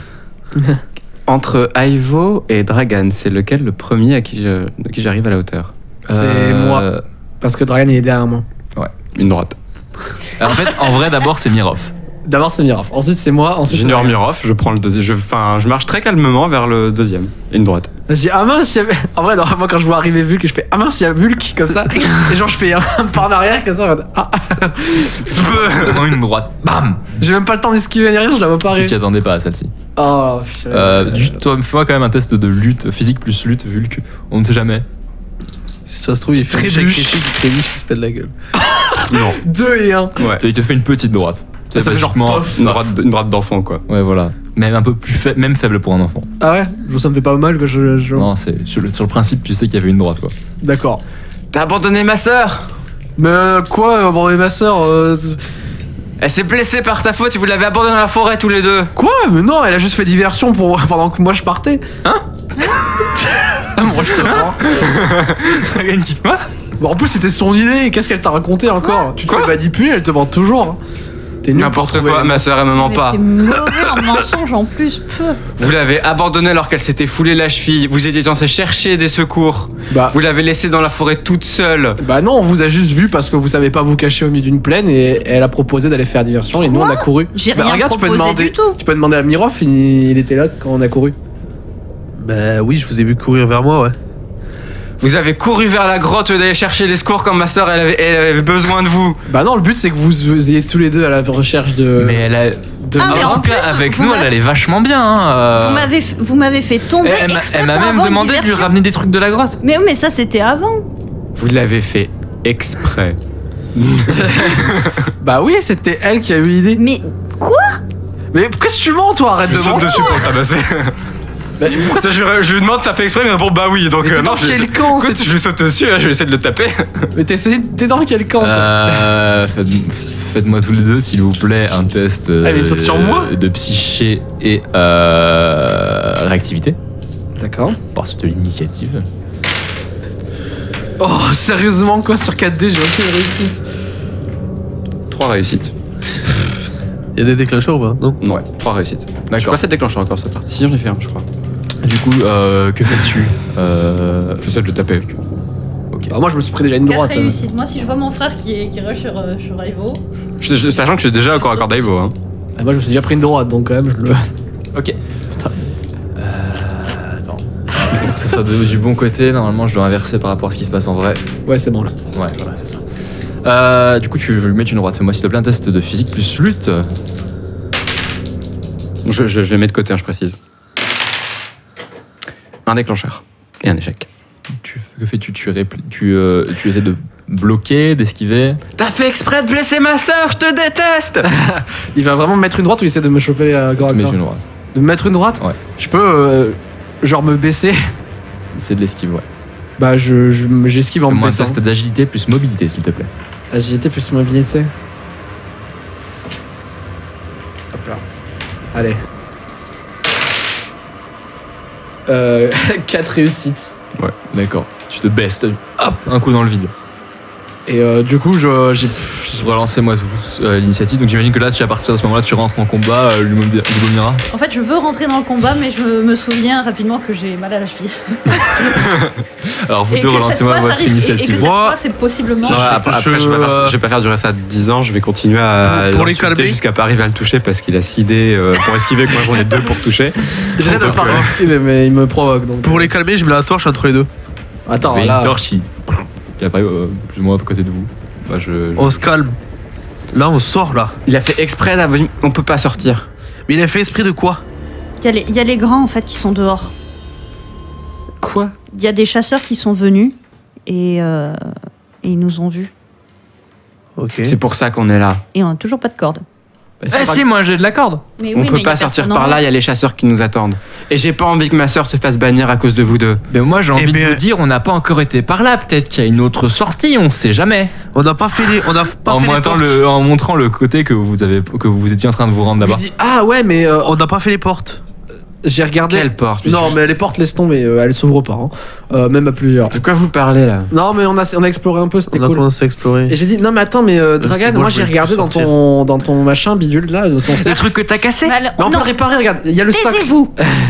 Entre Aivo et Dragan, c'est lequel le premier à qui je- de qui j'arrive à la hauteur? C'est Euh, moi. Parce que Dragan il est derrière moi. Une droite. En fait, en vrai, d'abord, c'est Mirov. D'abord c'est Mirov, ensuite c'est moi, ensuite c'est J'ignore Dragan. Mirov, je prends le deuxième. Je, enfin, je marche très calmement vers le deuxième. Une droite. Je dis ah mince, il y avait... En vrai, non, moi quand je vois arriver Vulk, je fais ah mince, il y a Vulk comme ça. Et genre je fais un pas en arrière comme ça. En mode, ah. Vraiment une droite. Bam. J'ai même pas le temps d'esquiver ni rien, je la vois pas Tu arriver. t'y attendais pas à celle-ci. Oh, purée. Euh, juste, toi, fais-moi quand même un test de lutte, physique plus lutte, vu que on ne sait jamais. Si ça se trouve, il fait Trébuche. un échec critique, il trébuche, il se pète la gueule. Non. Deux et un. Ouais. Il te fait une petite droite. C'est Ça fait genre basiquement- pof. Une droite, une droite d'enfant, quoi. Ouais, voilà. Même un peu plus faible, même faible pour un enfant. Ah ouais, je- ça me fait pas mal que je. je- Non, c'est sur le, sur le principe, tu sais qu'il y avait une droite, quoi. D'accord. T'as abandonné ma sœur. Mais euh, quoi, aborder ma soeur Elle s'est blessée par ta faute et vous l'avez abandonnée dans la forêt tous les deux. Quoi? Mais non, elle a juste fait diversion pour... pendant que moi je partais. Hein? Moi je te crois. Quoi? Bon, en plus c'était son idée, qu'est-ce qu'elle t'a raconté encore? Tu te Quoi? fais manipuler, elle te ment toujours. hein. T'es nul pour N'importe trouver quoi, les- ma sœur elle me ment Mais pas. t'es mauvais en mensonge en plus, peu. Vous l'avez abandonnée alors qu'elle s'était foulée la cheville. Vous étiez censé chercher des secours. Bah, Vous l'avez laissée dans la forêt toute seule. bah non, on vous a juste vu parce que vous savez pas vous cacher au milieu d'une plaine et elle a proposé d'aller faire diversion et nous on a couru. J'ai Bah, rien regarde, tu peux proposé demander, du tout. tu peux demander à Mirov, il, il était là quand on a couru. Bah oui, je vous ai vu courir vers moi, ouais. Vous avez couru vers la grotte d'aller chercher les secours quand ma sœur elle avait, elle avait besoin de vous. Bah non, le but c'est que vous, vous ayez tous les deux à la recherche de... Mais elle a. de Ah, mais en en tout cas, plus, avec vous nous, m'avez- elle allait vachement bien. Hein, euh. Vous m'avez f- vous m'avez fait tomber Elle, m'a- exprès elle m'a pour même avoir une demandé de lui diversion. ramener des trucs de la grotte. Mais, mais ça c'était avant. Vous l'avez fait exprès. Bah oui, c'était elle qui a eu l'idée. Mais quoi? Mais pourquoi tu mens toi? Arrête Je de saute mentir. dessus pour le tabasser. Bah, pourquoi Ça, je, je lui demande t'as fait exprès, mais bon bah oui donc Mais t'es euh, non dans je quel vais- camp, Écoute, c'est- je lui saute dessus, hein, je vais essayer de le taper. Mais t'es t'es dans quel camp toi Euh, faites- Faites-moi tous les deux, s'il vous plaît, un test euh, Ah, mais il saute sur moi de psyché et euh, réactivité. D'accord. Par suite de l'initiative. Oh, sérieusement quoi, sur quatre D j'ai aucune réussite. Trois réussites. Il y a des déclencheurs ou pas? Non. Ouais, trois réussites. J'ai D'accord. pas fait de déclencheur encore cette partie. Si j'en ai fait un je crois. Du coup, euh, que fais-tu euh, J'essaie de le taper. Ok. Bah moi je me suis pris déjà une Quatre droite. euh. réussites. Moi si je vois mon frère qui, est, qui rush sur, euh, sur Ivo. Je- je- sachant que je suis déjà au corps à corps d'Aivo. Hein. Ah, moi je me suis déjà pris une droite donc quand même je le... Ok. Euh, attends. Pour que ce soit de- du bon côté, normalement, je dois inverser par rapport à ce qui se passe en vrai. Ouais c'est bon là. Ouais, voilà, c'est ça. Euh, du coup, tu veux lui mettre une droite. Fais-moi, s'il te plaît, un test de physique plus lutte. Je, je, je les mets de côté, hein, je précise. Un déclencheur et un échec. Tu, que fais-tu tu, répli- tu, euh, tu essaies de bloquer, d'esquiver. T'as fait exprès de blesser ma sœur, je te déteste. Il va vraiment me mettre une droite ou il essaie de me choper à corps à Tu mets corps? une droite. De me mettre une droite? Ouais. Je peux euh, genre me baisser? C'est de l'esquive, ouais. Bah je, je- j'esquive en me Fais-moi un baissant. test d'agilité plus mobilité, s'il te plaît. Agilité plus mobilité. Hop là. Allez. Euh, quatre réussites. Ouais, d'accord. Tu te baisses, t'as- hop, un coup dans le vide. Et euh, du coup, je, j'ai. Relancez-moi euh, l'initiative. Donc j'imagine que là, tu à partir de ce moment-là, tu rentres en combat, euh, Lubomira. En fait, je veux rentrer dans le combat, mais je me souviens rapidement que j'ai mal à la cheville. Alors vous Et deux, que cette relancez-moi fois, ça votre risque- et- Et que initiative. cette Moi- fois, c'est possiblement. Ouais, après, je- après, je, vais faire, je vais pas faire durer ça dix ans, je vais continuer à Pour- pour les l'insulter calmer. jusqu'à pas arriver à le toucher parce qu'il a six dés euh, pour esquiver, que moi j'en ai deux pour toucher. J'essaie de le Donc, pas euh, remarquer, mais, mais il me provoque. Donc. Pour les calmer, je mets la torche entre les deux. Attends, Mais là. une torche, il... Puis après, euh, plus ou moins à côté de vous. Bah, je... On se calme. Là, on sort là. Il a fait exprès d'avoir- on peut pas sortir. Mais il a fait esprit de quoi? Il y, a les- il y a les grands en fait qui sont dehors. Quoi? Il y a des chasseurs qui sont venus et, euh, et ils nous ont vus. Ok. C'est pour ça qu'on est là. Et on n'a toujours pas de corde. Bah, Eh pas- si, moi j'ai de la corde. Mais On oui, peut mais il y a pas sortir personne par en là, bas. il y a les chasseurs qui nous attendent. Et j'ai pas envie que ma soeur se fasse bannir à cause de vous deux. Mais moi j'ai envie Eh de ben- vous dire, on n'a pas encore été par là. Peut-être qu'il y a une autre sortie, on sait jamais. On n'a pas fait les. On a pas En fait les montrant, portes. le, en montrant le côté que vous avez, que vous étiez en train de vous rendre Je là-bas. dis, ah ouais, mais euh, On n'a pas fait les portes. j'ai regardé. Quelle porte? Non, mais les portes, laisse tomber, euh, elles s'ouvrent pas. Hein. Euh, même à plusieurs. De quoi vous parlez là? Non, mais on a, on a exploré un peu, c'était On a cool. commencé à explorer. Et j'ai dit, non, mais attends, mais euh, Même si Dragan, moi, moi, je j'ai voulais regardé plus dans sortir. ton, dans ton machin bidule là, dans ton Le cercle. truc que t'as cassé. Mais alors, Mais on peut non, le réparer, regarde, il y a le socle. taisez-vous.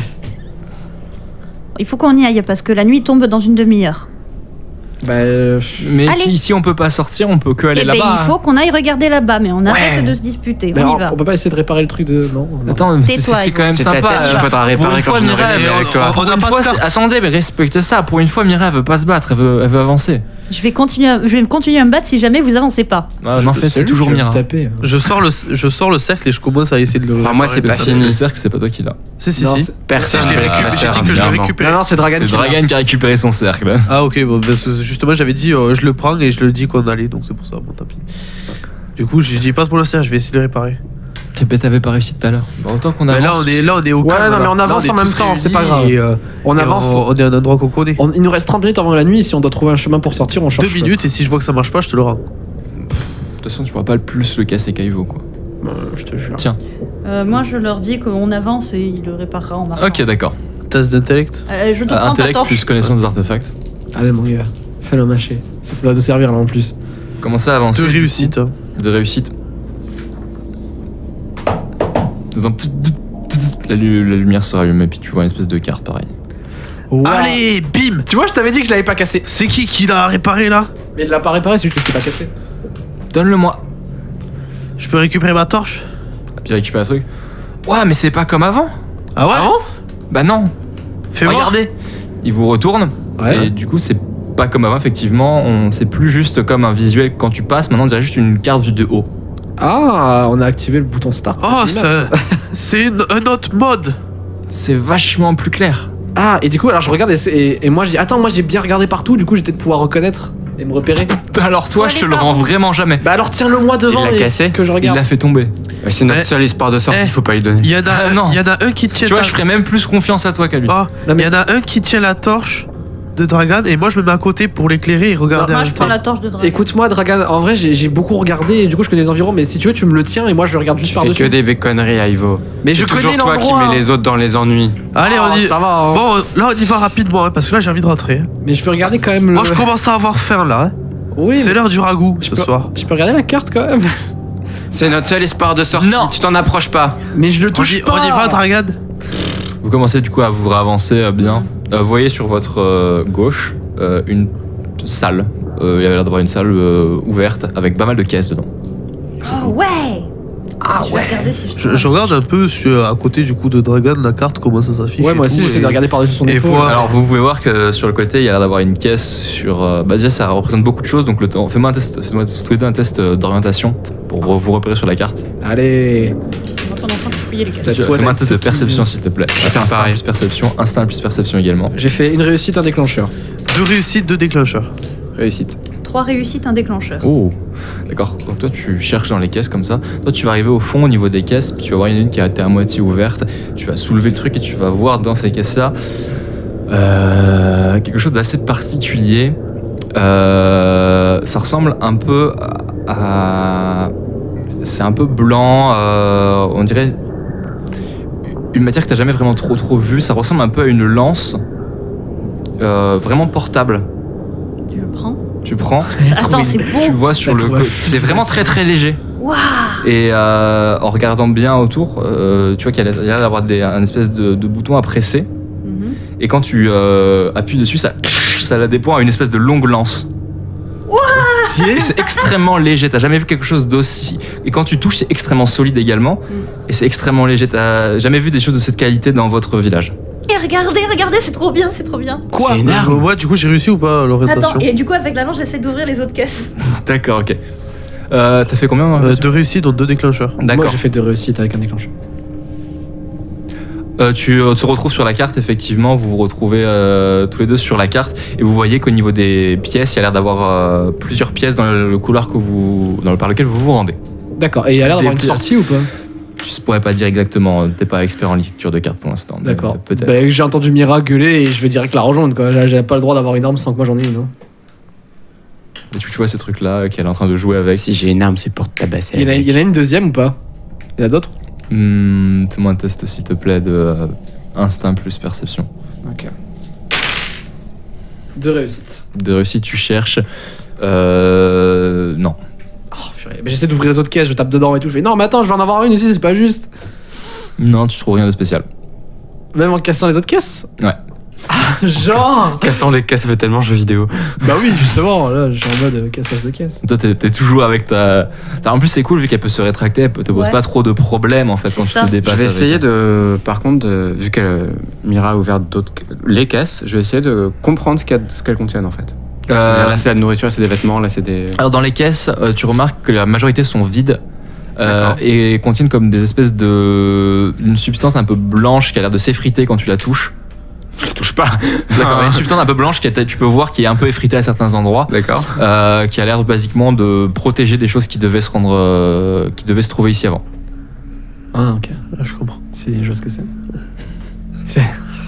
Il faut qu'on y aille parce que la nuit tombe dans une demi-heure. Bah, euh, Mais Allez. si, si on peut pas sortir, on peut que aller Eh ben, là-bas. il faut qu'on aille regarder là-bas, mais on arrête de se disputer. mais on y on, va. on peut pas essayer de réparer le truc de. Non. non. Attends, c'est Tais-toi, c'est quand même C'est ta sympa. tête qu'il euh, faudra pour réparer une quand fois, je n'aurai Mireille, fini on- avec toi. on- Pour n'a une pas de fois, carte. c'est- attendez, mais respecte ça. Pour une fois, Mireille elle veut pas se battre, elle veut, elle veut avancer. Je vais continuer, à, je vais continuer à me battre si jamais vous avancez pas. Ah, non, en fait, c'est lui toujours qui va me Mira. taper. Je sors le, je sors le cercle et je commence à essayer de le. Enfin, moi, c'est réparer, pas le fini. Le cercle, c'est pas toi qui l'as. Si, si, Non, si. c'est- Personne. Si, je l'ai ne récupéré. va J'ai faire dit que je l'ai un récupéré. Non, non, c'est Dragan C'est qui l'a. Dragan qui a récupéré son cercle. Ah, ok. Bon, ben, c'est- justement, j'avais dit, euh, je le prends et je le dis qu'on allait, donc c'est pour ça, bon, tant pis. Du coup, j'ai dit, passe pour le cercle, je vais essayer de le réparer. T'avais t'avais pas réussi tout à l'heure. Bah, autant qu'on Mais avance. là, on est, là, on est au Ouais, calme. non, mais là. on Là, avance est en même tous temps, c'est réunis pas grave. et, euh, On et avance. On, on est à un endroit qu'on connaît. On- il nous reste trente minutes avant la nuit. Si on doit trouver un chemin pour sortir, on change. Deux minutes et si je vois que ça marche pas, je te le rends. De toute façon, tu pourras pas le plus le casser qu'Aivo, quoi. Euh, je te jure. Tiens. Euh, moi, je leur dis qu'on avance et il le réparera en marchant. Ok, d'accord. Test d'intellect. Euh, je te Euh, prends ta Intellect torche. plus connaissance des artefacts. Allez, mon gars, fais le mâcher. Ça, ça doit nous servir là en plus. Commencez à avancer. Deux du réussites. hein. coup. De réussite. Dans- La, lu- la lumière se rallume et puis tu vois une espèce de carte pareil. Allez, bim. Tu vois, je t'avais dit que je l'avais pas cassé. C'est qui qui l'a réparé là? Mais il l'a pas réparé, c'est juste que je t'ai pas cassé. Donne-le-moi. Je peux récupérer ma torche? Et puis récupère le truc. Ouais, mais c'est pas comme avant. Ah ouais? Bah non. Fais voir. Regardez. Il vous retourne. Ouais. Et du coup, c'est pas comme avant, effectivement. On, c'est plus juste comme un visuel quand tu passes. Maintenant, on dirait juste une carte vue de haut. Ah, on a activé le bouton start. Oh, c'est c'est une- un autre mode. C'est vachement plus clair. Ah, et du coup, alors je regarde et, c'est- et, et moi je dis, attends, moi j'ai bien regardé partout, du coup j'ai peut-être pouvoir reconnaître et me repérer. Alors toi, Faut je te aller le par rends où vraiment jamais. Bah alors tiens-le moi devant Il l'a et cassé que je Il regarde. l'a fait tomber. Ouais, C'est notre Eh. seul espoir de sortie, Eh. il faut pas lui donner. Il y en a, Ah, non. il y en a un qui tient. Tu vois, ta- je ferais même plus confiance à toi qu'à lui. Oh, Non, mais- il y en a un qui tient la torche de Dragan et moi je me mets à côté pour l'éclairer et regarder Moi, en je même prends temps. la torche de dragon. Écoute-moi, Dragan, en vrai j'ai j'ai beaucoup regardé et du coup je connais les environs, mais si tu veux, tu me le tiens et moi je le regarde juste Tu fais par-dessus. que des conneries, Ivo. Mais C'est je connais toujours toi qui l'endroit. mets les autres dans les ennuis. Allez, Ah, on y. ça va, hein. Bon, là on y va rapidement hein, parce que là j'ai envie de rentrer. hein. Mais je peux regarder quand même le. Moi je commence à avoir faim là. hein. Oui, C'est mais l'heure du ragoût je ce peux- soir. je peux regarder la carte quand même. C'est notre seul espoir de sortie. Non. Tu t'en approches pas. Mais je le On touche y, pas. on y va, Dragan. Vous commencez du coup à vous avancer euh, bien. Euh, vous voyez sur votre euh, gauche euh, une salle. Euh, il y avait l'air d'avoir une salle euh, ouverte avec pas mal de caisses dedans. Oh ouais. Ah je vais regarder si je, Je, je regarde un peu sur, à côté du coup de Dragan la carte, comment ça s'affiche. Ouais, et moi aussi tout, j'essaie et- de regarder par-dessus son et épaule. voir- Alors vous pouvez voir que sur le côté il y a l'air d'avoir une caisse sur. euh, bah déjà ça représente beaucoup de choses donc le temps. Fais-moi un test, faites-moi tous les deux un test euh, d'orientation pour vous vous repérer sur la carte. Allez. En attendant de fouiller les cases. That's Tu- what Fais-moi un I test de took perception s'il te plaît. vais faire Instinct pareil. plus perception, instinct plus perception également. J'ai fait une réussite, un déclencheur. Deux réussites, deux déclencheurs. Réussite. Trois réussites, un déclencheur. Oh, d'accord. Donc toi, tu cherches dans les caisses comme ça. Toi, tu vas arriver au fond au niveau des caisses, puis tu vas voir il y en a une qui a été à moitié ouverte. Tu vas soulever le truc et tu vas voir dans ces caisses-là euh, quelque chose d'assez particulier. Euh, ça ressemble un peu à... à- c'est un peu blanc, euh, on dirait une matière que tu n'as jamais vraiment trop trop vue. Ça ressemble un peu à une lance, euh, vraiment portable. Tu le prends. Tu prends, Attends, c'est tu bon. vois sur La le trouvaille. côté, c'est vraiment très très léger. Waouh. Et euh, en regardant bien autour, euh, tu vois qu'il y a l'air d'avoir des, un espèce de, de bouton à presser. Mhm. Et quand tu euh, appuies dessus, ça, ça la déploie à une espèce de longue lance. Et c'est extrêmement léger, t'as jamais vu quelque chose d'aussi. Et quand tu touches, c'est extrêmement solide également. Et c'est extrêmement léger, t'as jamais vu des choses de cette qualité dans votre village. Et regardez, regardez, c'est trop bien, c'est trop bien. Quoi? C'est énorme. Ouais, du coup, j'ai réussi ou pas l'orientation? Attends, et du coup, avec la lance, j'essaie d'ouvrir les autres caisses. D'accord, ok. Euh, t'as fait combien Euh, Deux réussites, dont deux déclencheurs. Moi, D'accord. j'ai fait deux réussites avec un déclencheur. Euh, tu euh, te retrouves sur la carte, effectivement, vous vous retrouvez euh, tous les deux sur la carte et vous voyez qu'au niveau des pièces, il y a l'air d'avoir euh, plusieurs pièces dans le, le couloir que vous, dans le, par lequel vous vous rendez. D'accord. Et il y a l'air d'avoir Des une pièces. sortie ou pas? Je pourrais pas dire exactement, t'es pas expert en lecture de cartes pour l'instant. mais D'accord. Peut-être. Bah, j'ai entendu Mira gueuler et je vais direct la rejoindre quoi. J'ai- J'avais pas le droit d'avoir une arme sans que moi j'en ai une. Hein. Et tu, tu vois ce truc-là euh, qu'elle est en train de jouer avec. Si j'ai une arme, c'est pour te tabasser. Il y, en a, avec. il y en a une deuxième ou pas? Il y en a d'autres? Hmm, fais-moi un test s'il te plaît de euh, instinct plus perception. Ok. Deux réussites. De réussite, tu cherches. Euh. Non. Oh, purée. Mais j'essaie d'ouvrir les autres caisses, je tape dedans et tout. Je fais non, mais attends, je vais en avoir une ici, c'est pas juste. Non, tu trouves rien de spécial. Même en cassant les autres caisses? Ouais. Genre Cassant les caisses, ça fait tellement jeu vidéo. Bah oui, justement, là, je suis en mode euh, cassage de caisse. Toi, t'es, t'es toujours avec ta. t'as- En plus, c'est cool vu qu'elle peut se rétracter, elle te pose Ouais. pas trop de problèmes en fait quand C'est tu ça. te Je dépasses. vais avec essayer elle. de, par contre, de- vu que euh, Mira a ouvert d'autres, les caisses, je vais essayer de comprendre ce, qu'il y a- ce qu'elles contiennent en fait. Euh, Là c'est de la nourriture, c'est des vêtements, là c'est des. Alors, dans les caisses, euh, tu remarques que la majorité sont vides. euh, D'accord. et contiennent comme des espèces de. Une substance un peu blanche qui a l'air de s'effriter quand tu la touches. Je touche pas. D'accord, une substance un peu blanche qui a- tu peux voir qui est un peu effritée à certains endroits. D'accord. euh, qui a l'air basiquement de protéger des choses qui devaient se rendre, euh, qui devaient se trouver ici avant. Ah, ok. Ah, je comprends. C'est, je vois ce que c'est. C'est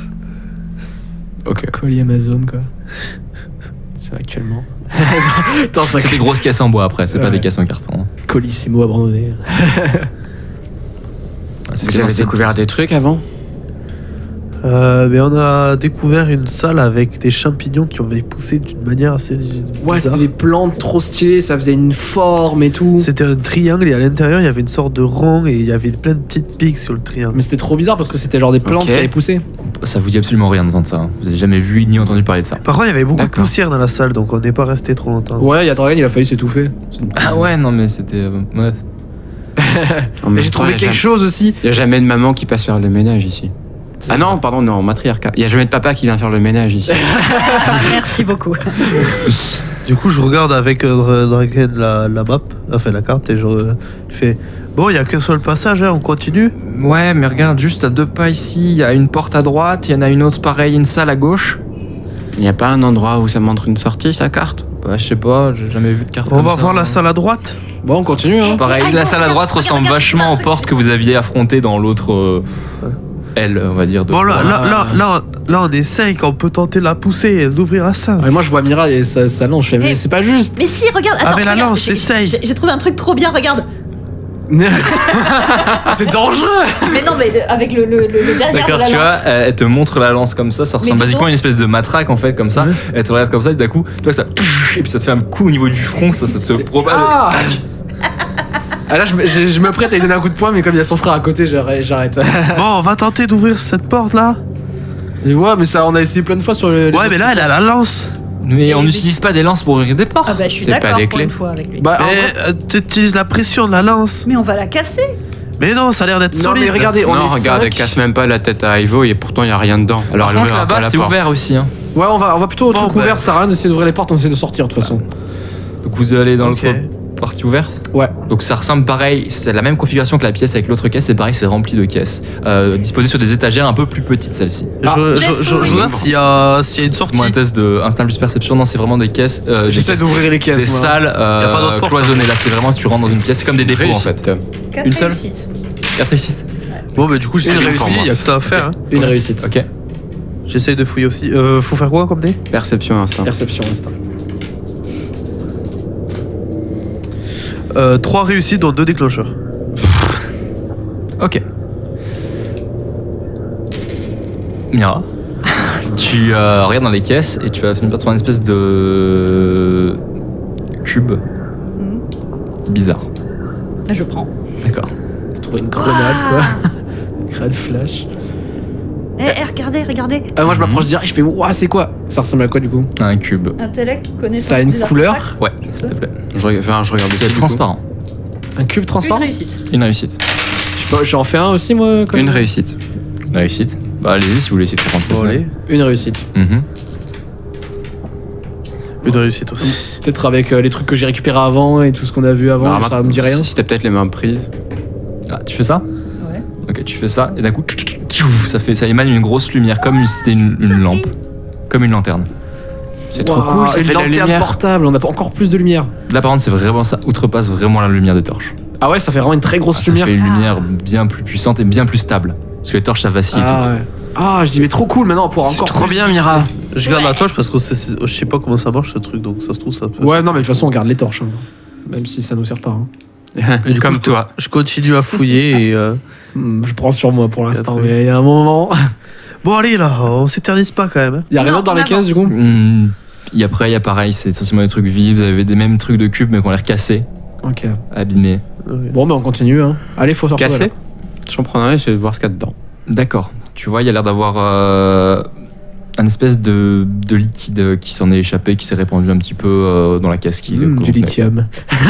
Ok. colis Amazon, quoi. C'est actuellement. Attends, ça C'est des grosses caisses en bois après, c'est pas Ouais. des caisses en carton. hein. Colissimo abandonné. C'est ce Vous que dans avez cette découvert pièce. des trucs avant? Euh, mais on a découvert une salle avec des champignons qui avaient poussé d'une manière assez Ouais, bizarre. c'était des plantes trop stylées, ça faisait une forme et tout. C'était un triangle et à l'intérieur il y avait une sorte de rond et il y avait plein de petites pics sur le triangle. Mais c'était trop bizarre parce que c'était genre des plantes Ok. qui avaient poussé. Ça vous dit absolument rien d'entendre ça. hein. Vous avez jamais vu ni entendu parler de ça. Par contre il y avait beaucoup de D'accord. poussière dans la salle donc on n'est pas resté trop longtemps. Ouais, il y a Dragon, il a failli s'étouffer. Ah ouais, non mais c'était. euh, ouais. En Mais même j'ai temps, trouvé il y a quelque jamais- chose aussi. Il y a jamais de maman qui passe faire le ménage ici. Ah non, pardon, non, matriarcat. Il y a jamais de papa qui vient faire le ménage ici. Merci beaucoup. Du coup je regarde avec euh, Dra- Draken la, la map, enfin la carte et je, euh, je fais bon il y a qu'un seul passage hein, on continue. Ouais, mais regarde, juste à deux pas ici, il y a une porte à droite, il y en a une autre pareil, une salle à gauche. Il n'y a pas un endroit où ça montre une sortie, sa carte? Bah, je sais pas, j'ai jamais vu de carte On comme va ça, voir la hein. salle à droite. Bon, on continue, hein. Pareil, Ah, la non, salle à regarde, droite regarde, ressemble regarde, vachement regarde, aux portes que vous aviez affrontées dans l'autre euh, aile, on va dire. De Bon là, là, Ah. là, là, là on est cinq, on peut tenter de la pousser et d'ouvrir à cinq. Ouais, moi, je vois Mira et ça, ça lance. Je fais, mais Eh. c'est pas juste. Mais si, regarde, attends, Avec la regarde, lance, j'ai- essaye. J'ai j'ai trouvé un truc trop bien, regarde. C'est dangereux. Mais non, mais le- avec le, le, le, le derrière D'accord, de la tu lance. vois, elle elle te montre la lance comme ça, ça ressemble Mais basiquement à disons- une espèce de matraque en fait, comme ça. Ouais. Elle te regarde comme ça, et d'un coup, toi ça. Et puis ça te fait un coup au niveau du front, ça, ça te propage. Ah Ah là, je, me- je, je me prête à lui donner un coup de poing, mais comme il y a son frère à côté, j'arrête. j'arrête. Bon on va tenter d'ouvrir cette porte là. Et ouais, mais ça, on a essayé plein de fois sur le. les Ouais autres- mais là elle a la lance. Mais Et on lui- n'utilise pas des lances pour ouvrir des portes. Ah bah je suis C'est pas d'accord des pour clés. une fois avec lui. Bah, en vrai- Mais euh, tu utilises la pression de la lance. Mais on va la casser. Mais non ça a l'air d'être non, solide. mais regardez, on non, est regarde, elle cinq. casse même pas la tête à Ivo et pourtant il n'y a rien dedans. Alors Par elle contre, ouvrira pas là-bas la c'est porte. ouvert aussi. Hein. Ouais, on va, on va plutôt au Bon, truc bah. ouvert, ça sert à rien d'essayer d'ouvrir les portes, on essaie de sortir de toute façon. Donc vous allez dans Ok. l'autre partie ouverte. Ouais. Donc ça ressemble pareil, c'est la même configuration que la pièce avec l'autre caisse, c'est pareil, c'est rempli de caisses. Euh, disposées sur des étagères un peu plus petites celle-ci. Je, Ah, je, je- je- je regarde s'il y a, s'il y a une sortie. Moi un test de instinct plus perception, non c'est vraiment des caisses. euh, des J'essaie caisses- d'ouvrir les caisses. Des moi. salles euh, Y a pas d'autre porte. cloisonnées. Là, c'est vraiment tu rentres dans une pièce, c'est comme des dépôts en fait. Réussite. Quatre Une seule réussites. quatre réussites. Bon bah du coup j'ai Une réussi, réussite. il y a que ça à faire. hein. Une réussite. Ok. J'essaye de fouiller aussi. Euh, faut faire quoi comme dé? Perception instinct. Perception, instinct. euh, Trois réussites dont deux déclencheurs. Ok. Mira, tu euh, regardes dans les caisses et tu vas finir par trouver une espèce de cube Mhm. bizarre. Ah, je prends. D'accord. Trouver une grenade, quoi. Grenade flash. Eh, eh, regardez, regardez. Ah, moi, je Mhm. m'approche direct, je fais, ouah, c'est quoi? Ça ressemble à quoi, du coup? Un cube. Intellect, connaissance. Ça a une des couleur? artefacts. Ouais, s'il te plaît. Je, regarde- enfin, je regarde C'est dessus, du transparent. Un cube Une transparent? réussite. Une réussite. Je peux- J'en fais un aussi, moi? coup. comme- Une réussite. Une réussite. Bah allez-y si vous voulez essayer de comprendre Bon, ça. allez. Une réussite. Mhm. Une réussite aussi. Peut-être avec euh, les trucs que j'ai récupérés avant et tout ce qu'on a vu avant, Alors, ça me dit rien. Si, si t'as peut-être les mains prises. Ah, tu fais ça? Ouais. Ok, tu fais ça et d'un coup, ça fait, ça émane une grosse lumière comme si c'était une, une lampe, comme une lanterne. C'est trop Waouh, cool, ça une fait de la lanterne lumière. portable, on a encore plus de lumière. Là par contre, c'est vraiment ça outrepasse vraiment la lumière des torches. Ah ouais, ça fait vraiment une très grosse Ah, ça lumière. fait une lumière bien plus puissante et bien plus stable. Parce que les torches ça vacille et Ah tout. ouais. Ah, je dis, mais trop cool maintenant, on pourra C'est encore trop plus- bien, Mira. Je garde la Ouais. torche parce que c'est- c'est- je sais pas comment ça marche ce truc, donc ça se trouve ça peut. Ouais, non, mais de toute façon, on garde les torches. hein. Même si ça nous sert pas. hein. Et du Comme coup, toi. Je continue à fouiller et. euh, Hmm, je prends sur moi pour l'instant, trucs. mais il y a un moment. Bon, allez là, on s'éternise pas quand même. hein. Il y a rien Non, d'autre dans on les avance. caisses du coup? Hmm, Et après, il y a pareil, c'est essentiellement des trucs vifs. Vous avez des mêmes trucs de cubes mais qui ont l'air cassés, Ok. abîmés. Ok. Bon, bah on continue. Hein. Allez, faut sortir. Cassé. J'en prends un et je vais voir ce qu'il y a dedans. D'accord. Tu vois, il y a l'air d'avoir euh, un espèce de, de liquide qui s'en est échappé, qui s'est répandu un petit peu euh, dans la caisse qui le Mmh, du contenait. lithium.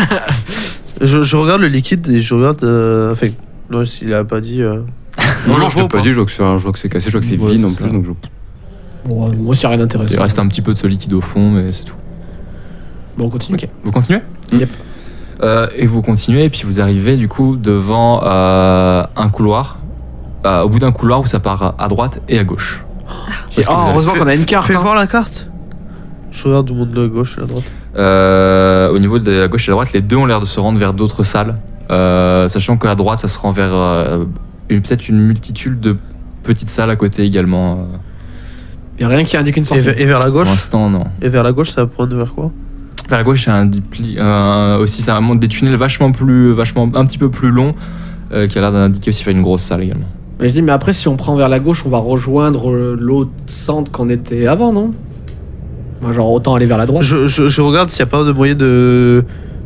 Je, je regarde le liquide et je regarde. euh, Enfin, non, s'il a pas dit. euh, Non, on non, le je voit t'ai ou pas dit, je vois que c'est je vois que c'est cassé, je vois que c'est Ouais, vide non c'est plus, ça. donc je. Bon, euh, moi, s'il y a rien d'intéressant. Il reste un petit peu de ce liquide au fond, mais c'est tout. Bon, on continue. Ok, vous continuez Yep. Euh, et vous continuez, et puis vous arrivez du coup devant euh, un couloir. Euh, au bout d'un couloir où ça part à droite et à gauche. Et- Parce que oh, vous avez- heureusement qu'on a une carte. Fais hein. voir la carte. Je regarde du monde de la gauche et à la droite. Euh, au niveau de la gauche et de la droite, les deux ont l'air de se rendre vers d'autres salles. Euh, sachant qu'à droite, ça se rend vers euh, une- peut-être une multitude de petites salles à côté également. Il y a rien qui indique une Et, sortie. vers- et vers la Pour gauche. l'instant, non. Et vers la gauche, ça va prendre vers quoi? Vers la gauche, il y a un dipli- euh, aussi, ça monte des tunnels vachement plus, vachement un petit peu plus longs, euh, qui a l'air d'indiquer aussi faire une grosse salle également. Mais je dis, mais après, si on prend vers la gauche, on va rejoindre euh, l'autre centre qu'on était avant, non? Moi, genre, autant aller vers la droite. Je, je, je regarde s'il n'y a pas de moyen de.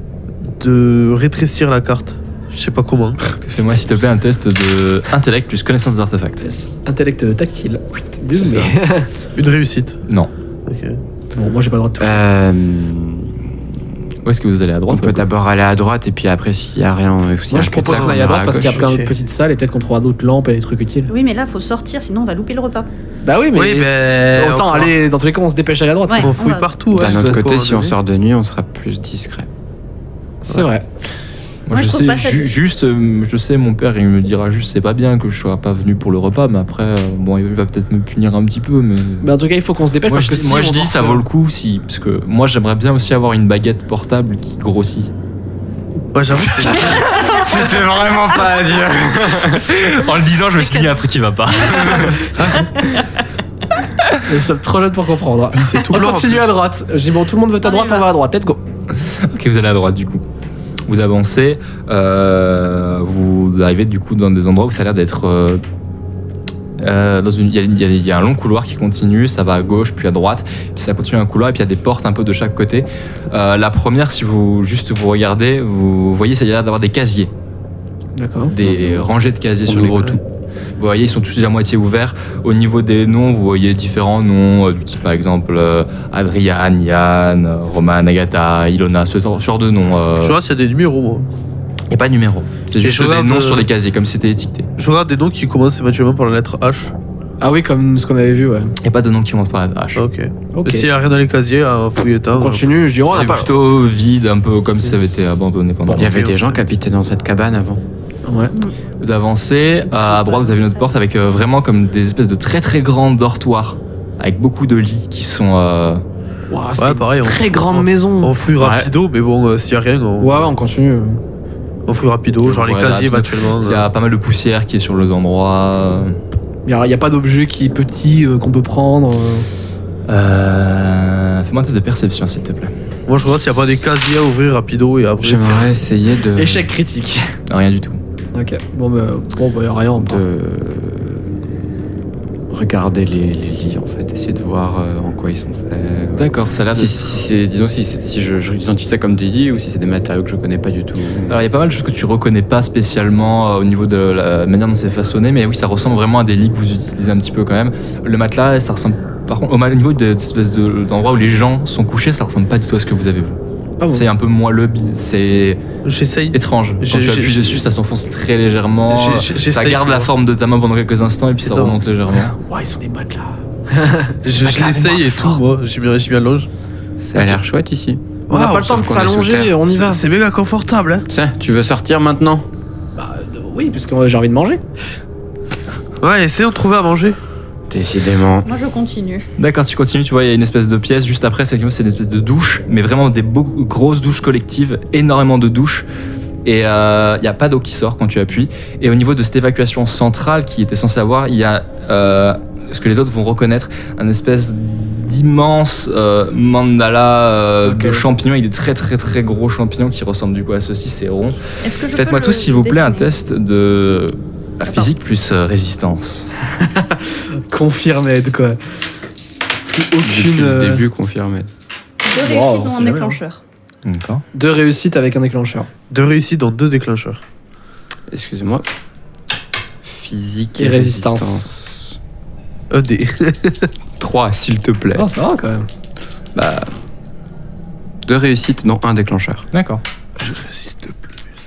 de rétrécir la carte. Je sais pas comment. Fais-moi s'il te plaît un test de intellect plus connaissance des artefacts. Yes. Intellect tactile. C'est Désolé. Une réussite. Non. Ok. Bon, moi, j'ai pas le droit de toucher. Euh, Où est-ce que vous allez à on droite peut d'abord aller à droite et puis après s'il y a rien. s'il y a Moi, un je propose cul-de-sac, qu'on aille on à ira droite parce qu'il y a gauche. plein ok. de petites salles et peut-être qu'on trouvera d'autres lampes et des trucs utiles. Oui, mais là, faut sortir, sinon on va louper le repas. Bah oui, mais Oui, mais autant on- aller. Dans tous les cas, on se dépêche à la droite. Ouais. On on fouille va- partout. D'un hein, autre de toute côté, façon, si on est- sort de nuit, on sera plus discret. C'est vrai. Moi, Moi, je je trouve sais, pas ça- ju- juste, euh, je sais, mon père, il me dira juste, c'est pas bien que je sois pas venu pour le repas, mais après, euh, bon, il va peut-être me punir un petit peu, mais. Mais en tout cas, il faut qu'on se dépêche moi, parce je, que dis- si moi, on je dis, doit ça refaire- vaut le coup, si, parce que moi, j'aimerais bien aussi avoir une baguette portable qui grossit. Ouais, j'avoue, c'est. C'était vraiment pas à dire. En le disant, je me suis dit, il y a un truc qui va pas. Nous sommes trop jeunes pour comprendre. C'est tout On blanc, en continue plus. à droite. Je dis, bon, tout le monde veut à On y droite, va. on va à droite. Let's go. Ok, vous allez à droite du coup. Vous avancez, euh, vous arrivez du coup dans des endroits où ça a l'air d'être. euh, euh, dans une- Il y, a- il y a- il y a un long couloir qui continue, ça va à gauche puis à droite, puis ça continue un couloir et puis il y a des portes un peu de chaque côté. Euh, la première, si vous juste vous regardez, vous voyez ça a l'air d'avoir des casiers, D'accord. des rangées de casiers On sur les ouvre tout. Vous voyez, ils sont tous déjà à moitié ouverts. Au niveau des noms, vous voyez différents noms, euh, du type par exemple euh, Adrian, Yann, euh, Roman, Agatha, Ilona, ce genre ce genre de noms. euh, Je regarde s'il y a des numéros, moi. Il n'y a pas de numéro. C'est Et juste je des regarde, noms euh, sur les casiers, comme si c'était étiqueté. Je regarde des noms qui commencent éventuellement par la lettre H. Ah oui, comme ce qu'on avait vu, ouais. Il n'y a pas de nom qui monte par la H. Ok. Ok. Et s'il n'y a rien dans les casiers, à fouiller On continue. Je dis, oh, on C'est a pas. plutôt vide, un peu comme si ça avait été abandonné pendant. Il y avait Ok, des on gens sait. qui habitaient dans cette cabane avant. Ouais. Vous avancez, à droite vous avez une autre porte avec euh, vraiment comme des espèces de très très grands dortoirs, avec beaucoup de lits qui sont... euh, Wow, Ouais, c'était pareil. une on- très grande on- maison. On fouille Ouais. rapido, mais bon, euh, s'il n'y a rien, on, Ouais, ouais, on continue. on fouille rapido, genre les Ouais, casiers rapido. éventuellement. Il y a pas mal de poussière qui est sur les endroits. Il n'y a, pas d'objet qui est petit euh, qu'on peut prendre. euh. Euh... Fais-moi un test de perception s'il te plaît. Moi, je regarde s'il n'y a pas des casiers à ouvrir rapido et après. J'aimerais essayer de. Échec critique. Rien du tout. Ok. Bon, bah, bon, bah, y a rien. on part. de regarder les, les lits en fait, essayer de voir euh, en quoi ils sont faits. D'accord, ça a l'air de... Si, si c'est, disons, si, si je, je identifie ça comme des lits ou si c'est des matériaux que je connais pas du tout. Alors il y a pas mal de choses que tu reconnais pas spécialement euh, au niveau de la manière dont c'est façonné, mais oui, ça ressemble vraiment à des lits que vous utilisez un petit peu quand même. Le matelas, ça ressemble par contre au mal- au niveau de, d'espèce de- d'endroit où les gens sont couchés, ça ressemble pas du tout à ce que vous avez vu. Ah bon. C'est un peu moelleux, bi- c'est J'essaye. étrange. Quand J'ai- tu j'ai- appuies j'ai- dessus, ça s'enfonce très légèrement. J'ai- j'ai- Ça j'essaye, garde la quoi. forme de ta main pendant quelques instants et puis ça Non. remonte légèrement. Ouais, ils sont des matelas. Je, je Matelas, l'essaye mais et fort. tout, moi. J'ai mis, j'ai mis un loge. Ça a l'air chouette ici. On n'a Waouh, pas le temps de sauf qu'on est sous s'allonger, terre. on y va. C'est c'est méga confortable, hein. Ça, tu veux sortir maintenant? Bah, euh, oui, parce que j'ai envie de manger. Ouais, essayons de trouver à manger. Décidément. Moi, je continue. D'accord, tu continues, tu vois, il y a une espèce de pièce juste après, c'est c'est une espèce de douche, mais vraiment des beaucoup, grosses douches collectives, énormément de douches. Et il euh, n'y a pas d'eau qui sort quand tu appuies. Et au niveau de cette évacuation centrale qui était censée avoir, il y a euh, ce que les autres vont reconnaître, un espèce d'immense euh, mandala euh, Ok. de champignons avec des très très très gros champignons qui ressemblent du coup à ceci, c'est rond. Est-ce que je Faites-moi peux tous le s'il vous plaît un dessiner test de Attends. physique plus euh, résistance. Confirmed, quoi. Plus Depuis aucune. le euh, début confirmé. Deux Wow, réussites on dans sait un jamais, déclencheur. D'accord. Deux réussites avec un déclencheur. Deux réussites dans deux déclencheurs. Excusez-moi. Physique et, Et résistance. résistance. Un dé. trois, s'il te plaît. Oh, ça va quand même. Bah. Deux réussites, dont un déclencheur. D'accord. Je résiste plus.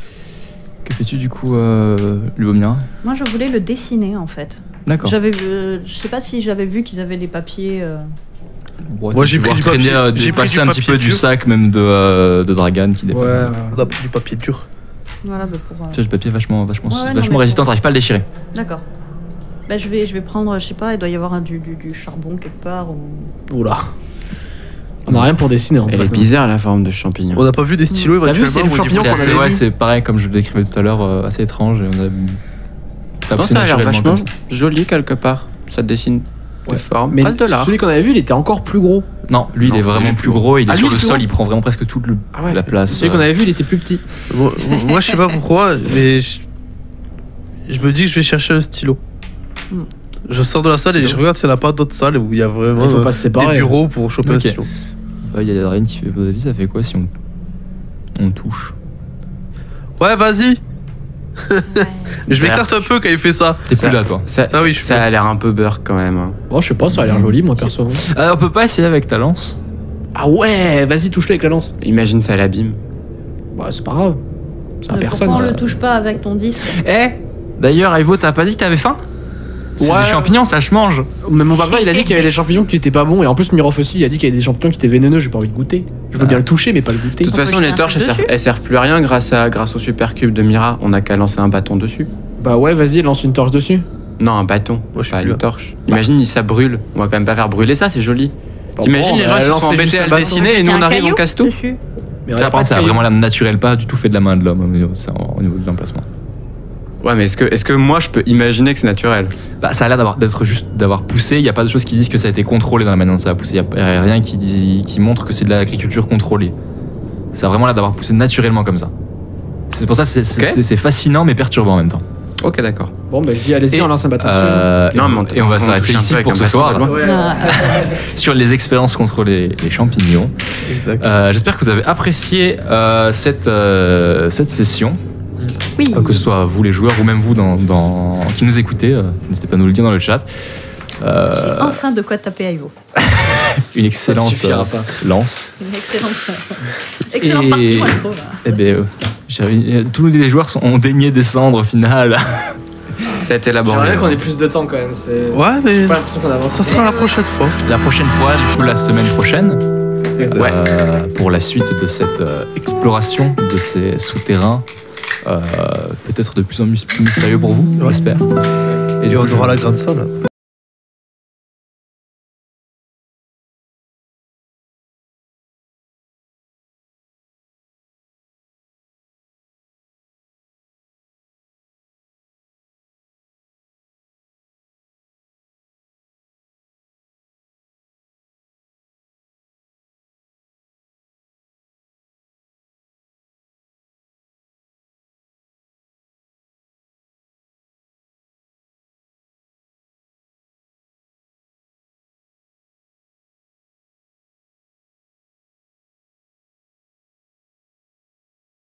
Que fais-tu du coup, euh, Lubomira? Moi, je voulais le dessiner, en fait. D'accord. J'avais, euh, je sais pas si j'avais vu qu'ils avaient des papiers. euh, Bon, Moi, tu j'ai peux pris voir du traîner, papier- euh, j'ai pris dépasser du un petit papier peu du dur. sac même de, euh, de Dragan qui Ouais, dépasse. ouais. On a pris du papier dur. Voilà, bah, pour. euh, Tu sais, le papier est vachement, vachement, Ouais, ouais, non, vachement mais résistant, pour- t'arrives pas à le déchirer. D'accord. Bah, je vais, je vais prendre, je sais pas, il doit y avoir un- du, du, du charbon quelque part. Ou... Oula. On a rien pour dessiner en Elle plus. est bizarre la forme de champignon. On n'a pas vu des stylos T'as vu, éventuellement. c'est le ou du- champignon C'est qu'on assez- avait ouais, vu. c'est pareil comme je le décrivais tout à l'heure, euh, assez étrange. Et on a... Ça Non, poussé ça a l'air naturellement vachement comme ça. joli quelque part. Ça dessine de Ouais. forme. Mais Presque de l'art. celui qu'on avait vu, il était encore plus gros. Non, lui il Non, est il vraiment est plus plus gros, il est Ah, lui, sur il est le plus sol, gros. il prend vraiment presque toute le- Ah ouais. la place. Celui qu'on avait vu, il était plus petit. Moi, moi, je sais pas pourquoi, mais je... je me dis que je vais chercher un stylo. Hmm. Je sors de la salle et Stylo. je regarde s'il n'y en a pas d'autres salles où il y a vraiment Il faut euh, pas se séparer. des bureaux pour choper un Ok. stylo. Ouais, il y a Dragan qui fait, vos avis, ça fait quoi si on, on touche? Ouais, vas-y. Ouais. Je m'écarte un peu quand il fait ça. T'es Ça- plus là toi. Ça, Ah oui, je suis ça pas- a l'air un peu beurre quand même. hein. Oh, je sais pas, ça a l'air joli, moi perso. Euh, on peut pas essayer avec ta lance? Ah ouais, vas-y, touche-le avec la lance. Imagine ça l'abîme. Bah, c'est pas grave. C'est à Mais personne. pourquoi on euh. le touche pas avec ton disque? Eh D'ailleurs, Ivo, t'as pas dit que t'avais faim? C'est Ouais. des champignons, ça se mange. Mais mon papa, il a dit qu'il y avait des champignons qui étaient pas bons. Et en plus, Mirov aussi, il a dit qu'il y avait des champignons qui étaient vénéneux. J'ai pas envie de goûter. Je veux Ah. bien le toucher, mais pas le goûter. De toute On peut façon, jeter les un torches, truc elles servent, dessus. elles servent plus à rien grâce, à, grâce au supercube de Mira. On a qu'à lancer un bâton dessus. Bah ouais, vas-y, lance une torche dessus. Non, un bâton, Moi, je suis pas plus une là. torche. Imagine, ça brûle. On va quand même pas faire brûler ça, c'est joli. T'imagines bon, les gens bah, qui se lancer sont juste embêtés un à le bâton. dessiner et nous Jeter on un arrive, on caillou casse tout. dessus. Mais on a Par pas contre, de ça a caillou. vraiment l'air naturel, pas du tout fait de la main de l'homme au niveau- c'est en- au niveau de l'emplacement. Ouais, mais est-ce que, est-ce que moi je peux imaginer que c'est naturel? Bah, ça a l'air d'avoir, d'être juste d'avoir poussé. Il n'y a pas de choses qui disent que ça a été contrôlé dans la manière dont ça a poussé. Il n'y a rien qui, dit, qui montre que c'est de l'agriculture contrôlée. Ça a vraiment l'air d'avoir poussé naturellement comme ça. C'est pour ça que c'est, c'est- Ok. c'est- c'est fascinant mais perturbant en même temps. Ok, d'accord. Bon, bah je dis, allez-y, Et, on lance un bâton Euh, Non, et, mais on- et on va on s'arrêter touche un peu ici avec pour un ce bâton, soir pas loin. dessus. Ouais. Ah, sur les expériences contre les, les champignons. Exact. Euh, j'espère que vous avez apprécié euh, cette, euh, cette session. oui. Euh, que ce soit vous les joueurs ou même vous dans, dans- qui nous écoutez, euh, n'hésitez pas à nous le dire dans le chat. Euh, J'ai enfin de quoi taper à Ivo. une Ça ne excellente suffira euh, pas. lance. Une excellente, excellente Et- partie, moi, je trouve. Eh ben, euh, j'ai- tous les joueurs sont, ont daigné descendre au final. Ça a été J'aimerais laborieux. bien qu'on ait plus de temps quand même. C'est... Ouais, mais J'ai pas l'impression qu'on avance. ça sera la prochaine fois. La prochaine fois, du coup la semaine prochaine, Exact. euh, pour la suite de cette euh, exploration de ces souterrains, euh, peut-être de plus en plus mystérieux pour vous, Ouais. j'espère. Et du on coup, aura la grande salle.